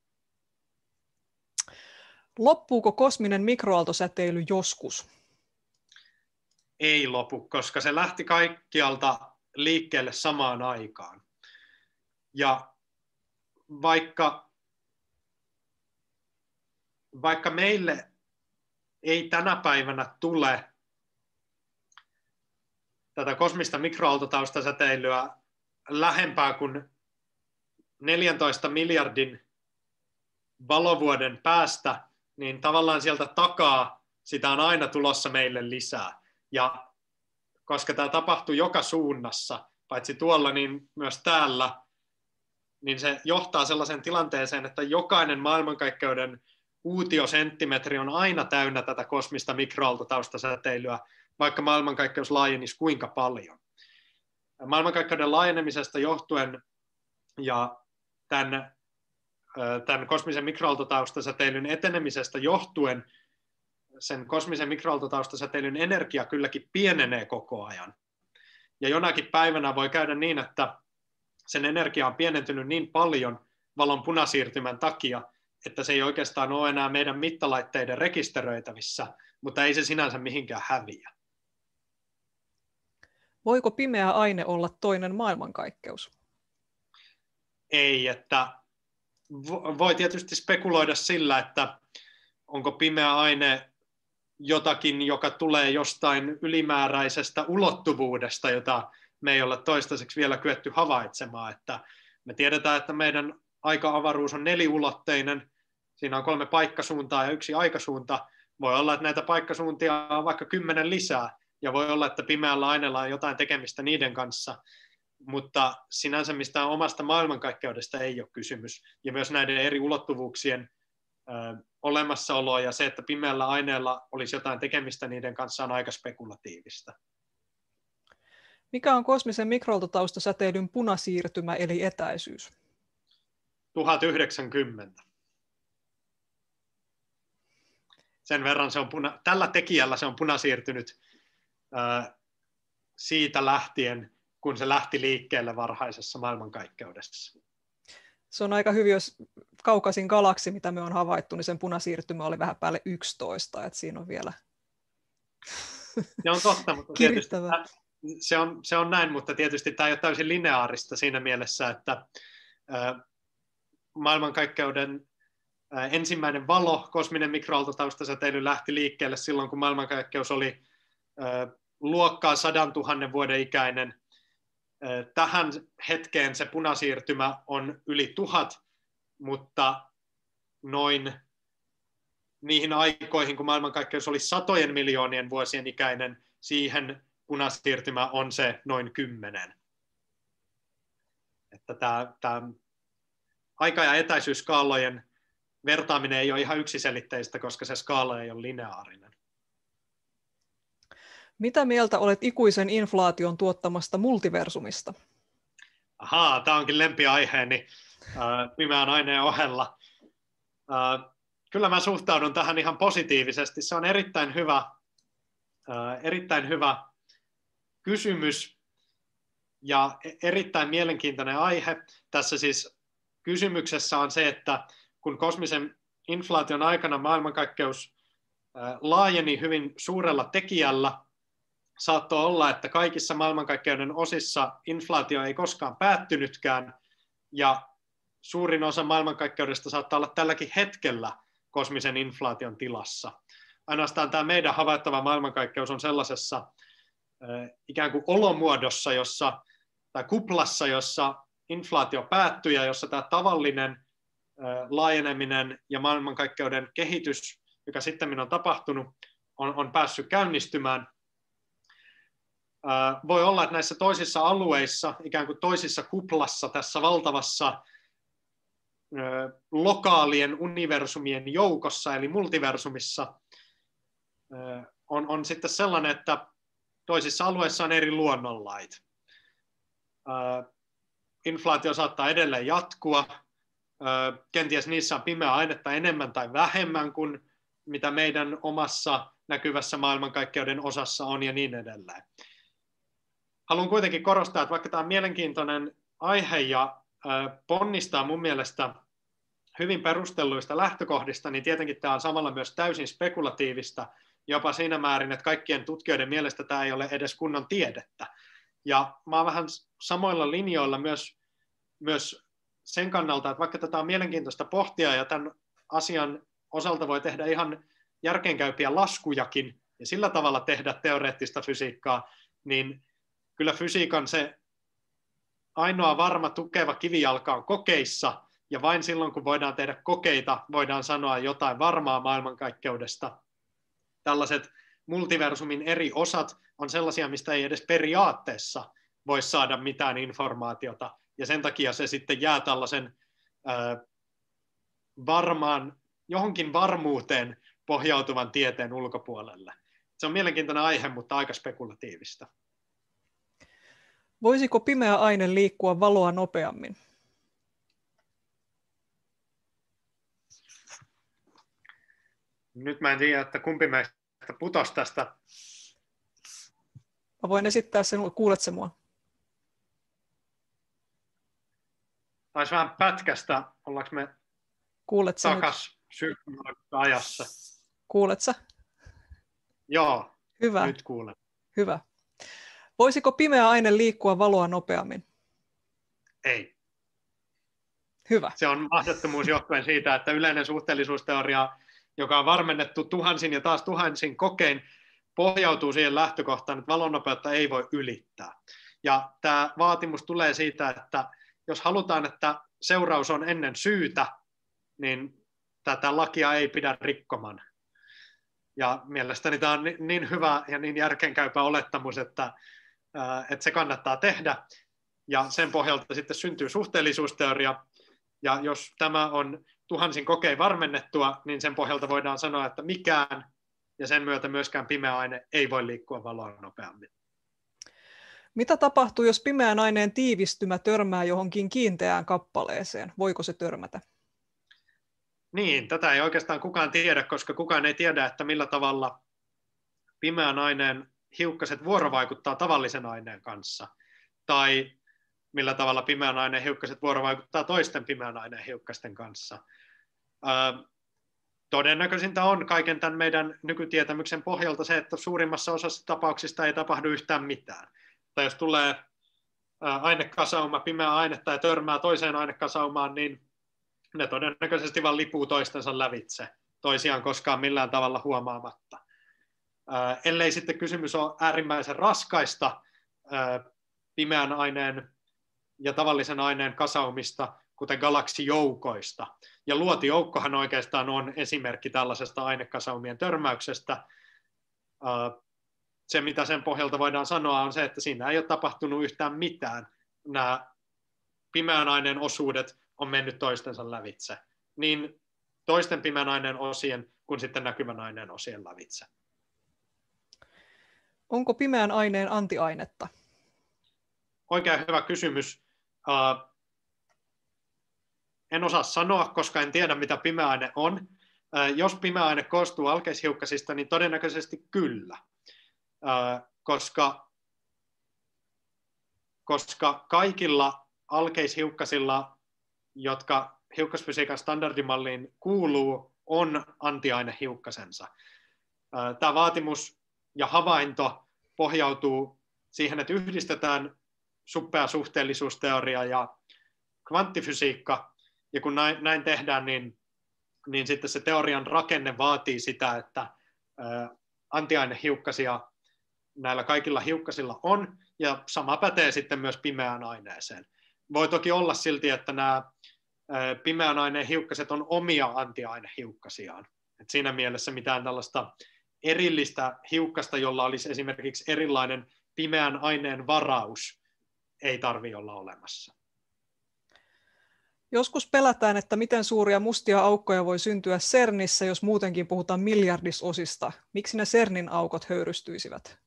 Loppuuko kosminen mikroaaltosäteily joskus? Ei lopu, koska se lähti kaikkialta liikkeelle samaan aikaan. Ja vaikka meille ei tänä päivänä tule tätä kosmista mikroaaltotaustasäteilyä lähempää kuin 14 miljardin valovuoden päästä, niin tavallaan sieltä takaa sitä on aina tulossa meille lisää. Ja koska tämä tapahtuu joka suunnassa, paitsi tuolla, niin myös täällä, niin se johtaa sellaiseen tilanteeseen, että jokainen maailmankaikkeuden uutiosenttimetri on aina täynnä tätä kosmista mikroaaltotaustasäteilyä, vaikka maailmankaikkeus laajenisi kuinka paljon. Maailmankaikkeuden laajenemisesta johtuen ja tämän kosmisen mikroaaltotaustasäteilyn etenemisestä johtuen sen kosmisen mikroaaltotaustasäteilyn energia kylläkin pienenee koko ajan. Ja jonakin päivänä voi käydä niin, että sen energia on pienentynyt niin paljon valon punasiirtymän takia, että se ei oikeastaan ole enää meidän mittalaitteiden rekisteröitävissä, mutta ei se sinänsä mihinkään häviä. Voiko pimeä aine olla toinen maailmankaikkeus? Ei, että voi tietysti spekuloida sillä, että onko pimeä aine jotakin, joka tulee jostain ylimääräisestä ulottuvuudesta, jota me ei ole toistaiseksi vielä kyetty havaitsemaan. Että me tiedetään, että meidän aika-avaruus on neliulotteinen, siinä on 3 paikkasuuntaa ja 1 aikasuunta. Voi olla, että näitä paikkasuuntia on vaikka 10 lisää, ja voi olla, että pimeällä aineella on jotain tekemistä niiden kanssa, mutta sinänsä mistään omasta maailmankaikkeudesta ei ole kysymys. Ja myös näiden eri ulottuvuuksien olemassaolo ja se, että pimeällä aineella olisi jotain tekemistä niiden kanssa, on aika spekulatiivista. Mikä on kosmisen mikroaaltotaustasäteilyn punasiirtymä eli etäisyys? 1090. sen verran tällä tekijällä se on punasiirtynyt siitä lähtien, kun se lähti liikkeelle varhaisessa maailmankaikkeudessa. Se on aika hyvin, jos kaukaisin galaksi, mitä me on havaittu, niin sen punasiirtymä oli vähän päälle 11, että siinä on vielä se on totta, mutta kirittävä. Se on näin, mutta tietysti tämä ei ole täysin lineaarista siinä mielessä, että maailmankaikkeuden ensimmäinen valo, kosminen mikroaaltotaustasäteily, lähti liikkeelle silloin, kun maailmankaikkeus oli luokkaa 100 000 vuoden ikäinen. Tähän hetkeen se punasiirtymä on yli 1000, mutta noin niihin aikoihin, kun maailmankaikkeus oli satojen miljoonien vuosien ikäinen, siihen punasiirtymä on se noin 10. Että tämä aika- ja etäisyysskaalojen vertaaminen ei ole ihan yksiselitteistä, koska se skaala ei ole lineaarinen. Mitä mieltä olet ikuisen inflaation tuottamasta multiversumista? Ahaa, tämä onkin lempiaiheeni pimeän aineen ohella. Kyllä mä suhtaudun tähän ihan positiivisesti. Se on erittäin hyvä kysymys ja erittäin mielenkiintoinen aihe. Tässä siis kysymyksessä on se, että kun kosmisen inflaation aikana maailmankaikkeus laajeni hyvin suurella tekijällä, saattoi olla, että kaikissa maailmankaikkeuden osissa inflaatio ei koskaan päättynytkään, ja suurin osa maailmankaikkeudesta saattaa olla tälläkin hetkellä kosmisen inflaation tilassa. Ainoastaan tämä meidän havaittava maailmankaikkeus on sellaisessa ikään kuin olomuodossa, tai kuplassa, jossa inflaatio päättyy ja jossa tämä tavallinen laajeneminen ja maailmankaikkeuden kehitys, joka sitten on tapahtunut, on päässyt käynnistymään. Voi olla, että näissä toisissa alueissa, ikään kuin toisissa kuplassa, tässä valtavassa lokaalien universumien joukossa, eli multiversumissa, on sitten sellainen, että toisissa alueissa on eri luonnonlait. Inflaatio saattaa edelleen jatkua. Kenties niissä on pimeää ainetta enemmän tai vähemmän kuin mitä meidän omassa näkyvässä maailmankaikkeuden osassa on ja niin edelleen. Haluan kuitenkin korostaa, että vaikka tämä on mielenkiintoinen aihe ja ponnistaa mun mielestä hyvin perustelluista lähtökohdista, niin tietenkin tämä on samalla myös täysin spekulatiivista, jopa siinä määrin, että kaikkien tutkijoiden mielestä tämä ei ole edes kunnon tiedettä. Ja mä oon vähän samoilla linjoilla myös sen kannalta, että vaikka tätä on mielenkiintoista pohtia ja tämän asian osalta voi tehdä ihan järkeenkäypiä laskujakin ja sillä tavalla tehdä teoreettista fysiikkaa, niin kyllä fysiikan se ainoa varma tukeva kivijalka on kokeissa, ja vain silloin, kun voidaan tehdä kokeita, voidaan sanoa jotain varmaa maailmankaikkeudesta. Tällaiset multiversumin eri osat on sellaisia, mistä ei edes periaatteessa voi saada mitään informaatiota, ja sen takia se sitten jää tällaisen johonkin varmuuteen pohjautuvan tieteen ulkopuolelle. Se on mielenkiintoinen aihe, mutta aika spekulatiivista. Voisiko pimeä aine liikkua valoa nopeammin? Nyt mä en tiedä, että kumpi meistä putosi tästä. Mä voin esittää sen, kuulet se mua? Taisi vähän pätkästä, ollaanko me takas synkronisessa-ajassa. Kuulet sä? Joo, hyvä. Nyt kuulen. Hyvä. Voisiko pimeä aine liikkua valoa nopeammin? Ei. Hyvä. Se on mahdottomuus johtuen siitä, että yleinen suhteellisuusteoria, joka on varmennettu tuhansin ja taas tuhansin kokein, pohjautuu siihen lähtökohtaan, että valonnopeutta ei voi ylittää. Ja tämä vaatimus tulee siitä, että jos halutaan, että seuraus on ennen syytä, niin tätä lakia ei pidä rikkoman. Ja mielestäni tämä on niin hyvä ja niin järkeenkäypä olettamus, että se kannattaa tehdä. Ja sen pohjalta sitten syntyy suhteellisuusteoria. Ja jos tämä on tuhansin kokein varmennettua, niin sen pohjalta voidaan sanoa, että mikään ja sen myötä myöskään pimeä aine ei voi liikkua valoa nopeammin. Mitä tapahtuu, jos pimeän aineen tiivistymä törmää johonkin kiinteään kappaleeseen? Voiko se törmätä? Niin, tätä ei oikeastaan kukaan tiedä, koska kukaan ei tiedä, että millä tavalla pimeän aineen hiukkaset vuorovaikuttaa tavallisen aineen kanssa, tai millä tavalla pimeän aineen hiukkaset vuorovaikuttaa toisten pimeän aineen hiukkasten kanssa. Todennäköisintä on kaiken tämän meidän nykytietämyksen pohjalta se, että suurimmassa osassa tapauksista ei tapahdu yhtään mitään. Tai jos tulee ainekasauma, pimeää ainetta ja törmää toiseen ainekasaumaan, niin ne todennäköisesti vaan lipuu toistensa lävitse, toisiaan koskaan millään tavalla huomaamatta. Ellei sitten kysymys ole äärimmäisen raskaista pimeän aineen ja tavallisen aineen kasaumista, kuten galaksijoukoista. Ja luotijoukkohan oikeastaan on esimerkki tällaisesta ainekasaumien törmäyksestä. Se, mitä sen pohjalta voidaan sanoa, on se, että siinä ei ole tapahtunut yhtään mitään. Nämä pimeän aineen osuudet on mennyt toistensa lävitse. Niin toisten pimeän aineen osien kuin sitten näkyvän aineen osien lävitse. Onko pimeän aineen antiainetta? Oikein hyvä kysymys. En osaa sanoa, koska en tiedä, mitä pimeä aine on. Jos pimeä aine koostuu alkeishiukkasista, niin todennäköisesti kyllä. Koska kaikilla alkeishiukkasilla, jotka hiukkasfysiikan standardimalliin kuuluu, on antiainehiukkasensa. Tämä vaatimus ja havainto pohjautuu siihen, että yhdistetään suppea suhteellisuusteoria ja kvanttifysiikka, ja kun näin tehdään, niin sitten se teorian rakenne vaatii sitä, että antiainehiukkasia näillä kaikilla hiukkasilla on, ja sama pätee sitten myös pimeään aineeseen. Voi toki olla silti, että nämä pimeän aineen hiukkaset on omia antiainehiukkasiaan. Et siinä mielessä mitään tällaista erillistä hiukkasta, jolla olisi esimerkiksi erilainen pimeän aineen varaus, ei tarvitse olla olemassa. Joskus pelätään, että miten suuria mustia aukkoja voi syntyä CERNissä, jos muutenkin puhutaan miljardisosista. Miksi ne CERNin aukot höyrystyisivät?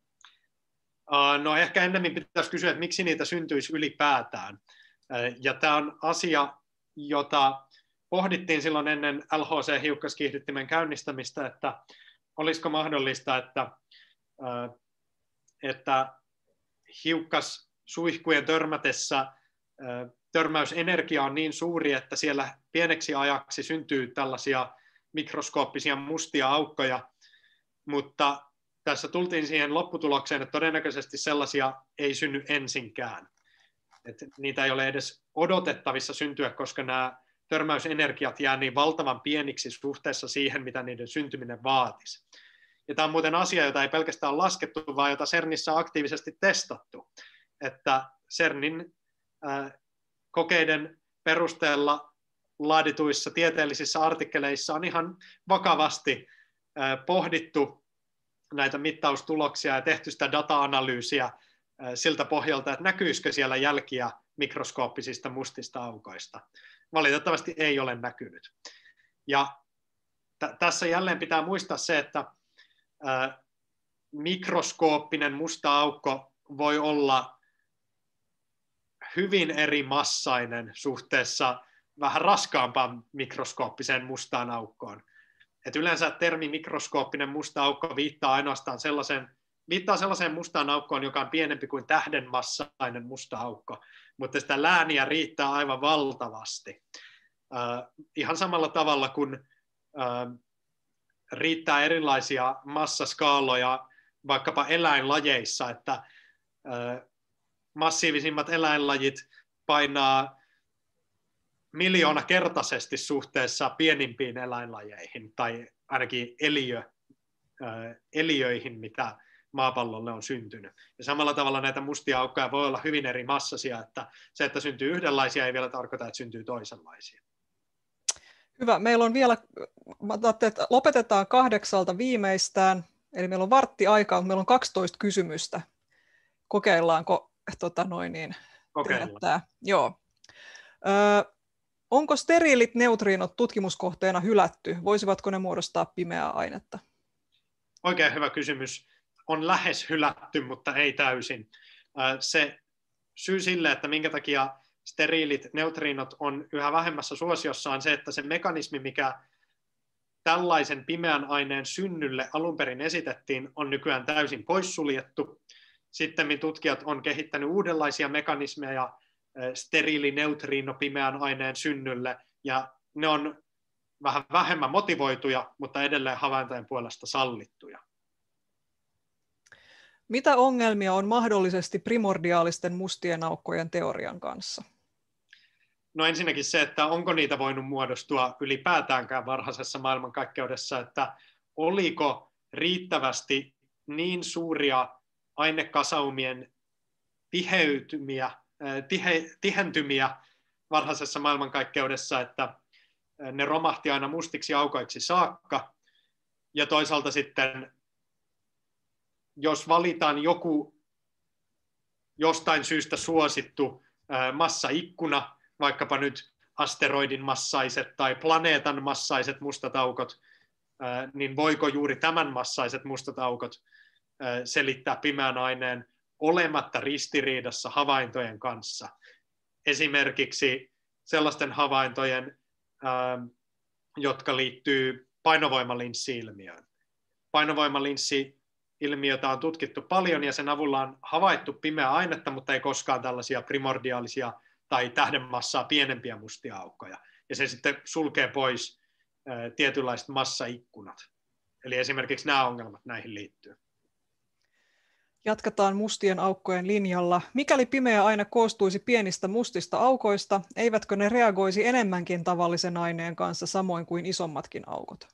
No ehkä ennemmin pitäisi kysyä, että miksi niitä syntyisi ylipäätään. Ja tämä on asia, jota pohdittiin silloin ennen LHC-hiukkaskiihdyttimen käynnistämistä, että olisiko mahdollista, että hiukkassuihkujen törmätessä törmäysenergia on niin suuri, että siellä pieneksi ajaksi syntyy tällaisia mikroskooppisia mustia aukkoja, mutta tässä tultiin siihen lopputulokseen, että todennäköisesti sellaisia ei synny ensinkään. Että niitä ei ole edes odotettavissa syntyä, koska nämä törmäysenergiat jää niin valtavan pieniksi suhteessa siihen, mitä niiden syntyminen vaatisi. Ja tämä on muuten asia, jota ei pelkästään ole laskettu, vaan jota CERNissä on aktiivisesti testattu. Että CERNin kokeiden perusteella laadituissa tieteellisissä artikkeleissa on ihan vakavasti pohdittu näitä mittaustuloksia ja tehty sitä data-analyysiä siltä pohjalta, että näkyisikö siellä jälkiä mikroskooppisista mustista aukoista. Valitettavasti ei ole näkynyt. Ja tässä jälleen pitää muistaa se, että mikroskooppinen musta aukko voi olla hyvin eri massainen suhteessa vähän raskaampaan mikroskooppiseen mustaan aukkoon. Et yleensä termi mikroskooppinen musta aukko viittaa ainoastaan sellaiseen mustaan aukkoon, joka on pienempi kuin tähden massainen musta aukko, mutta sitä lääniä riittää aivan valtavasti. Ihan samalla tavalla kuin riittää erilaisia massaskaaloja vaikkapa eläinlajeissa, että massiivisimmat eläinlajit painaa miljoonakertaisesti suhteessa pienimpiin eläinlajeihin tai ainakin eliöihin, mitä maapallolle on syntynyt. Ja samalla tavalla näitä mustia aukkoja voi olla hyvin eri massaisia, että se, että syntyy yhdenlaisia, ei vielä tarkoita, että syntyy toisenlaisia. Hyvä. Meillä on vielä, että lopetetaan 8 viimeistään, eli meillä on vartti aikaa, mutta meillä on 12 kysymystä. Kokeillaanko tehdä tämä? Joo. Onko steriilit neutriinot tutkimuskohteena hylätty? Voisivatko ne muodostaa pimeää ainetta? Oikein hyvä kysymys. On lähes hylätty, mutta ei täysin. Se syy sille, että minkä takia steriilit neutriinot on yhä vähemmässä suosiossa, on se, että se mekanismi, mikä tällaisen pimeän aineen synnylle alun perin esitettiin, on nykyään täysin poissuljettu. Sitten tutkijat on kehittänyt uudenlaisia mekanismeja steriilineutriino pimeän aineen synnylle, ja ne on vähän vähemmän motivoituja, mutta edelleen havaintojen puolesta sallittuja. Mitä ongelmia on mahdollisesti primordiaalisten mustien aukkojen teorian kanssa? No ensinnäkin se, että onko niitä voinut muodostua ylipäätäänkään varhaisessa maailmankaikkeudessa, että oliko riittävästi niin suuria ainekasaumien tihentymiä varhaisessa maailmankaikkeudessa, että ne romahti aina mustiksi aukoiksi saakka. Ja toisaalta sitten, jos valitaan joku jostain syystä suosittu massaikkuna, vaikkapa nyt asteroidin massaiset tai planeetan massaiset mustat aukot, niin voiko juuri tämän massaiset mustat aukot selittää pimeän aineen olematta ristiriidassa havaintojen kanssa? Esimerkiksi sellaisten havaintojen, jotka liittyy painovoimalinssi-ilmiöön. Painovoimalinssi-ilmiötä on tutkittu paljon ja sen avulla on havaittu pimeää ainetta, mutta ei koskaan tällaisia primordiaalisia tai tähdenmassaa pienempiä mustia aukkoja. Ja se sitten sulkee pois tietynlaiset massaikkunat. Eli esimerkiksi nämä ongelmat näihin liittyy. Jatketaan mustien aukkojen linjalla. Mikäli pimeä aine koostuisi pienistä mustista aukoista, eivätkö ne reagoisi enemmänkin tavallisen aineen kanssa samoin kuin isommatkin aukot?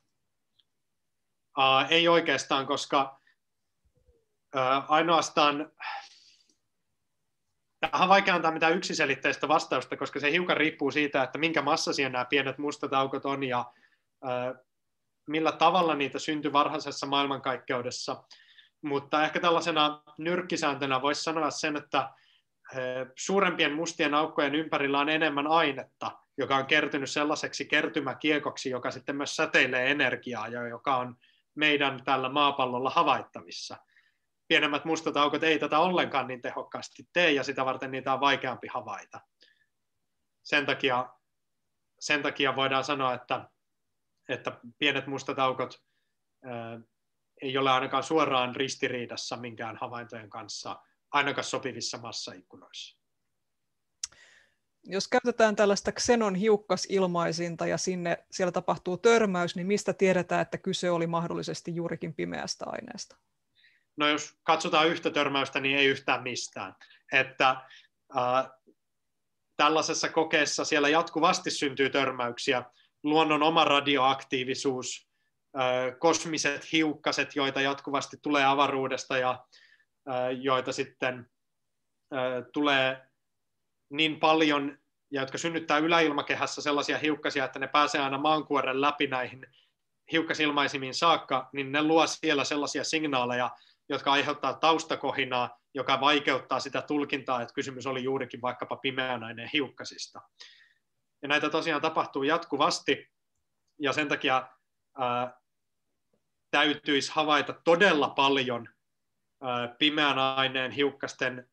Ei oikeastaan, koska ainoastaan tähän on vaikea antaa mitään yksiselitteistä vastausta, koska se hiukan riippuu siitä, että minkä massaisia nämä pienet mustat aukot on ja millä tavalla niitä syntyi varhaisessa maailmankaikkeudessa. Mutta ehkä tällaisena nyrkkisääntönä voisi sanoa sen, että suurempien mustien aukkojen ympärillä on enemmän ainetta, joka on kertynyt sellaiseksi kertymäkiekoksi, joka sitten myös säteilee energiaa ja joka on meidän tällä maapallolla havaittavissa. Pienemmät mustat aukot ei tätä ollenkaan niin tehokkaasti tee, ja sitä varten niitä on vaikeampi havaita. Sen takia voidaan sanoa, että pienet mustat aukot ei ole ainakaan suoraan ristiriidassa minkään havaintojen kanssa, ainakaan sopivissa massaikkunoissa. Jos käytetään tällaista Xenon hiukkasilmaisinta ja siellä tapahtuu törmäys, niin mistä tiedetään, että kyse oli mahdollisesti juurikin pimeästä aineesta? No jos katsotaan yhtä törmäystä, niin ei yhtään mistään. Että tällaisessa kokeessa siellä jatkuvasti syntyy törmäyksiä. Luonnon oma radioaktiivisuus, kosmiset hiukkaset, joita jatkuvasti tulee avaruudesta ja joita sitten tulee niin paljon, ja jotka synnyttää yläilmakehässä sellaisia hiukkasia, että ne pääsee aina maankuoren läpi näihin hiukkasilmaisimiin saakka, niin ne luo siellä sellaisia signaaleja, jotka aiheuttaa taustakohinaa, joka vaikeuttaa sitä tulkintaa, että kysymys oli juurikin vaikkapa pimeän aineen hiukkasista. Ja näitä tosiaan tapahtuu jatkuvasti, ja sen takia täytyisi havaita todella paljon pimeän aineen hiukkasten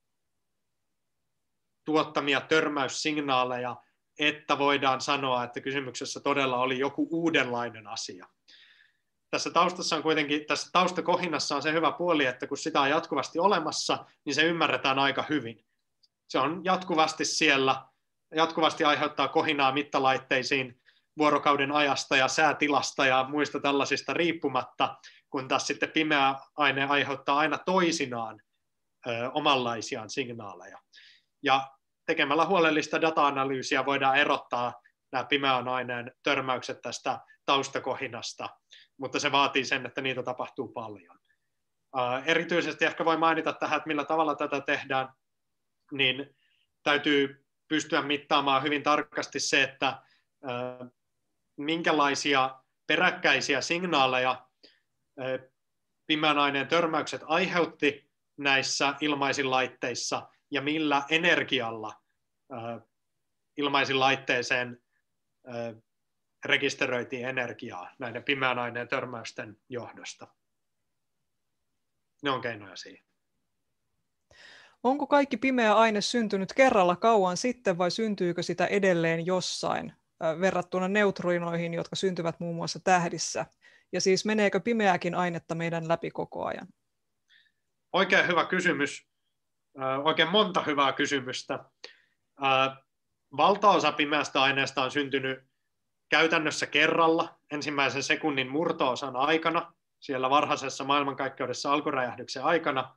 tuottamia törmäyssignaaleja, että voidaan sanoa, että kysymyksessä todella oli joku uudenlainen asia. Tässä taustassa on kuitenkin, tässä taustakohinnassa on se hyvä puoli, että kun sitä on jatkuvasti olemassa, niin se ymmärretään aika hyvin. Se on jatkuvasti siellä, jatkuvasti aiheuttaa kohinaa mittalaitteisiin vuorokauden ajasta ja säätilasta ja muista tällaisista riippumatta, kun taas sitten pimeä aine aiheuttaa aina toisinaan omanlaisiaan signaaleja. Ja tekemällä huolellista data-analyysiä voidaan erottaa nämä pimeän aineen törmäykset tästä taustakohinasta, mutta se vaatii sen, että niitä tapahtuu paljon. Erityisesti ehkä voi mainita tähän, että millä tavalla tätä tehdään, niin täytyy pystyä mittaamaan hyvin tarkasti se, että minkälaisia peräkkäisiä signaaleja pimeän aineen törmäykset aiheutti näissä ilmaisinlaitteissa ja millä energialla ilmaisinlaitteeseen rekisteröitiin energiaa näiden pimeän aineen törmäysten johdosta. Ne on keinoja siihen. Onko kaikki pimeä aine syntynyt kerralla kauan sitten vai syntyykö sitä edelleen jossain verrattuna neutrinoihin, jotka syntyvät muun muassa tähdissä? Ja siis meneekö pimeääkin ainetta meidän läpi koko ajan? Oikein hyvä kysymys. Oikein monta hyvää kysymystä. Valtaosa pimeästä aineesta on syntynyt käytännössä kerralla ensimmäisen sekunnin murto-osan aikana, siellä varhaisessa maailmankaikkeudessa alkuräjähdyksen aikana.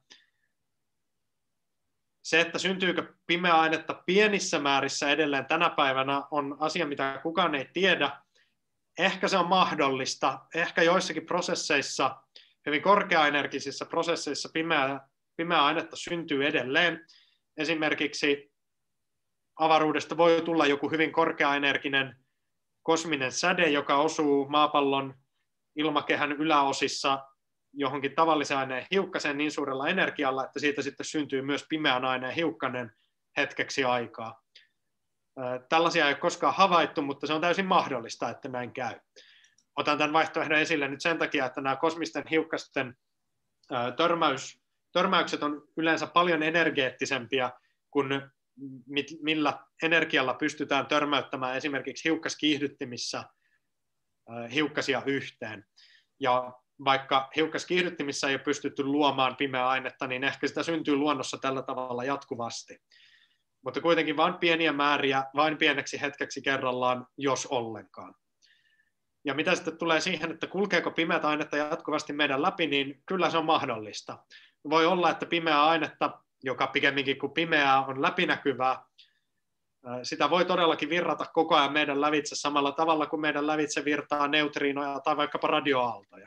Se, että syntyykö pimeää ainetta pienissä määrissä edelleen tänä päivänä, on asia, mitä kukaan ei tiedä. Ehkä se on mahdollista. Ehkä joissakin prosesseissa, hyvin korkeaenergisissä prosesseissa pimeää ainetta syntyy edelleen. Esimerkiksi avaruudesta voi tulla joku hyvin korkeaenerginen kosminen säde, joka osuu maapallon ilmakehän yläosissa johonkin tavallisen aineen hiukkaseen niin suurella energialla, että siitä sitten syntyy myös pimeän aineen hiukkanen hetkeksi aikaa. Tällaisia ei ole koskaan havaittu, mutta se on täysin mahdollista, että näin käy. Otan tämän vaihtoehdon esille nyt sen takia, että nämä kosmisten hiukkasten törmäykset on yleensä paljon energeettisempia kuin millä energialla pystytään törmäyttämään esimerkiksi hiukkaskiihdyttimissä hiukkasia yhteen. Ja vaikka hiukkaskiihdyttimissä ei ole pystytty luomaan pimeää ainetta, niin ehkä sitä syntyy luonnossa tällä tavalla jatkuvasti. Mutta kuitenkin vain pieniä määriä, vain pieneksi hetkeksi kerrallaan, jos ollenkaan. Ja mitä sitten tulee siihen, että kulkeeko pimeää ainetta jatkuvasti meidän läpi, niin kyllä se on mahdollista. Voi olla, että pimeää ainetta, joka pikemminkin kuin pimeää on läpinäkyvää, sitä voi todellakin virrata koko ajan meidän lävitse samalla tavalla kuin meidän lävitse virtaa neutriinoja tai vaikkapa radioaaltoja.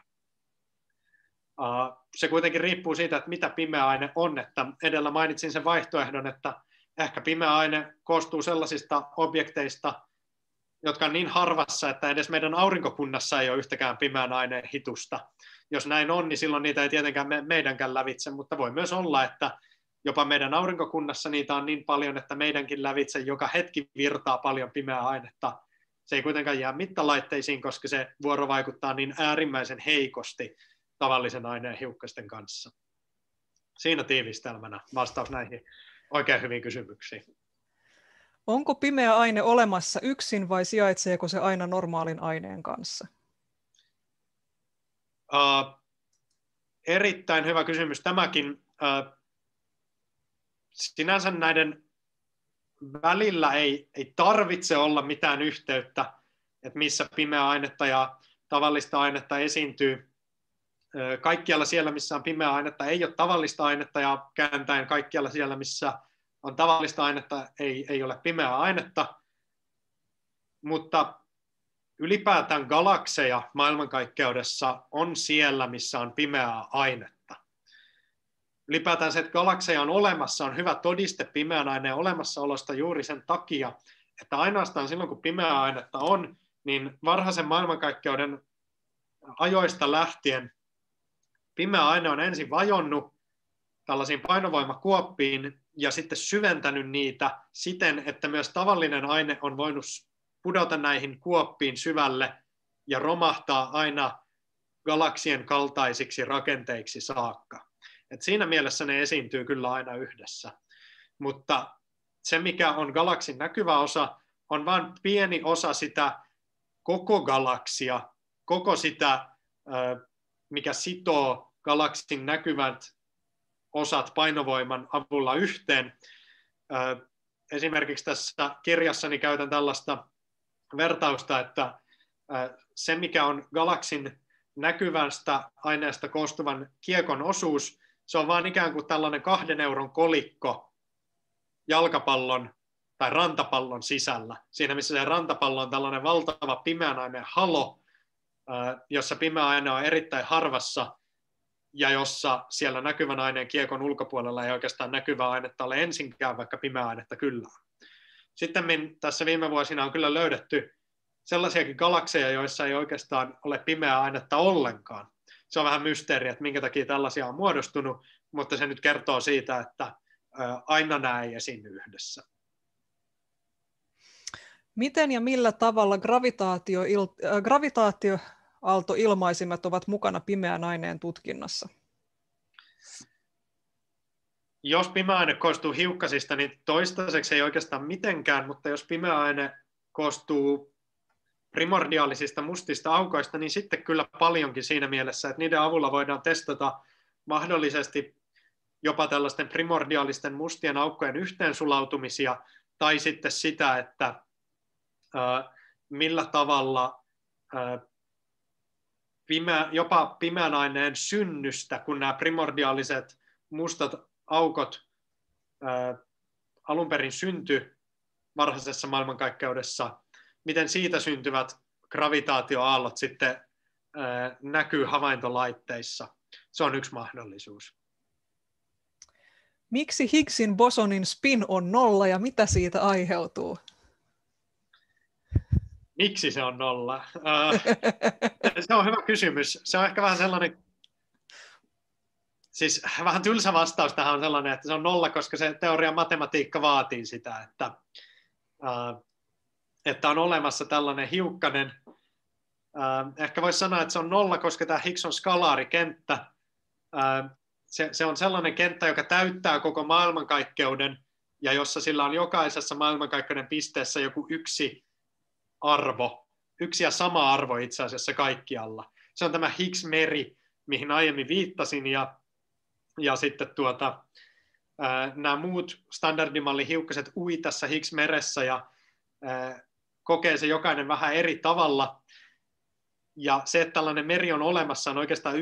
Se kuitenkin riippuu siitä, että mitä pimeä aine on. Että edellä mainitsin sen vaihtoehdon, että ehkä pimeä aine koostuu sellaisista objekteista, jotka on niin harvassa, että edes meidän aurinkokunnassa ei ole yhtäkään pimeän aineen hitusta. Jos näin on, niin silloin niitä ei tietenkään meidänkään lävitse, mutta voi myös olla, että jopa meidän aurinkokunnassa niitä on niin paljon, että meidänkin lävitse joka hetki virtaa paljon pimeää ainetta. Se ei kuitenkaan jää mittalaitteisiin, koska se vuorovaikuttaa niin äärimmäisen heikosti tavallisen aineen hiukkasten kanssa. Siinä tiivistelmänä vastaus näihin oikein hyviin kysymyksiin. Onko pimeä aine olemassa yksin vai sijaitseeko se aina normaalin aineen kanssa? Erittäin hyvä kysymys tämäkin. Sinänsä näiden välillä ei tarvitse olla mitään yhteyttä, että missä pimeää ainetta ja tavallista ainetta esiintyy. Kaikkialla siellä, missä on pimeää ainetta, ei ole tavallista ainetta, ja kääntäen kaikkialla siellä, missä on tavallista ainetta, ei ole pimeää ainetta. Mutta ylipäätään galakseja maailmankaikkeudessa on siellä, missä on pimeää ainetta. Ylipäätään se, että galakseja on olemassa, on hyvä todiste pimeän aineen olemassaolosta juuri sen takia, että ainoastaan silloin, kun pimeää ainetta on, niin varhaisen maailmankaikkeuden ajoista lähtien pimeä aine on ensin vajonnut tällaisiin painovoimakuoppiin ja sitten syventänyt niitä siten, että myös tavallinen aine on voinut pudota näihin kuoppiin syvälle ja romahtaa aina galaksien kaltaisiksi rakenteiksi saakka. Et siinä mielessä ne esiintyy kyllä aina yhdessä. Mutta se, mikä on galaksin näkyvä osa, on vain pieni osa sitä koko galaksia, koko sitä, mikä sitoo galaksin näkyvät osat painovoiman avulla yhteen. Esimerkiksi tässä kirjassani käytän tällaista vertausta, että se, mikä on galaksin näkyvästä aineesta koostuvan kiekon osuus, se on vaan ikään kuin tällainen 2 euron kolikko jalkapallon tai rantapallon sisällä. Siinä, missä se rantapallo on tällainen valtava pimeän aineen halo, jossa pimeä aine on erittäin harvassa ja jossa siellä näkyvän aineen kiekon ulkopuolella ei oikeastaan näkyvää ainetta ole ensinkään, vaikka pimeää ainetta kyllä on. Sitten tässä viime vuosina on kyllä löydetty sellaisiakin galakseja, joissa ei oikeastaan ole pimeää ainetta ollenkaan. Se on vähän mysteeri, että minkä takia tällaisia on muodostunut, mutta se nyt kertoo siitä, että aina nämä ei esiinny yhdessä. Miten ja millä tavalla gravitaatioaaltoilmaisimet ovat mukana pimeän aineen tutkinnassa? jos pimeä aine koostuu hiukkasista, niin toistaiseksi ei oikeastaan mitenkään, mutta jos pimeä aine koostuu primordiaalisista mustista aukoista, niin sitten kyllä paljonkin siinä mielessä, että niiden avulla voidaan testata mahdollisesti jopa tällaisten primordiaalisten mustien aukkojen yhteensulautumisia, tai sitten sitä, että millä tavalla jopa pimeän aineen synnystä, kun nämä primordiaaliset mustat aukot alun perin syntyi varhaisessa maailmankaikkeudessa, miten siitä syntyvät gravitaatioaallot sitten näkyy havaintolaitteissa. Se on yksi mahdollisuus. Miksi Higgsin bosonin spin on 0 ja mitä siitä aiheutuu? Miksi se on 0? Se on hyvä kysymys. Se on ehkä vähän sellainen, siis vähän tylsä vastaus tähän on sellainen, että se on 0, koska se teorian matematiikka vaatii sitä, että on olemassa tällainen hiukkanen. Ehkä voisi sanoa, että se on 0, koska tämä Higgs on skalaarikenttä. Se on sellainen kenttä, joka täyttää koko maailmankaikkeuden ja jossa sillä on jokaisessa maailmankaikkeuden pisteessä joku yksi arvo, yksi ja sama arvo itse asiassa kaikkialla. Se on tämä Higgs-meri, mihin aiemmin viittasin, ja sitten nämä muut standardimallin hiukkaset ui tässä Higgs-meressä ja kokee se jokainen vähän eri tavalla. Ja se, että tällainen meri on olemassa, on oikeastaan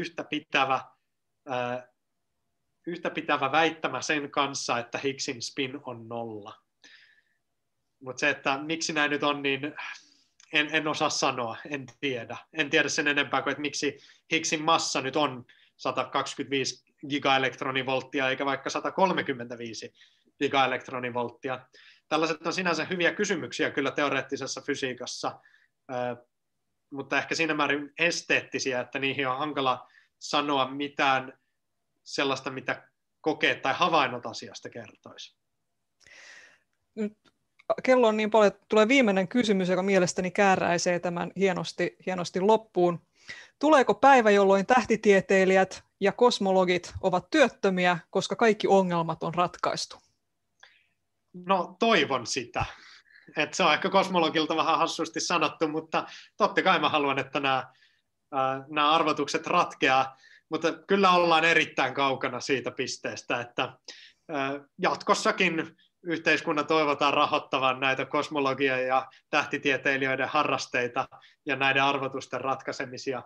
yhtä pitävä väittämä sen kanssa, että Higgsin spin on 0. Mutta se, että miksi näin nyt on, niin en osaa sanoa, en tiedä. En tiedä sen enempää kuin, että miksi Higgsin massa nyt on 125 gigaelektronivolttia eikä vaikka 135 gigaelektronivolttia. Tällaiset on sinänsä hyviä kysymyksiä kyllä teoreettisessa fysiikassa, mutta ehkä siinä määrin esteettisiä, että niihin on hankala sanoa mitään sellaista, mitä kokeet tai havainnot asiasta kertoisi. Nyt kello on niin paljon, että tulee viimeinen kysymys, joka mielestäni kääräisee tämän hienosti loppuun. Tuleeko päivä, jolloin tähtitieteilijät ja kosmologit ovat työttömiä, koska kaikki ongelmat on ratkaistu? No toivon sitä. Et se on ehkä kosmologilta vähän hassusti sanottu, mutta totta kai mä haluan, että nämä arvotukset ratkeaa, mutta kyllä ollaan erittäin kaukana siitä pisteestä, että jatkossakin yhteiskunnan toivotaan rahoittavan näitä kosmologia- ja tähtitieteilijöiden harrasteita ja näiden arvotusten ratkaisemisia.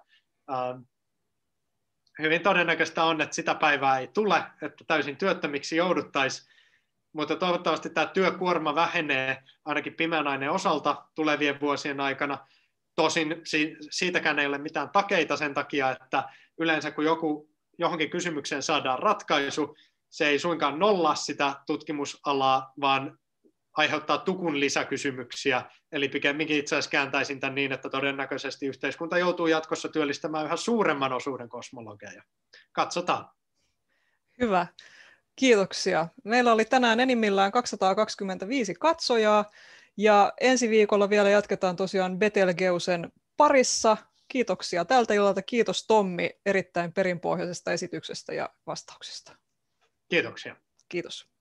Hyvin todennäköistä on, että sitä päivää ei tule, että täysin työttömiksi jouduttaisiin, mutta toivottavasti tämä työkuorma vähenee ainakin pimeän aineen osalta tulevien vuosien aikana. Tosin siitäkään ei ole mitään takeita sen takia, että yleensä kun johonkin kysymykseen saadaan ratkaisu, se ei suinkaan nollaa sitä tutkimusalaa, vaan aiheuttaa tukun lisäkysymyksiä. Eli pikemminkin itse asiassa kääntäisin tämän niin, että todennäköisesti yhteiskunta joutuu jatkossa työllistämään yhä suuremman osuuden kosmologeja. Katsotaan. Hyvä. Kiitoksia. Meillä oli tänään enimmillään 225 katsojaa ja ensi viikolla vielä jatketaan tosiaan Betelgeusen parissa. Kiitoksia tältä illalta. Kiitos Tommi erittäin perinpohjaisesta esityksestä ja vastauksesta. Kiitoksia. Kiitos.